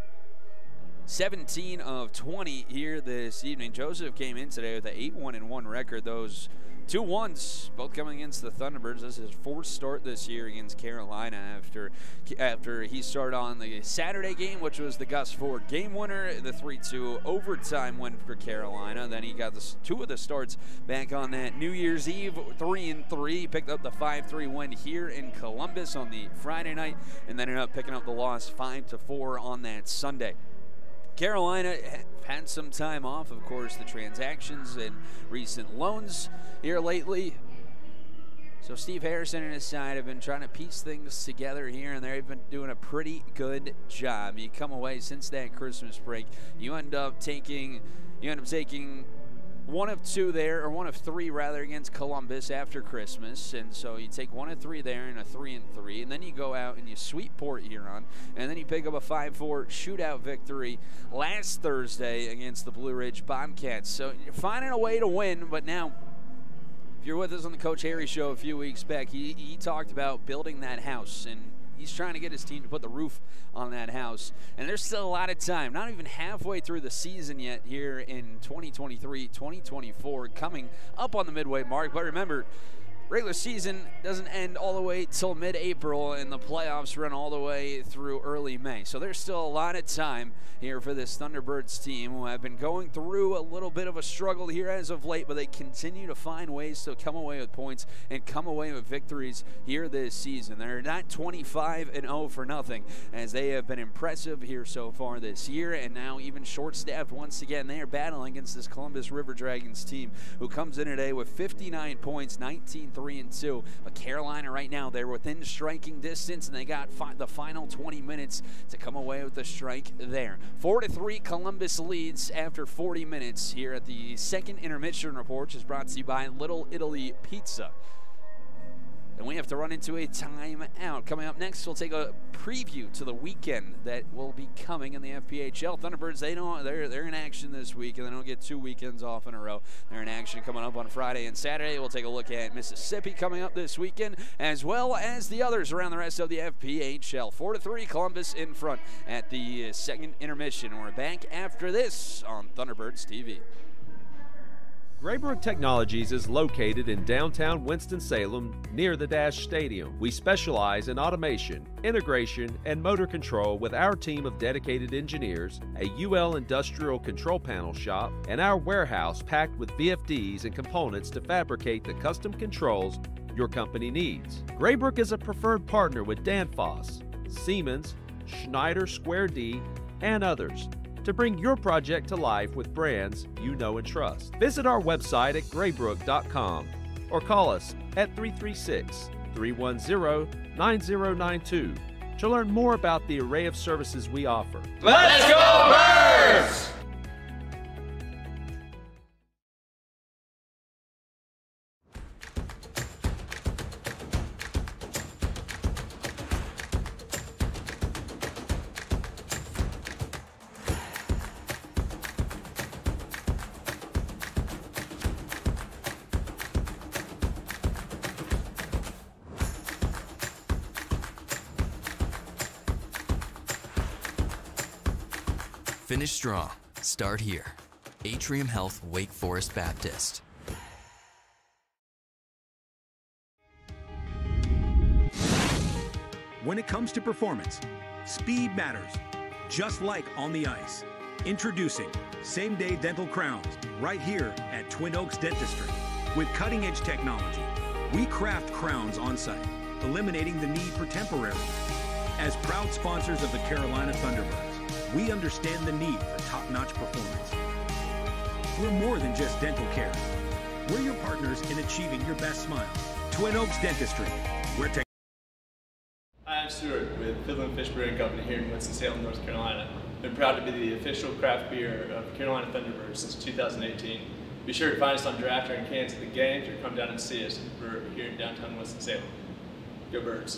[SPEAKER 1] seventeen of twenty here this evening. Joseph came in today with an eight one and one record. Those two ones, both coming against the Thunderbirds. This is his fourth start this year against Carolina after after he started on the Saturday game, which was the Gus Ford game winner, the three two overtime win for Carolina. Then he got the, two of the starts back on that New Year's Eve, three and three. He picked up the five three win here in Columbus on the Friday night, and then ended up picking up the loss five to four on that Sunday. Carolina had some time off, of course, the transactions and recent loans here lately. So Steve Harrison and his side have been trying to piece things together here, and they've been doing a pretty good job. You come away since that Christmas break, you end up taking, you end up taking one of two there, or one of three rather, against Columbus after Christmas. And so you take one of three there and a three and three, and then you go out and you sweep Port Huron, and then you pick up a five four shootout victory last Thursday against the Blue Ridge Bobcats. So you're finding a way to win, but now, if you're with us on the Coach Harry Show a few weeks back, he, he talked about building that house, and he's trying to get his team to put the roof on that house. And there's still a lot of time, not even halfway through the season yet here in twenty twenty-three twenty twenty-four, coming up on the midway mark. But remember, regular season doesn't end all the way till mid-April, and the playoffs run all the way through early May. So there's still a lot of time here for this Thunderbirds team, who have been going through a little bit of a struggle here as of late, but they continue to find ways to come away with points and come away with victories here this season. They're not twenty-five and oh for nothing, as they have been impressive here so far this year, and now even short-staffed once again. They are battling against this Columbus River Dragons team, who comes in today with fifty-nine points, nineteen three and two. But Carolina right now, they're within striking distance, and they got fi the final twenty minutes to come away with the strike there. Four to three, Columbus leads after forty minutes here at the second intermission report, which is brought to you by Little Italy Pizza. And we have to run into a timeout. Coming up next, we'll take a preview to the weekend that will be coming in the F P H L. Thunderbirds, they don't, they're, they're in action this week, and they don't get two weekends off in a row. They're in action coming up on Friday and Saturday. We'll take a look at Mississippi coming up this weekend, as well as the others around the rest of the F P H L. Four to three, Columbus in front at the second intermission. We're back after this on Thunderbirds T V.
[SPEAKER 2] Graybrook Technologies is located in downtown Winston-Salem near the Dash Stadium. We specialize in automation, integration, and motor control with our team of dedicated engineers, a U L industrial control panel shop, and our warehouse packed with V F Ds and components to fabricate the custom controls your company needs. Graybrook is a preferred partner with Danfoss, Siemens, Schneider Square D, and others to bring your project to life with brands you know and trust. Visit our website at graybrook dot com or call us at three three six, three one zero, nine zero nine two to learn more about the array of services we offer.
[SPEAKER 13] Let's go Birds!
[SPEAKER 17] Finish strong. Start here. Atrium Health Wake Forest Baptist.
[SPEAKER 4] When it comes to performance, speed matters, just like on the ice. Introducing same-day dental crowns right here at Twin Oaks Dentistry. With cutting-edge technology, we craft crowns on site, eliminating the need for temporary. As proud sponsors of the Carolina Thunderbirds, we understand the need for top-notch performance. We're more than just dental care. We're your partners in achieving your best smile. Twin Oaks Dentistry, where tech.
[SPEAKER 5] Hi, I'm Stuart with Fiddlin' Fish Brewing Company here in Winston-Salem, North Carolina. Been proud to be the official craft beer of Carolina Thunderbirds since two thousand eighteen. Be sure to find us on draft or in cans at the games, or come down and see us. We're here in downtown Winston-Salem. Go Birds!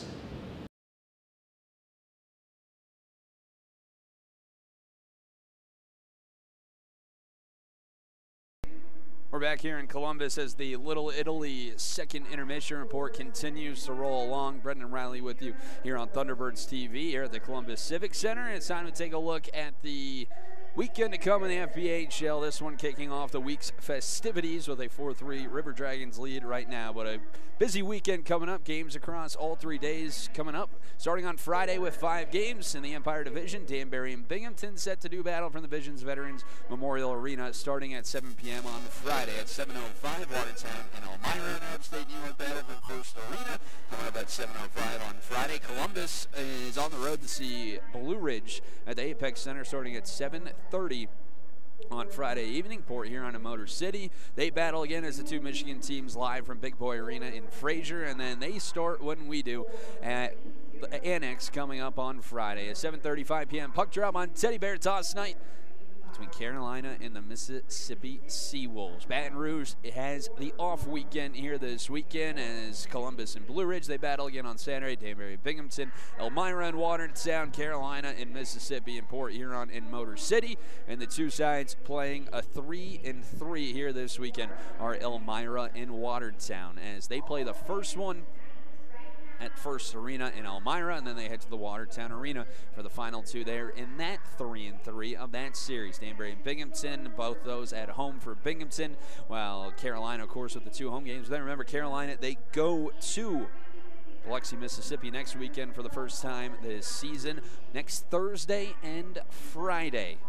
[SPEAKER 1] We're back here in Columbus as the Little Italy second intermission report continues to roll along. Brendan Riley with you here on Thunderbirds T V here at the Columbus Civic Center. It's time to take a look at the weekend to come in the F P H L. This one kicking off the week's festivities with a four three River Dragons lead right now. But a busy weekend coming up. Games across all three days coming up. Starting on Friday with five games in the Empire Division. Danbury and Binghamton set to do battle from the Division's Veterans Memorial Arena starting at seven p m on Friday. At seven oh five, Watertown and Elmira. Upstate New York battle from First Arena. Coming up at seven oh five on Friday. Columbus is on the road to see Blue Ridge at the Apex Center starting at seven thirty on Friday evening. Port Huron and Motor City, they battle again as the two Michigan teams live from Big Boy Arena in Fraser, and then they start when we do at the Annex coming up on Friday. A seven thirty-five p m puck drop on Teddy Bear Toss night between Carolina and the Mississippi Seawolves. Baton Rouge has the off weekend here this weekend as Columbus and Blue Ridge, they battle again on Saturday. Danbury, Binghamton, Elmira and Watertown, Carolina and Mississippi, and Port Huron and Motor City. And the two sides playing a three and three here this weekend are Elmira and Watertown as they play the first one at First Arena in Elmira, and then they head to the Watertown Arena for the final two there in that three and three of that series. Danbury and Binghamton, both those at home for Binghamton, while Carolina, of course, with the two home games. Then remember, Carolina, they go to Biloxi, Mississippi next weekend for the first time this season, next Thursday and Friday.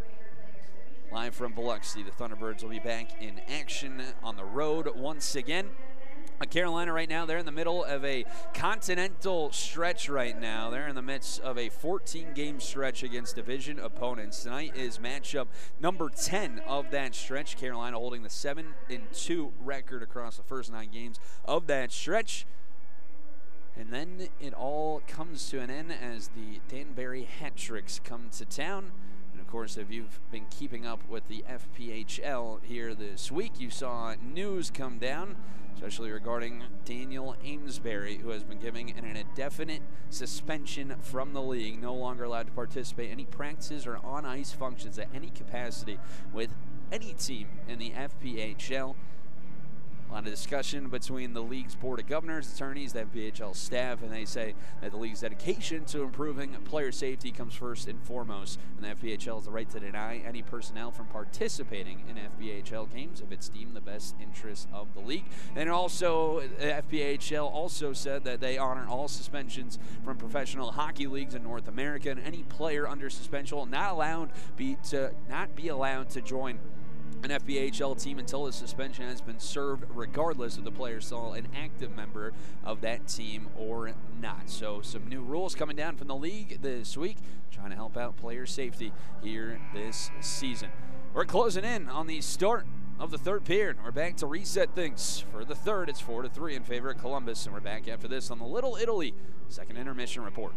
[SPEAKER 1] Live from Biloxi, the Thunderbirds will be back in action on the road once again. Carolina right now, they're in the middle of a Continental stretch right now. They're in the midst of a fourteen game stretch against division opponents. Tonight is matchup number ten of that stretch. Carolina holding the seven and two record across the first nine games of that stretch. And then it all comes to an end as the Danbury hat-tricks come to town. And of course, if you've been keeping up with the F P H L here this week, you saw news come down, especially regarding Daniel Amesbury, who has been given an indefinite suspension from the league, no longer allowed to participate in any practices or on-ice functions at any capacity with any team in the F P H L. A lot of discussion between the league's board of governors, attorneys, the F P H L staff, and they say that the league's dedication to improving player safety comes first and foremost, and the F P H L has the right to deny any personnel from participating in F P H L games if it's deemed the best interest of the league. And also, the F P H L also said that they honor all suspensions from professional hockey leagues in North America, and any player under suspension will not allowed be to not be allowed to join an F P H L team until the suspension has been served, regardless of the player still an active member of that team or not. So some new rules coming down from the league this week, trying to help out player safety here this season. We're closing in on the start of the third period. We're back to reset things. For the third, it's four to three in favor of Columbus, and we're back after this on the Little Italy second intermission report.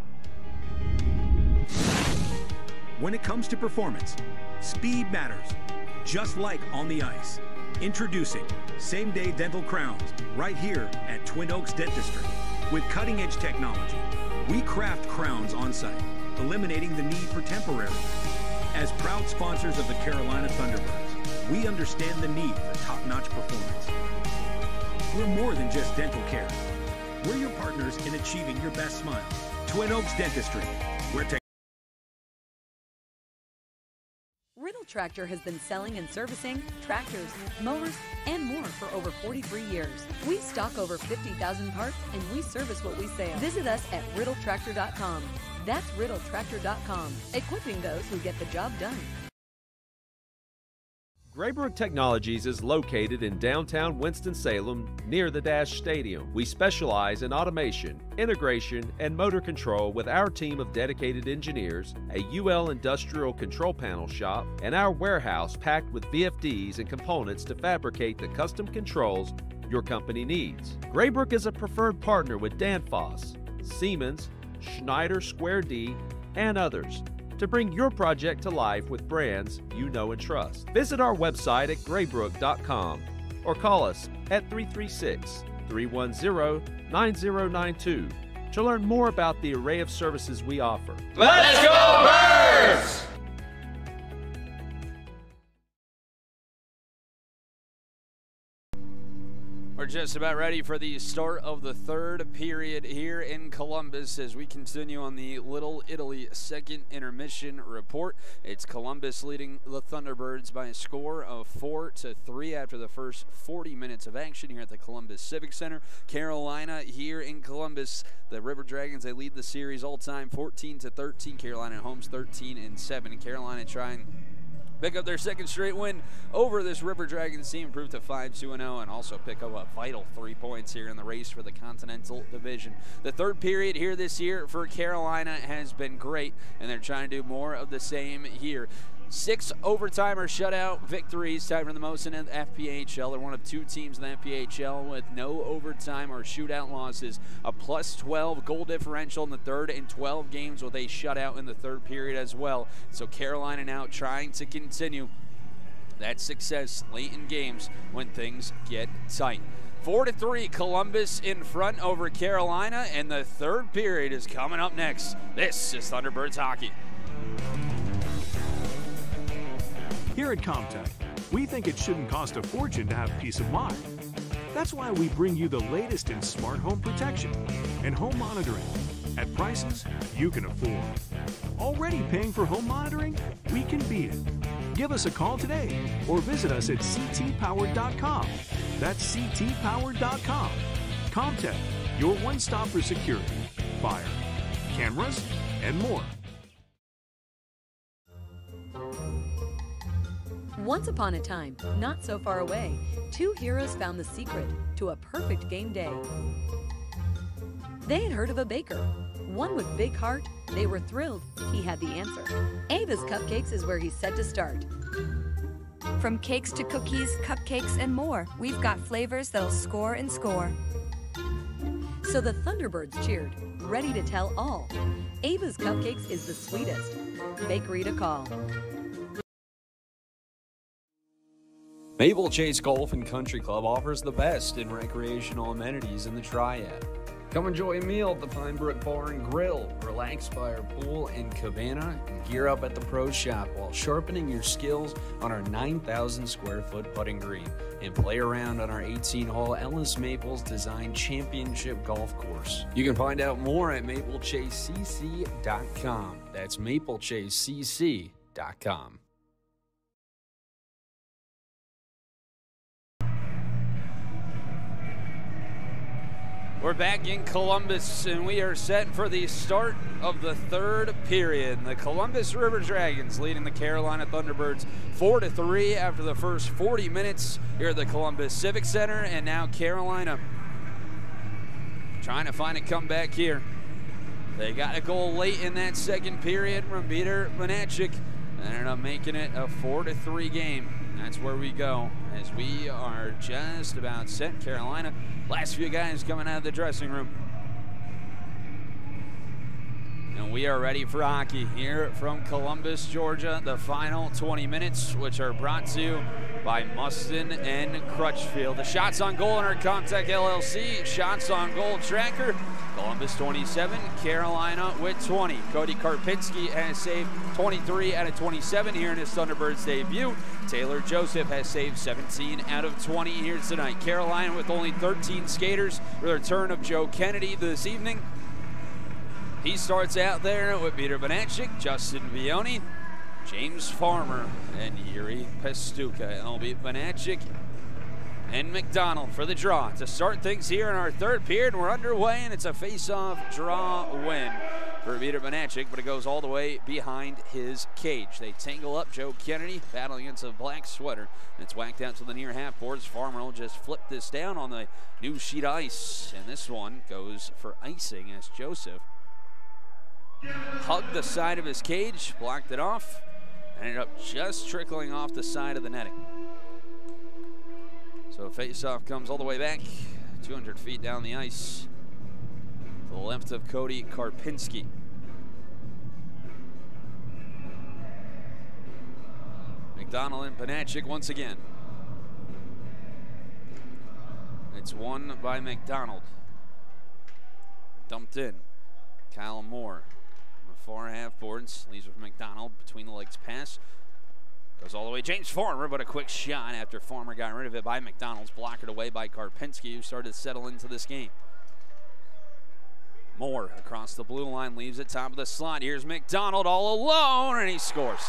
[SPEAKER 4] When it comes to performance, speed matters. Just like on the ice. Introducing same-day dental crowns right here at Twin Oaks Dentistry. With cutting-edge technology, we craft crowns on-site, eliminating the need for temporary. As proud sponsors of the Carolina Thunderbirds, we understand the need for top-notch performance. We're more than just dental care. We're your partners in achieving your best smile. Twin Oaks Dentistry, where technology.
[SPEAKER 7] Riddle Tractor has been selling and servicing tractors, mowers, and more for over forty-three years. We stock over fifty thousand parts, and we service what we sell. Visit us at riddle tractor dot com. That's riddle tractor dot com, equipping those who get the job done.
[SPEAKER 2] Graybrook Technologies is located in downtown Winston-Salem near the Dash Stadium. We specialize in automation, integration, and motor control with our team of dedicated engineers, a U L industrial control panel shop, and our warehouse packed with V F Ds and components to fabricate the custom controls your company needs. Graybrook is a preferred partner with Danfoss, Siemens, Schneider Square D, and others to bring your project to life with brands you know and trust. Visit our website at graybrook dot com or call us at three three six, three one zero, nine zero nine two to learn more about the array of services we offer.
[SPEAKER 13] Let's go Birds!
[SPEAKER 1] We're just about ready for the start of the third period here in Columbus as we continue on the Little Italy second intermission report. It's Columbus leading the Thunderbirds by a score of four to three after the first forty minutes of action here at the Columbus Civic Center. Carolina here in Columbus, the River Dragons, they lead the series all time fourteen to thirteen. Carolina at home's thirteen and seven. Carolina trying pick up their second straight win over this River Dragons team, improve to five two and oh, and also pick up a vital three points here in the race for the Continental Division. The third period here this year for Carolina has been great, and they're trying to do more of the same here. Six overtime or shutout victories, tied for the most in the F P H L. They're one of two teams in the F P H L with no overtime or shootout losses. A plus twelve goal differential in the third and twelve games with a shutout in the third period as well. So Carolina now trying to continue that success late in games when things get tight. Four to three, Columbus in front over Carolina, and the third period is coming up next. This is Thunderbirds hockey.
[SPEAKER 6] Here at Comtech, we think it shouldn't cost a fortune to have peace of mind. That's why we bring you the latest in smart home protection and home monitoring at prices you can afford. Already paying for home monitoring? We can beat it. Give us a call today or visit us at c t powered dot com. That's c t powered dot com. Comtech, your one-stop for security, fire, cameras, and more.
[SPEAKER 7] Once upon a time, not so far away, two heroes found the secret to a perfect game day. They had heard of a baker, one with big heart. They were thrilled he had the answer. Ava's Cupcakes is where he's set to start.
[SPEAKER 8] From cakes to cookies, cupcakes, and more, we've got flavors that'll score and score.
[SPEAKER 7] So the Thunderbirds cheered, ready to tell all. Ava's Cupcakes is the sweetest. Bakery to call.
[SPEAKER 9] Maple Chase Golf and Country Club offers the best in recreational amenities in the Triad. Come enjoy a meal at the Pine Brook Bar and Grill, relax by our pool and cabana, and gear up at the Pro Shop while sharpening your skills on our nine thousand square foot putting green, and play around on our eighteen hole Ellis Maples designed championship golf course. You can find out more at maple chase c c dot com. That's maple chase c c dot com.
[SPEAKER 1] We're back in Columbus, and we are set for the start of the third period. The Columbus River Dragons leading the Carolina Thunderbirds four to three after the first forty minutes here at the Columbus Civic Center, and now Carolina trying to find a comeback here. They got a goal late in that second period from Peter Vanacek, and ended up making it a four to three game. That's where we go as we are just about set. Carolina, last few guys coming out of the dressing room. And we are ready for hockey here from Columbus, Georgia. The final twenty minutes, which are brought to you by Mustin and Crutchfield. The shots on goal in our Comtech L L C shots on goal tracker. Columbus twenty-seven, Carolina with twenty. Cody Karpinski has saved twenty-three out of twenty-seven here in his Thunderbirds debut. Taylor Joseph has saved seventeen out of twenty here tonight. Carolina with only thirteen skaters with the return of Joe Kennedy this evening. He starts out there with Peter Vanacek, Justin Vioni, James Farmer, and Yuri Pestuka. It'll be Vanacek and McDonald for the draw to start things here in our third period. We're underway, and it's a face-off draw win for Peter Vanacek, but it goes all the way behind his cage. They tangle up Joe Kennedy, battling against a black sweater, and it's whacked out to the near half boards. Farmer will just flip this down on the new sheet ice, and this one goes for icing as Joseph hugged the side of his cage, blocked it off, and ended up just trickling off the side of the netting. So face-off comes all the way back, two hundred feet down the ice, to the left of Cody Karpinski. McDonald and Vanacek once again. It's won by McDonald. Dumped in. Kyle Moore on the far half boards, leaves with McDonald, between the legs pass. Goes all the way, James Farmer, but a quick shot after Farmer got rid of it by McDonald's, blocked away by Karpinski, who started to settle into this game. Moore across the blue line, leaves it top of the slot. Here's McDonald all alone, and he scores.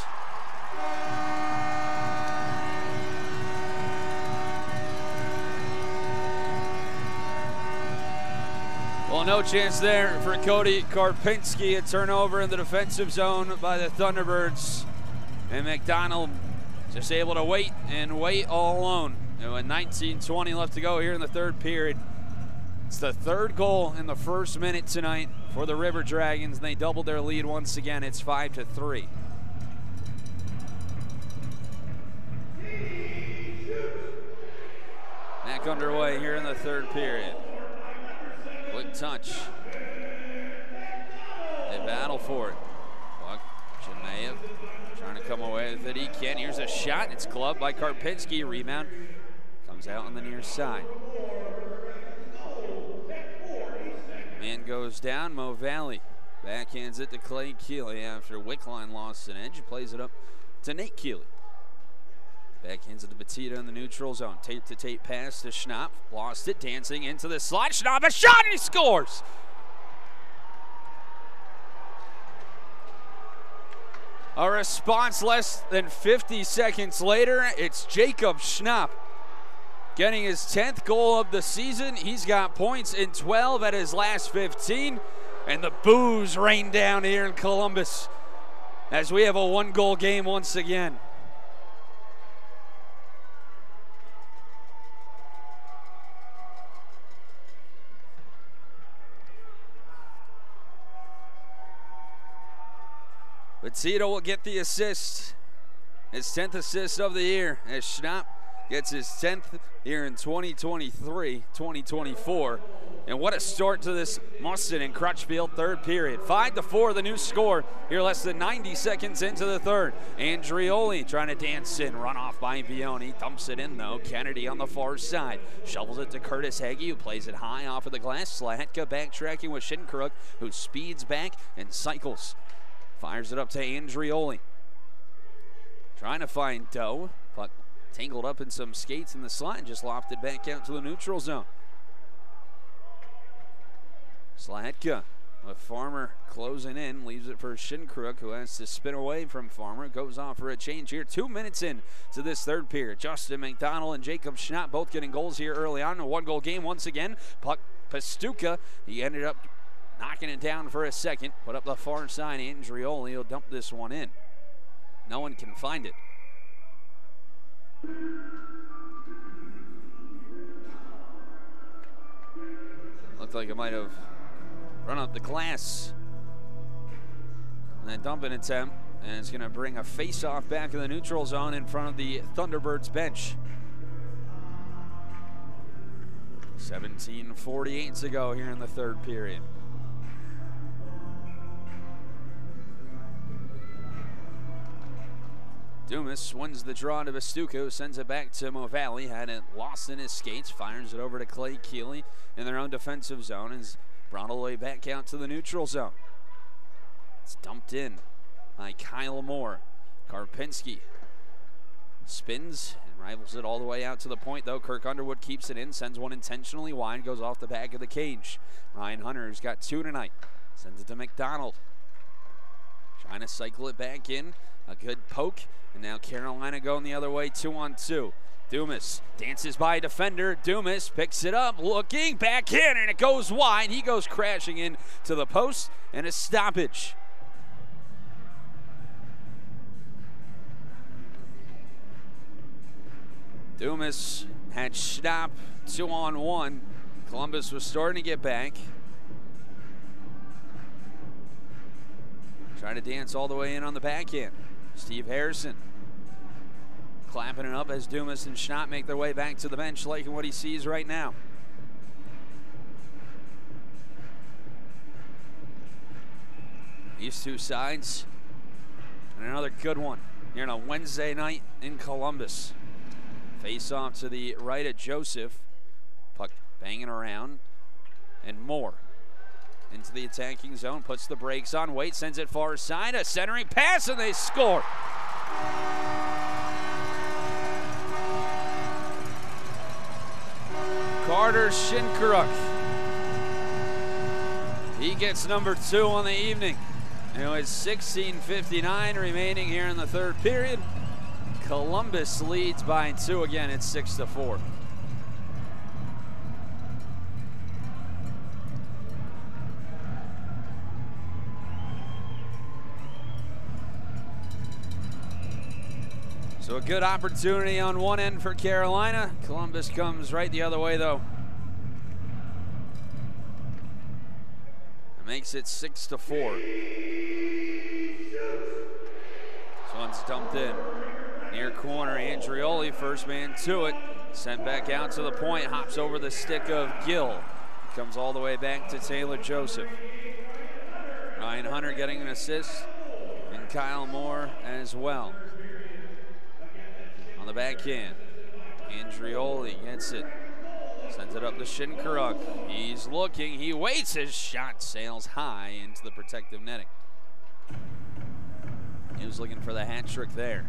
[SPEAKER 1] Well, no chance there for Cody Karpinski. A turnover in the defensive zone by the Thunderbirds. And McDonald just able to wait and wait all alone. And with nineteen twenty left to go here in the third period. It's the third goal in the first minute tonight for the River Dragons, and they doubled their lead once again. It's five to three. Back underway here in the third period. Quick touch. They battle for it. Buck, Janaev trying to come away with it. He can't. Here's a shot. It's clubbed by Karpinski. Rebound comes out on the near side. Man goes down. Mo Valley backhands it to Clay Keeley after Wickline lost an edge. He plays it up to Nate Keeley. Backhands it to Batita in the neutral zone. Tape to tape pass to Schnapp. Lost it, dancing into the slot. Schnapp, a shot, and he scores! A response less than fifty seconds later. It's Jacob Schnapp getting his tenth goal of the season. He's got points in twelve at his last fifteen. And the boos rain down here in Columbus as we have a one-goal game once again. Batita will get the assist, his tenth assist of the year, as Schnapp gets his tenth here in twenty twenty-three twenty twenty-four. And what a start to this Mustin and Crutchfield third period. Five to four, the new score here less than ninety seconds into the third. Andrioli trying to dance in, run off by Vioni, dumps it in though. Kennedy on the far side, shovels it to Curtis Hagee, who plays it high off of the glass. Slahetka backtracking with Shinkaruk, who speeds back and cycles. Fires it up to Andrioli. Trying to find Doe. Puck tangled up in some skates in the slot and just lofted back out to the neutral zone. Slahetka with Farmer closing in. Leaves it for Shinkaruk, who has to spin away from Farmer. Goes off for a change here. Two minutes in to this third period. Justin McDonald and Jacob Schnapp both getting goals here early on. A one-goal game once again. Puck Pastuca. He ended up knocking it down for a second. Put up the far side. Andrioli will dump this one in. No one can find it. Looked like it might have run up the glass. And then dumping attempt. And it's going to bring a face-off back in the neutral zone in front of the Thunderbirds bench. seventeen forty-eight to go here in the third period. Dumas wins the draw to Bastuco, sends it back to Mo Valley, had it lost in his skates, fires it over to Clay Keeley in their own defensive zone, and is brought all the way back out to the neutral zone. It's dumped in by Kyle Moore. Karpinski spins and rivals it all the way out to the point, though. Kirk Underwood keeps it in, sends one intentionally wide, goes off the back of the cage. Ryan Hunter's got two tonight, sends it to McDonald. Trying to cycle it back in, a good poke. And now Carolina going the other way, two on two. Dumas dances by a defender. Dumas picks it up, looking back in, and it goes wide. He goes crashing in to the post, and a stoppage. Dumas had Schnapp two on one. Columbus was starting to get back. Trying to dance all the way in on the backhand. Steve Harrison clapping it up as Dumas and Schnapp make their way back to the bench, liking what he sees right now. These two sides, and another good one here on a Wednesday night in Columbus. Face off to the right of Joseph. Puck banging around, and Moore into the attacking zone, puts the brakes on. Wait, sends it far side, a centering pass, and they score. Carter Shinkaruk. He gets number two on the evening. And with sixteen fifty-nine remaining here in the third period, Columbus leads by two again. It's six to four. So a good opportunity on one end for Carolina. Columbus comes right the other way, though. It makes it six to four. This one's dumped in. Near corner, Andrioli, first man to it. Sent back out to the point, hops over the stick of Gill. Comes all the way back to Taylor Joseph. Ryan Hunter getting an assist, and Kyle Moore as well. On the backhand, Andrioli gets it. Sends it up to Shinkaruk. He's looking, he waits, his shot sails high into the protective netting. He was looking for the hat trick there.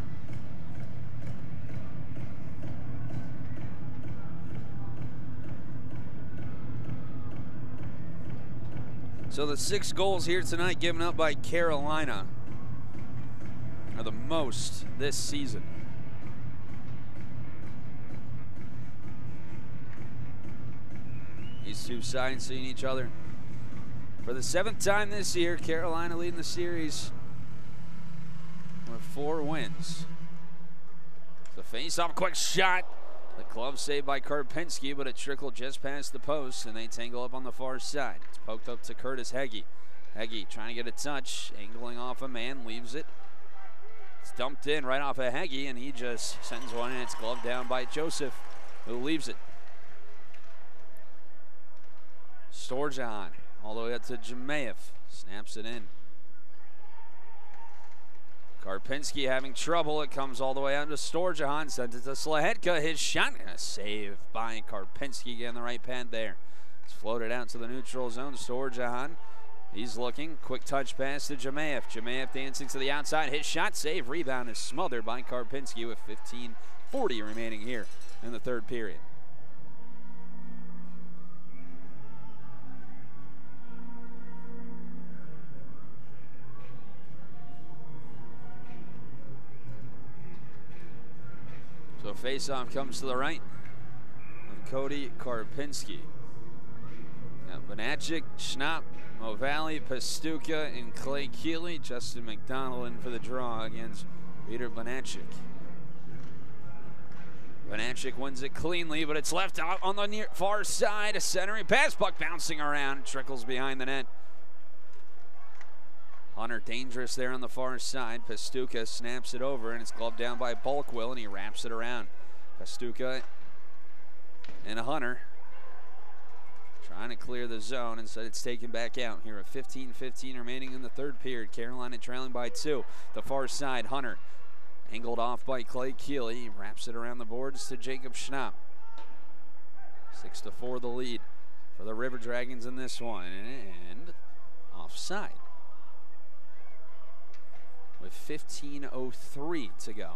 [SPEAKER 1] So the six goals here tonight given up by Carolina are the most this season. These two sides seeing each other for the seventh time this year. Carolina leading the series with four wins. The face-off, quick shot. The glove saved by Karpinski, but it trickled just past the post, and they tangle up on the far side. It's poked up to Curtis Heggie. Heggie trying to get a touch, angling off a man, leaves it. It's dumped in right off of Heggie, and he just sends one in. It's gloved down by Joseph, who leaves it. Storjahan all the way up to Jemayev, snaps it in. Karpinski having trouble. It comes all the way out to Storjahan. Sends it to Slahetka. His shot. A save by Karpinski. Getting the right pad there. It's floated out to the neutral zone. Storjahan. He's looking. Quick touch pass to Jemayev. Jemayev dancing to the outside. His shot. Save. Rebound is smothered by Karpinski with fifteen forty remaining here in the third period. So face-off comes to the right of Cody Karpinski. Got Bonacek, Schnapp, Movalli, Pastuca, and Clay Keeley. Justin McDonald in for the draw against Peter Bonacek. Bonacek wins it cleanly, but it's left out on the near far side. A centering pass, puck bouncing around, trickles behind the net. Hunter dangerous there on the far side. Pastuca snaps it over, and it's gloved down by Bulkwill, and he wraps it around. Pastuca and a Hunter trying to clear the zone. Instead, it's taken back out here at fifteen fifteen remaining in the third period. Carolina trailing by two. The far side, Hunter angled off by Clay Keeley. He wraps it around the boards to Jacob Schnapp. Six to four the lead for the River Dragons in this one, and offside with fifteen oh three to go.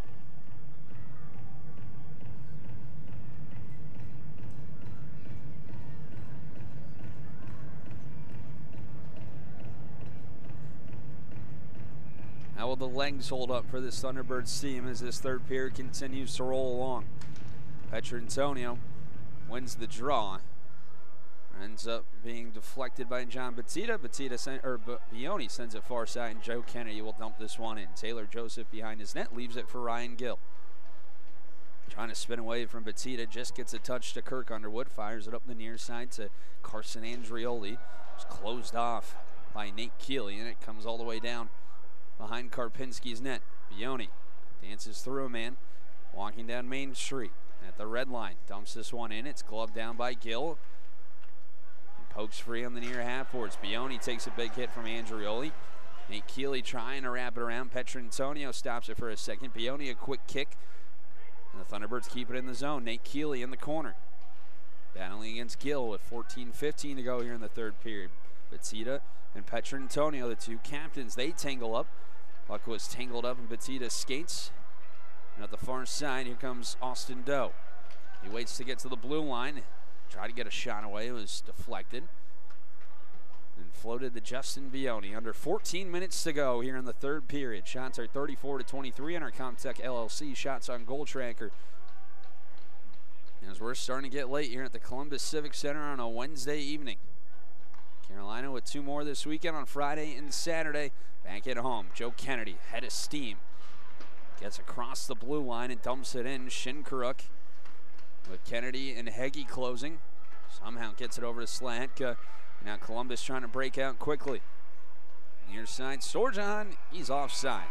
[SPEAKER 1] How will the legs hold up for this Thunderbirds team as this third period continues to roll along? Petrantonio wins the draw. Ends up being deflected by John Batista. Batista sent, or Bioni sends it far side, and Joe Kennedy will dump this one in. Taylor Joseph behind his net leaves it for Ryan Gill. Trying to spin away from Batista, just gets a touch to Kirk Underwood. Fires it up the near side to Carson Andrioli. It's closed off by Nate Keeley, and it comes all the way down behind Karpinski's net. Bioni dances through a man, walking down Main Street at the red line. Dumps this one in. It's gloved down by Gill. Pokes free on the near half boards. Bioni takes a big hit from Andrioli. Nate Keeley trying to wrap it around. Petrantonio stops it for a second. Bioni a quick kick. And the Thunderbirds keep it in the zone. Nate Keeley in the corner. Battling against Gill with fourteen fifteen to go here in the third period. Batista and Petrantonio, the two captains, they tangle up. Puck was tangled up in Batista's skates. And at the far side, here comes Austin Doe. He waits to get to the blue line. Tried to get a shot away, it was deflected. And floated to Justin Bioni. Under fourteen minutes to go here in the third period. Shots are thirty-four to twenty-three on our Comtech L L C Shots on Goal Tracker. As we're starting to get late here at the Columbus Civic Center on a Wednesday evening. Carolina with two more this weekend on Friday and Saturday. Back at home, Joe Kennedy, head of steam. Gets across the blue line and dumps it in. Shinkaruk with Kennedy and Heggie closing. Somehow gets it over to Slatka. Now Columbus trying to break out quickly. Near side, Storjan, he's offside.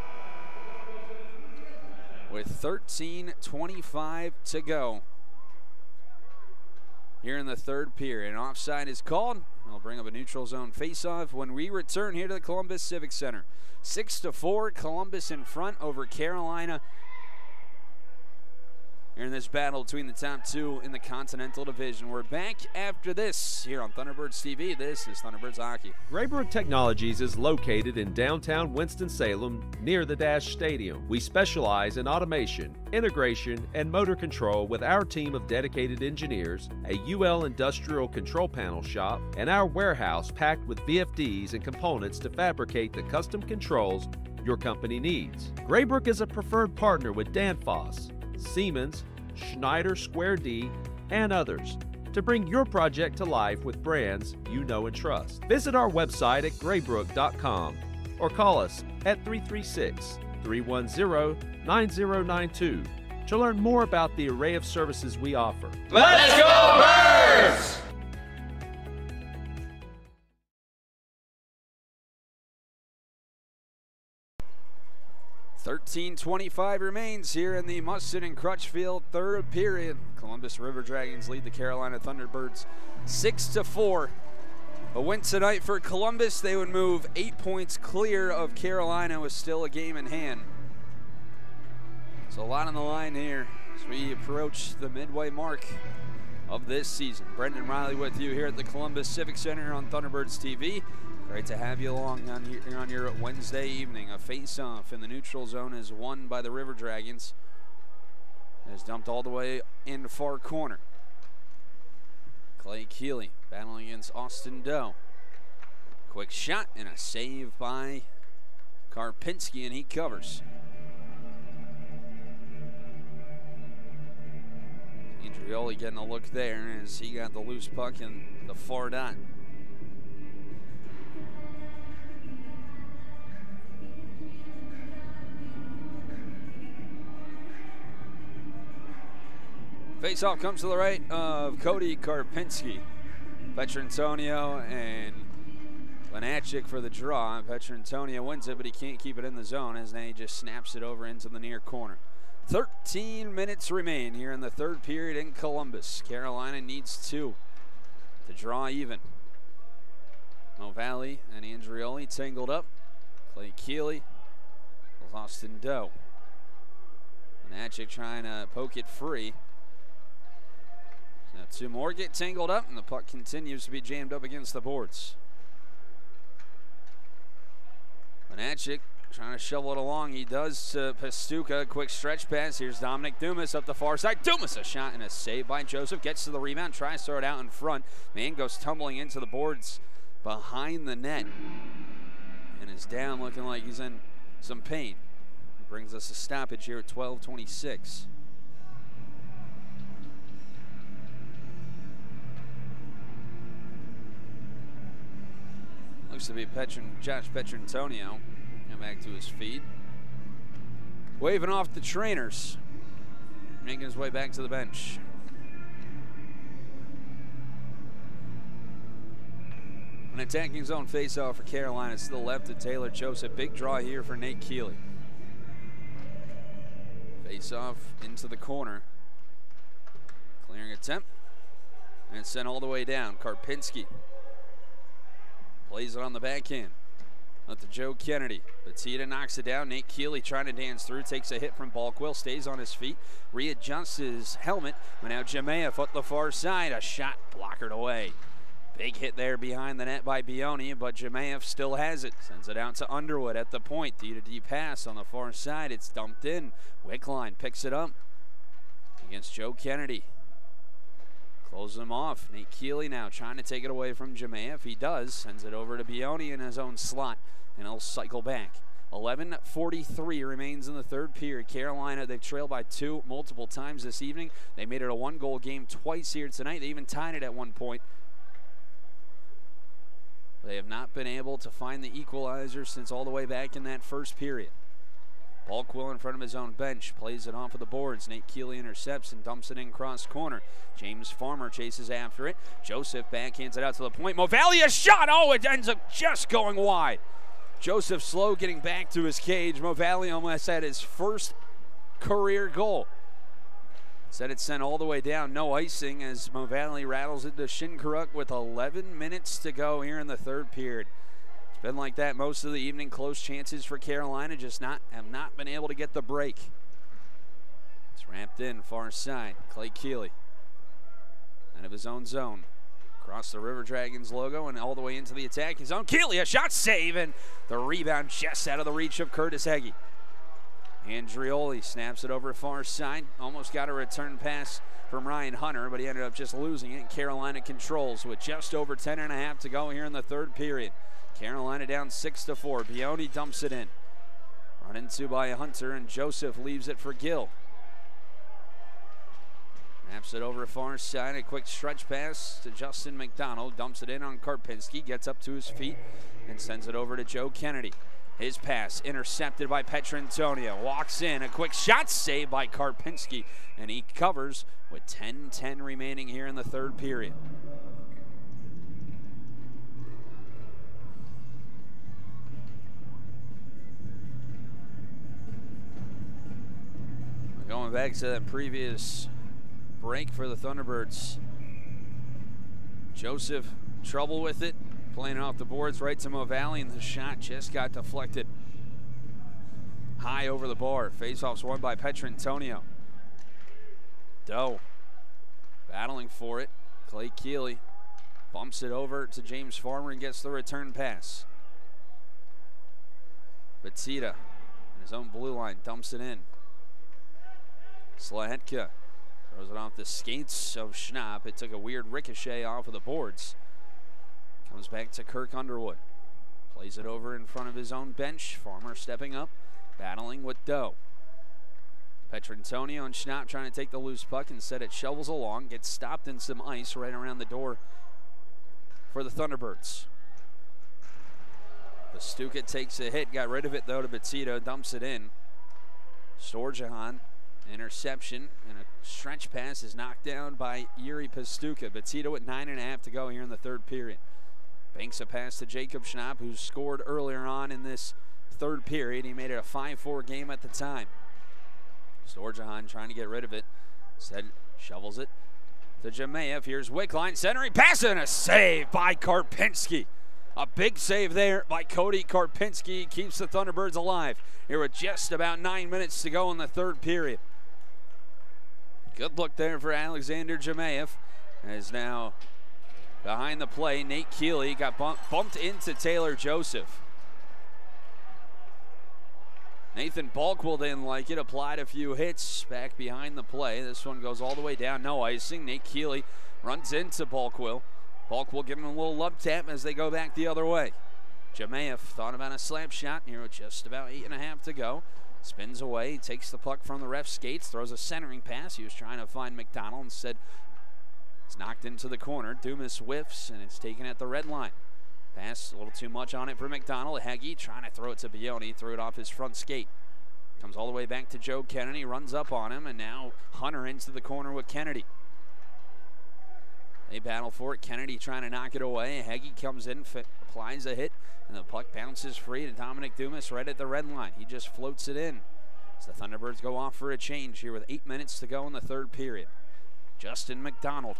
[SPEAKER 1] With thirteen twenty-five to go here in the third period. An offside is called. I'll bring up a neutral zone faceoff when we return here to the Columbus Civic Center. Six to four, Columbus in front over Carolina. Here in this battle between the top two in the Continental Division. We're back after this here on Thunderbirds T V. This is Thunderbirds Hockey.
[SPEAKER 2] Graybrook Technologies is located in downtown Winston-Salem near the Dash Stadium. We specialize in automation, integration, and motor control with our team of dedicated engineers, a U L industrial control panel shop, and our warehouse packed with V F Ds and components to fabricate the custom controls your company needs. Graybrook is a preferred partner with Danfoss, Siemens, Schneider Square D, and others to bring your project to life with brands you know and trust. Visit our website at graybrook dot com or call us at three three six, three one zero, nine zero nine two to learn more about the array of services we offer.
[SPEAKER 13] Let's go Birds!
[SPEAKER 1] thirteen twenty-five remains here in the Mustin and Crutchfield third period. Columbus River Dragons lead the Carolina Thunderbirds six to four. A win tonight for Columbus, they would move eight points clear of Carolina with still a game in hand. So a lot on the line here as we approach the midway mark of this season. Brendan Riley with you here at the Columbus Civic Center on Thunderbirds T V. Great to have you along on here on your Wednesday evening. A face-off in the neutral zone is won by the River Dragons. It is dumped all the way in the far corner. Clay Keeley battling against Austin Doe. Quick shot and a save by Karpinski, and he covers. Andrioli getting a look there as he got the loose puck in the far dot. Face-off comes to the right of Cody Karpinski. Petrantonio and Lenachik for the draw. Petrantonio wins it, but he can't keep it in the zone as now he just snaps it over into the near corner. thirteen minutes remain here in the third period in Columbus. Carolina needs two to draw even. O'Valley and Andrioli tangled up. Clay Keeley, Austin Doe. Lenachik trying to poke it free. Now two more get tangled up, and the puck continues to be jammed up against the boards. Lenachik trying to shovel it along. He does to Pastuca. Quick stretch pass. Here's Dominic Dumas up the far side. Dumas, a shot and a save by Joseph. Gets to the rebound, tries to throw it out in front. Man goes tumbling into the boards behind the net and is down, looking like he's in some pain. Brings us a stoppage here at twelve twenty-six. Looks to be Petron, Josh Petrantonio. Now back to his feet. Waving off the trainers. Making his way back to the bench. An attacking zone faceoff for Carolina. It's to the left of Taylor Joseph. Big draw here for Nate Keeley. Faceoff into the corner. Clearing attempt. And sent all the way down. Karpinski plays it on the backhand. Up to Joe Kennedy. Batista knocks it down. Nate Keeley trying to dance through. Takes a hit from Balkwill. Stays on his feet. Readjusts his helmet. But now Jemayev up the far side. A shot blockered away. Big hit there behind the net by Bioni, but Jemayev still has it. Sends it out to Underwood at the point. D to D pass on the far side. It's dumped in. Wickline picks it up against Joe Kennedy. Closes him off. Nate Keeley now trying to take it away from Jemayev. He does. Sends it over to Bioni in his own slot, and he'll cycle back. eleven forty-three remains in the third period. Carolina, they've trailed by two multiple times this evening. They made it a one-goal game twice here tonight. They even tied it at one point. They have not been able to find the equalizer since all the way back in that first period. Balkwill in front of his own bench, plays it off of the boards. Nate Keeley intercepts and dumps it in cross corner. James Farmer chases after it. Joseph backhands it out to the point. Movalia shot. Oh, it ends up just going wide. Joseph Slow getting back to his cage. Movalia almost had his first career goal. Said it sent all the way down. No icing as Movalia rattles into Shinkaruk with eleven minutes to go here in the third period. Been like that most of the evening. Close chances for Carolina, just not have not been able to get the break. It's ramped in far side. Clay Keeley out of his own zone. Across the River Dragons logo and all the way into the attacking zone. Keeley, a shot save, and the rebound just out of the reach of Curtis Heggie. Andrioli snaps it over far side. Almost got a return pass from Ryan Hunter, but he ended up just losing it. Carolina controls with just over ten and a half to go here in the third period. Carolina down six to four. Bioni dumps it in. Run into by Hunter, and Joseph leaves it for Gill. Snaps it over far side. A quick stretch pass to Justin McDonald. Dumps it in on Karpinski. Gets up to his feet and sends it over to Joe Kennedy. His pass intercepted by Petrantonio. Walks in. A quick shot saved by Karpinski. And he covers with ten ten remaining here in the third period. Going back to that previous break for the Thunderbirds. Joseph, trouble with it. Playing off the boards right to Movalia, and the shot just got deflected high over the bar. Faceoff's won by Petrantonio. Doe battling for it. Clay Keeley bumps it over to James Farmer and gets the return pass. Batista in his own blue line dumps it in. Slahetka throws it off the skates of Schnapp. It took a weird ricochet off of the boards. Comes back to Kirk Underwood. Plays it over in front of his own bench. Farmer stepping up, battling with Doe. Petrantonio and Schnapp trying to take the loose puck. Instead it shovels along, gets stopped in some ice right around the door for the Thunderbirds. Pastuca takes a hit, got rid of it though to Batito, dumps it in. Storjahan. Interception and a stretch pass is knocked down by Yuri Pastuca. Batito with nine and a half to go here in the third period. Banks a pass to Jacob Schnapp, who scored earlier on in this third period. He made it a five four game at the time. Storjahan trying to get rid of it. Instead, shovels it to Jemayev. Here's Wickline centering pass and a save by Karpinski. A big save there by Cody Karpinski. Keeps the Thunderbirds alive here with just about nine minutes to go in the third period. Good look there for Alexander Jemayev. As now behind the play, Nate Keeley got bump, bumped into Taylor Joseph. Nathan Balkwill didn't like it, applied a few hits back behind the play. This one goes all the way down, no icing. Nate Keeley runs into Balkwill. Balkwill giving him a little love tap as they go back the other way. Jemayev thought about a slap shot here with just about eight and a half to go. Spins away, takes the puck from the ref's skates, throws a centering pass. He was trying to find McDonald. Instead, it's knocked into the corner. Dumas whiffs, and it's taken at the red line. Pass a little too much on it for McDonald. Heggie trying to throw it to Bioni, threw it off his front skate. Comes all the way back to Joe Kennedy, runs up on him, and now Hunter into the corner with Kennedy. They battle for it. Kennedy trying to knock it away. Heggie comes in, applies a hit, and the puck bounces free to Dominic Dumas right at the red line. He just floats it in. As the Thunderbirds go off for a change here with eight minutes to go in the third period. Justin McDonald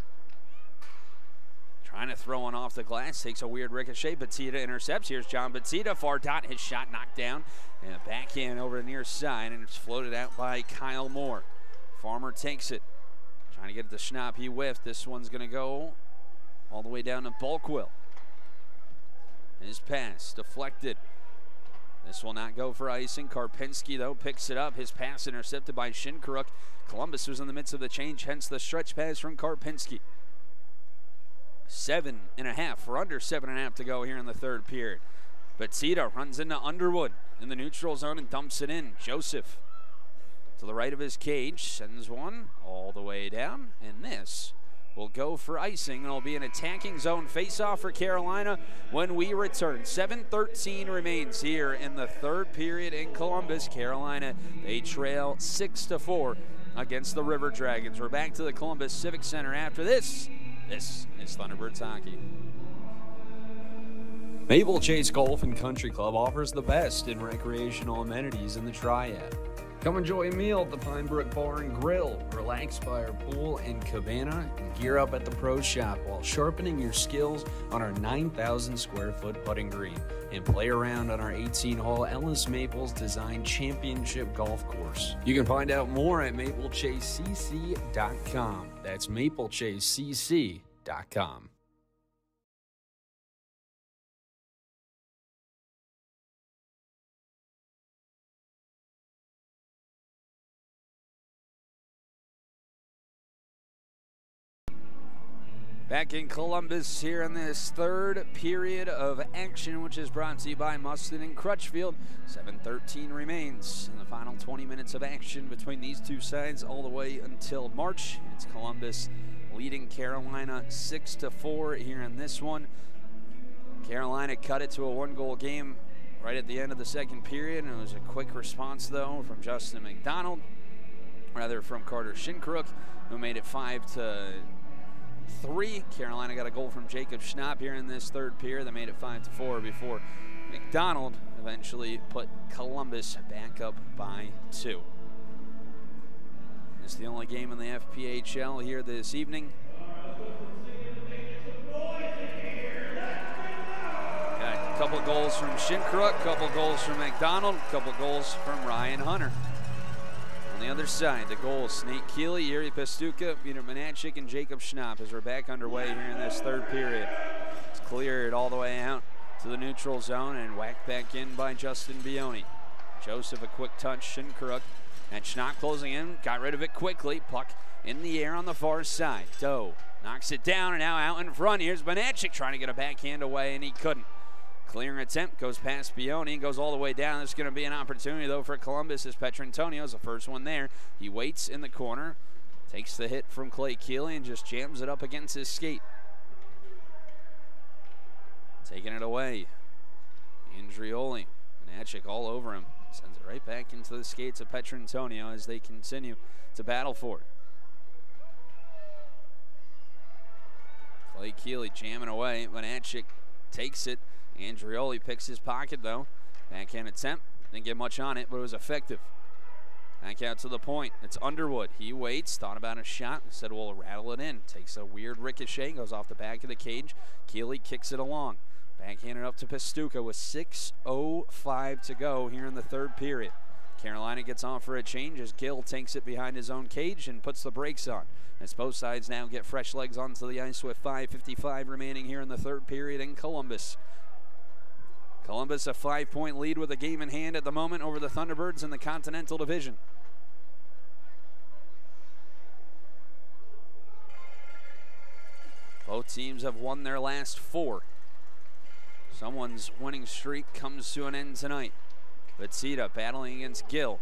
[SPEAKER 1] trying to throw one off the glass. Takes a weird ricochet. Batista intercepts. Here's John Batista. Far dot. His shot knocked down. And a backhand over the near side. And it's floated out by Kyle Moore. Farmer takes it. Trying to get it to Schnapp. He whiffed. This one's going to go all the way down to Balkwill. His pass deflected. This will not go for icing. Karpinski, though, picks it up. His pass intercepted by Shinkaruk. Columbus was in the midst of the change, hence the stretch pass from Karpinski. Seven and a half, or under seven and a half to go here in the third period. Batista runs into Underwood in the neutral zone and dumps it in. Joseph to the right of his cage, sends one all the way down, and this will go for icing, and it'll be an attacking zone face-off for Carolina when we return. seven thirteen remains here in the third period in Columbus. Carolina, they trail six to four against the River Dragons. We're back to the Columbus Civic Center after this. This is Thunderbirds hockey.
[SPEAKER 9] Maple Chase Golf and Country Club offers the best in recreational amenities in the Triad. Come enjoy a meal at the Pine Brook Bar and Grill, relax by our pool and cabana, and gear up at the Pro Shop while sharpening your skills on our nine thousand square foot putting green, and play around on our eighteen hole Ellis Maples Design Championship Golf Course. You can find out more at maple chase c c dot com. That's maple chase c c dot com.
[SPEAKER 1] Back in Columbus here in this third period of action, which is brought to you by Mustin and Crutchfield. seven thirteen remains in the final twenty minutes of action between these two sides all the way until March. It's Columbus leading Carolina six to four here in this one. Carolina cut it to a one-goal game right at the end of the second period, and it was a quick response, though, from Justin McDonald, rather from Carter Shinkruk, who made it five to three. Carolina got a goal from Jacob Schnapp here in this third period that made it five to four before McDonald eventually put Columbus back up by two. It's the only game in the F P H L here this evening. Got a couple goals from Shinkruk, a couple goals from McDonald, a couple goals from Ryan Hunter. On the other side, the goals, Nate Keeley, Yuri Pastuka, Peter Manachik, and Jacob Schnapp as we're back underway here in this third period. It's cleared all the way out to the neutral zone and whacked back in by Justin Bioni. Joseph, a quick touch, Shinkruk, and Schnapp closing in, got rid of it quickly. Puck in the air on the far side. Doe knocks it down, and now out in front. Here's Manachik trying to get a backhand away, and he couldn't. Clearing attempt goes past Bioni, goes all the way down. There's going to be an opportunity, though, for Columbus as Petrantonio's the first one there. He waits in the corner, takes the hit from Clay Keeley, and just jams it up against his skate. Taking it away, Andrioli. Manachik all over him. Sends it right back into the skates of Petrantonio as they continue to battle for it. Clay Keeley jamming away. Manachik takes it. Andrioli picks his pocket, though. Backhand attempt. Didn't get much on it, but it was effective. Back out to the point. It's Underwood. He waits. Thought about a shot. Said, we'll rattle it in. Takes a weird ricochet. Goes off the back of the cage. Keeley kicks it along. Backhanded up to Pastuka with six oh five to go here in the third period. Carolina gets on for a change as Gill takes it behind his own cage and puts the brakes on. As both sides now get fresh legs onto the ice with five fifty-five remaining here in the third period in Columbus. Columbus a five-point lead with a game in hand at the moment over the Thunderbirds in the Continental Division. Both teams have won their last four. Someone's winning streak comes to an end tonight. Vitsita battling against Gill.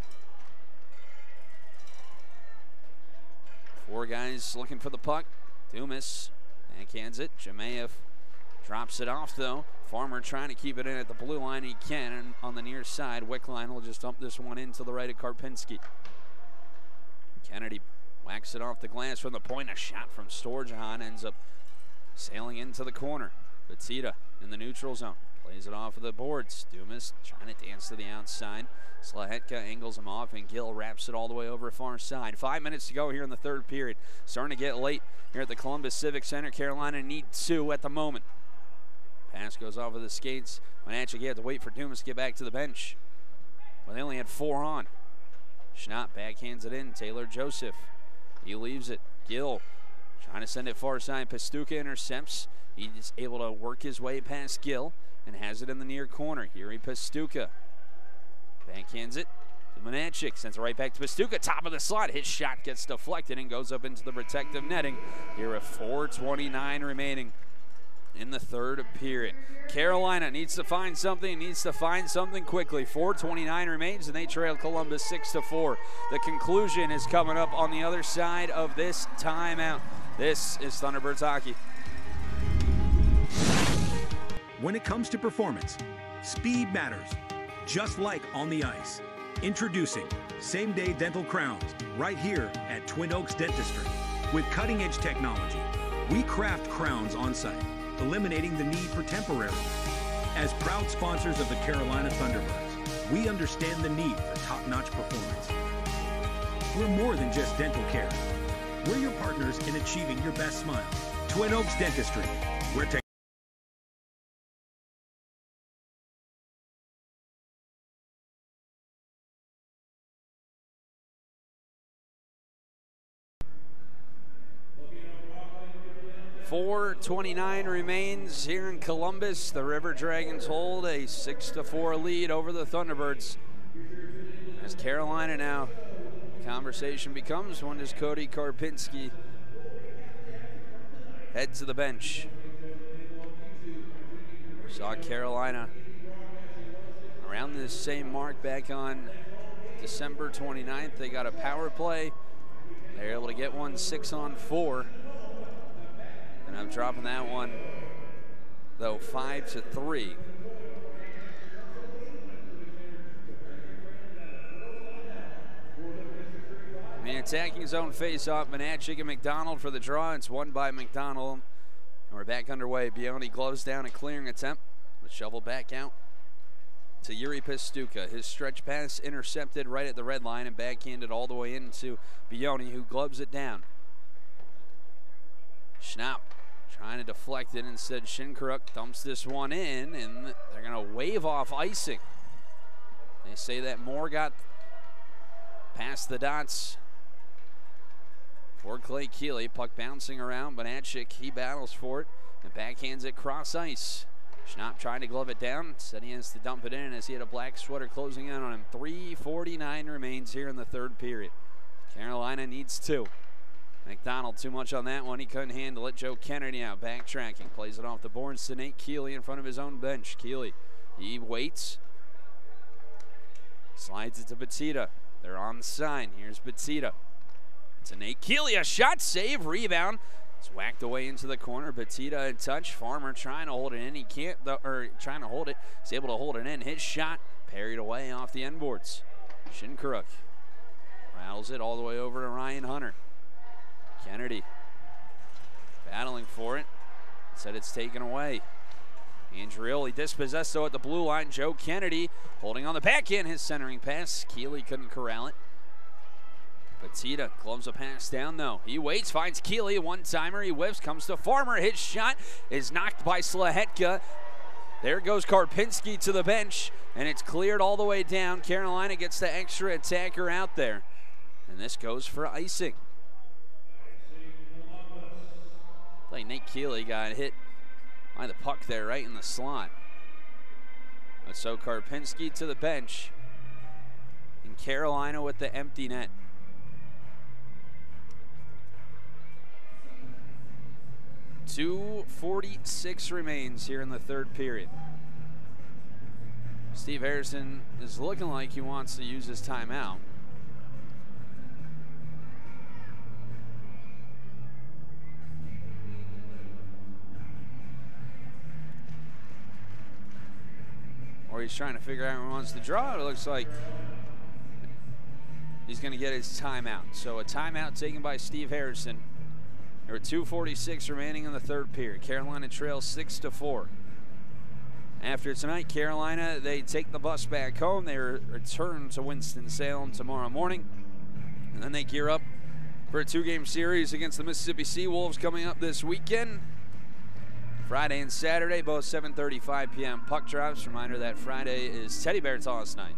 [SPEAKER 1] Four guys looking for the puck. Dumas backhands it. Jemayev drops it off, though. Farmer trying to keep it in at the blue line. He can, and on the near side, Wickline will just dump this one in to the right of Karpinski. Kennedy whacks it off the glass from the point. A shot from Storjahan ends up sailing into the corner. Vitsita in the neutral zone. Plays it off of the boards. Dumas trying to dance to the outside. Slahetka angles him off, and Gill wraps it all the way over far side. Five minutes to go here in the third period. Starting to get late here at the Columbus Civic Center. Carolina need two at the moment. Pass goes off of the skates. Manachik had to wait for Dumas to get back to the bench. Well, they only had four on. Schnapp backhands it in. Taylor Joseph. He leaves it. Gill trying to send it far side. Pastuka intercepts. He's able to work his way past Gill and has it in the near corner. Yuri Pastuka backhands it to Manachik. Sends it right back to Pastuka. Top of the slot. His shot gets deflected and goes up into the protective netting. Here at four twenty-nine remaining in the third period. Carolina needs to find something, needs to find something quickly. four twenty-nine remains, and they trail Columbus six to four. The conclusion is coming up on the other side of this timeout. This is Thunderbirds hockey.
[SPEAKER 4] When it comes to performance, speed matters, just like on the ice. Introducing same-day dental crowns right here at Twin Oaks Dentistry. With cutting-edge technology, we craft crowns on site, eliminating the need for temporary. As proud sponsors of the Carolina Thunderbirds, we understand the need for top-notch performance. We're more than just dental care. We're your partners in achieving your best smile. Twin Oaks Dentistry, where tech
[SPEAKER 1] four twenty-nine remains here in Columbus. The River Dragons hold a six to four lead over the Thunderbirds. As Carolina now, conversation becomes, when does Cody Karpinski head to the bench? Saw Carolina around this same mark back on December twenty-ninth. They got a power play. They were able to get one six on four. And I'm dropping that one, though, five to three. I mean, attacking zone face-off, Monachik and McDonald for the draw. It's won by McDonald. And we're back underway. Bioni gloves down, a clearing attempt. The shovel back out to Yuri Pastuka. His stretch pass intercepted right at the red line and backhanded all the way into Bioni, who gloves it down. Schnapp trying to deflect it. Instead, Shinkaruk dumps this one in, and they're going to wave off icing. They say that Moore got past the dots for Clay Keeley. Puck bouncing around. Bonachik, he battles for it and backhands it cross ice. Schnapp trying to glove it down. Said he has to dump it in as he had a black sweater closing in on him. three forty-nine remains here in the third period. Carolina needs two. McDonald too much on that one. He couldn't handle it. Joe Kennedy now backtracking. Plays it off the boards to Nate Keeley in front of his own bench. Keeley, he waits. Slides it to Batita. They're on the sign. Here's Batita. To Nate Keeley. A shot, save, rebound. It's whacked away into the corner. Batita in touch. Farmer trying to hold it in. He can't, or trying to hold it. He's able to hold it in. His shot parried away off the end boards. Shinkaruk rattles it all the way over to Ryan Hunter. Kennedy battling for it. Said it's taken away. Andrioli dispossessed though at the blue line. Joe Kennedy holding on the back end. His centering pass. Keeley couldn't corral it. Batita gloves a pass down though. He waits, finds Keeley. One timer. He whips, comes to Farmer. His shot is knocked by Slahetka. There goes Karpinski to the bench, and it's cleared all the way down. Carolina gets the extra attacker out there, and this goes for icing. Like Nate Keeley got hit by the puck there right in the slot. But so Karpinski to the bench, and Carolina with the empty net. two forty-six remains here in the third period. Steve Harrison is looking like he wants to use his timeout. Or he's trying to figure out where he wants to draw. It looks like he's going to get his timeout. So a timeout taken by Steve Harrison. There are two forty-six remaining in the third period. Carolina trails six to four. After tonight, Carolina, they take the bus back home. They return to Winston-Salem tomorrow morning. And then they gear up for a two-game series against the Mississippi Seawolves coming up this weekend. Friday and Saturday, both seven thirty-five p m puck drops. Reminder that Friday is Teddy Bear Toss night.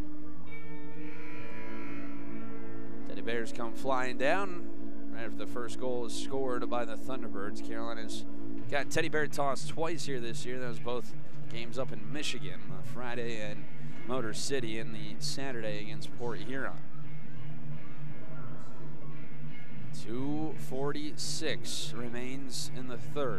[SPEAKER 1] Teddy Bears come flying down right after the first goal is scored by the Thunderbirds. Carolina's got Teddy Bear Toss twice here this year. That was both games up in Michigan, the Friday in Motor City, and the Saturday against Port Huron. two forty-six remains in the third.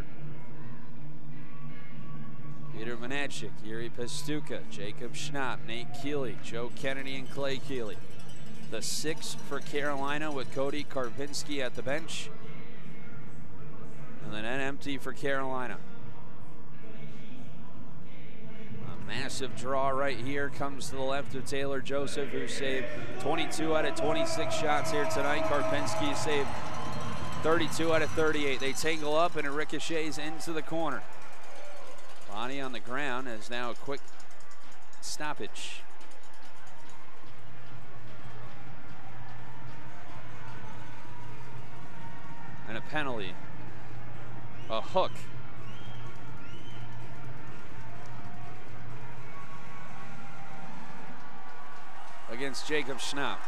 [SPEAKER 1] Peter Monachik, Yuri Pastuka, Jacob Schnapp, Nate Keeley, Joe Kennedy, and Clay Keeley. The six for Carolina with Cody Karpinski at the bench. And the net empty for Carolina. A massive draw right here comes to the left of Taylor Joseph, who saved twenty-two out of twenty-six shots here tonight. Karpinski saved thirty-two out of thirty-eight. They tangle up and it ricochets into the corner. Body on the ground is now a quick stoppage. And a penalty. A hook. Against Jacob Schnapp.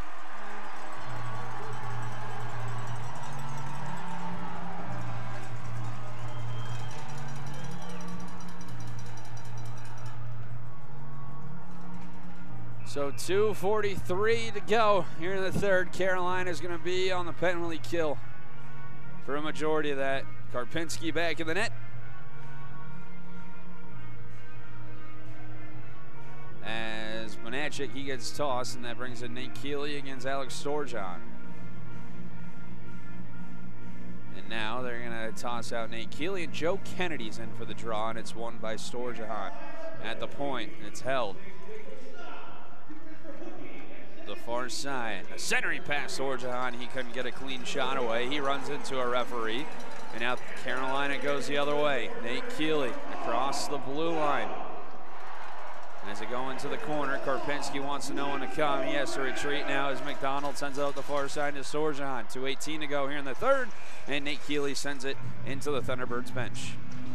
[SPEAKER 1] So two forty-three to go here in the third. Carolina's going to be on the penalty kill for a majority of that. Karpinski back in the net. As Bonacek, he gets tossed, and that brings in Nate Keeley against Alex Storjan. And now they're going to toss out Nate Keeley, and Joe Kennedy's in for the draw, and it's won by Storjan at the point. It's held. The far side, a centering pass, Storjan. He couldn't get a clean shot away. He runs into a referee, and now Carolina goes the other way. Nate Keeley across the blue line. As they go into the corner, Karpinski wants to know when to come. He has to retreat now as McDonald sends it out the far side to Storjan. two eighteen to go here in the third, and Nate Keeley sends it into the Thunderbirds bench.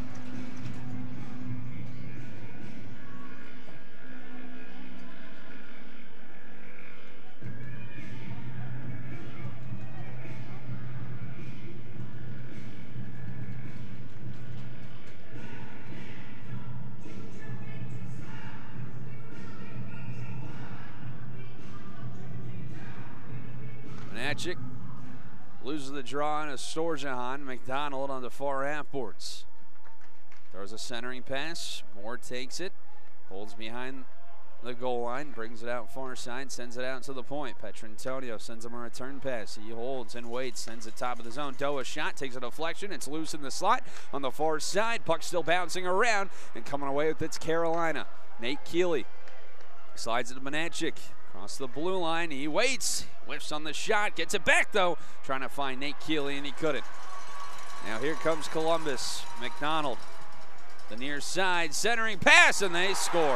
[SPEAKER 1] Bonacek loses the draw on a Storjan. McDonald on the far half boards. Throws a centering pass. Moore takes it. Holds behind the goal line. Brings it out far side. Sends it out to the point. Petrantonio sends him a return pass. He holds and waits. Sends it top of the zone. Doa shot. Takes a deflection. It's loose in the slot on the far side. Puck still bouncing around. And coming away with it's Carolina. Nate Keeley slides it to Bonacek. Across the blue line, he waits, whiffs on the shot, gets it back though, trying to find Nate Keeley, and he couldn't. Now here comes Columbus. McDonald, the near side, centering pass, and they score.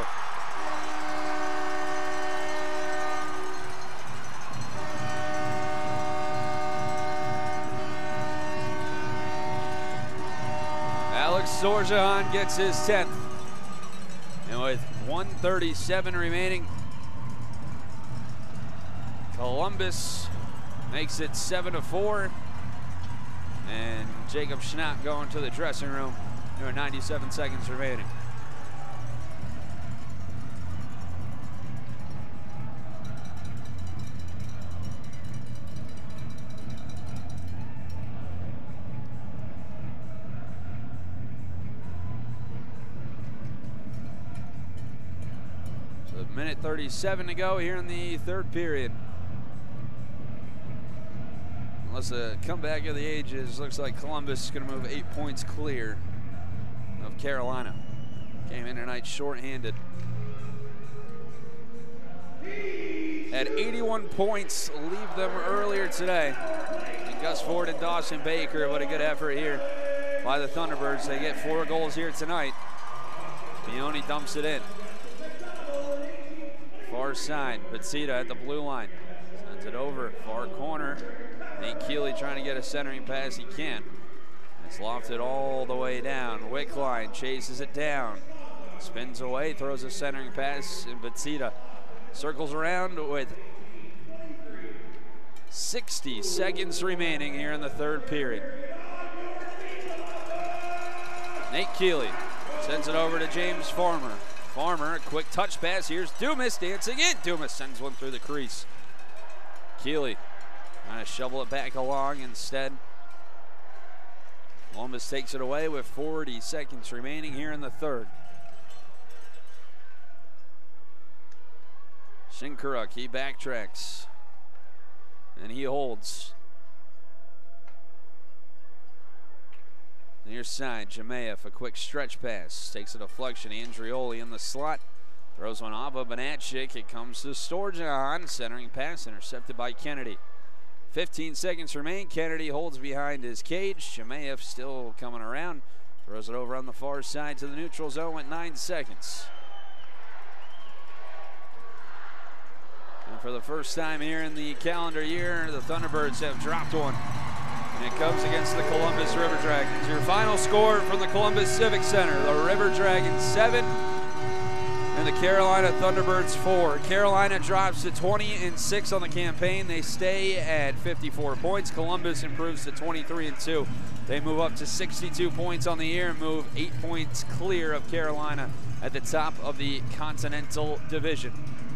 [SPEAKER 1] Alex Storjan gets his tenth. And with one thirty-seven remaining, Columbus makes it seven to four, and Jacob Schnapp going to the dressing room. There are ninety-seven seconds remaining. So a minute thirty-seven to go here in the third period. Unless a comeback of the ages, looks like Columbus is going to move eight points clear of Carolina. Came in tonight shorthanded. Had eighty-one points leave them earlier today. And Gus Ford and Dawson Baker, what a good effort here by the Thunderbirds. They get four goals here tonight. Leone dumps it in. Far side, Batsita at the blue line. Sends it over, far corner. Nate Keeley trying to get a centering pass, he can't. It's lofted all the way down. Wickline chases it down. Spins away, throws a centering pass, and Batsita circles around with sixty seconds remaining here in the third period. Nate Keeley sends it over to James Farmer. Farmer, a quick touch pass. Here's Dumas dancing in. Dumas sends one through the crease. Keeley trying to shovel it back along instead. Columbus takes it away with forty seconds remaining here in the third. Shinkaruk, he backtracks. And he holds. Near side, Jemayev, a quick stretch pass. Takes a deflection. Andrioli in the slot. Throws one off of Bonacek. It comes to Storjan. Centering pass intercepted by Kennedy. fifteen seconds remain. Kennedy holds behind his cage. Jemayev still coming around. Throws it over on the far side to the neutral zone with nine seconds. And for the first time here in the calendar year, the Thunderbirds have dropped one. And it comes against the Columbus River Dragons. Your final score from the Columbus Civic Center, the River Dragons seven and the Carolina Thunderbirds four. Carolina drops to twenty and six on the campaign. They stay at fifty-four points. Columbus improves to twenty-three and two. They move up to sixty-two points on the year and move eight points clear of Carolina at the top of the Continental Division.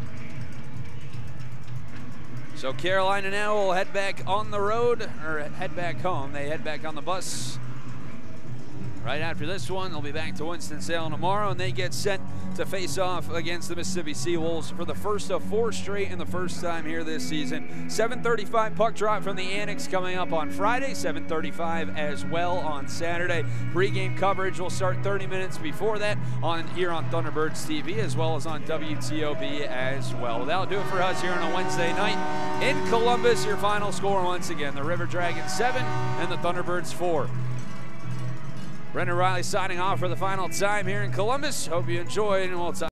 [SPEAKER 1] So Carolina now will head back on the road, or head back home. They head back on the bus. Right after this one, they'll be back to Winston-Salem tomorrow, and they get set to face off against the Mississippi Seawolves for the first of four straight and the first time here this season. seven thirty-five puck drop from the Annex coming up on Friday, seven thirty-five as well on Saturday. Pre-game coverage will start thirty minutes before that on here on Thunderbirds T V as well as on W T O B as well. That'll do it for us here on a Wednesday night in Columbus. Your final score once again, the River Dragons seven and the Thunderbirds four. Brendan Riley signing off for the final time here in Columbus. Hope you enjoyed, and we'll talk.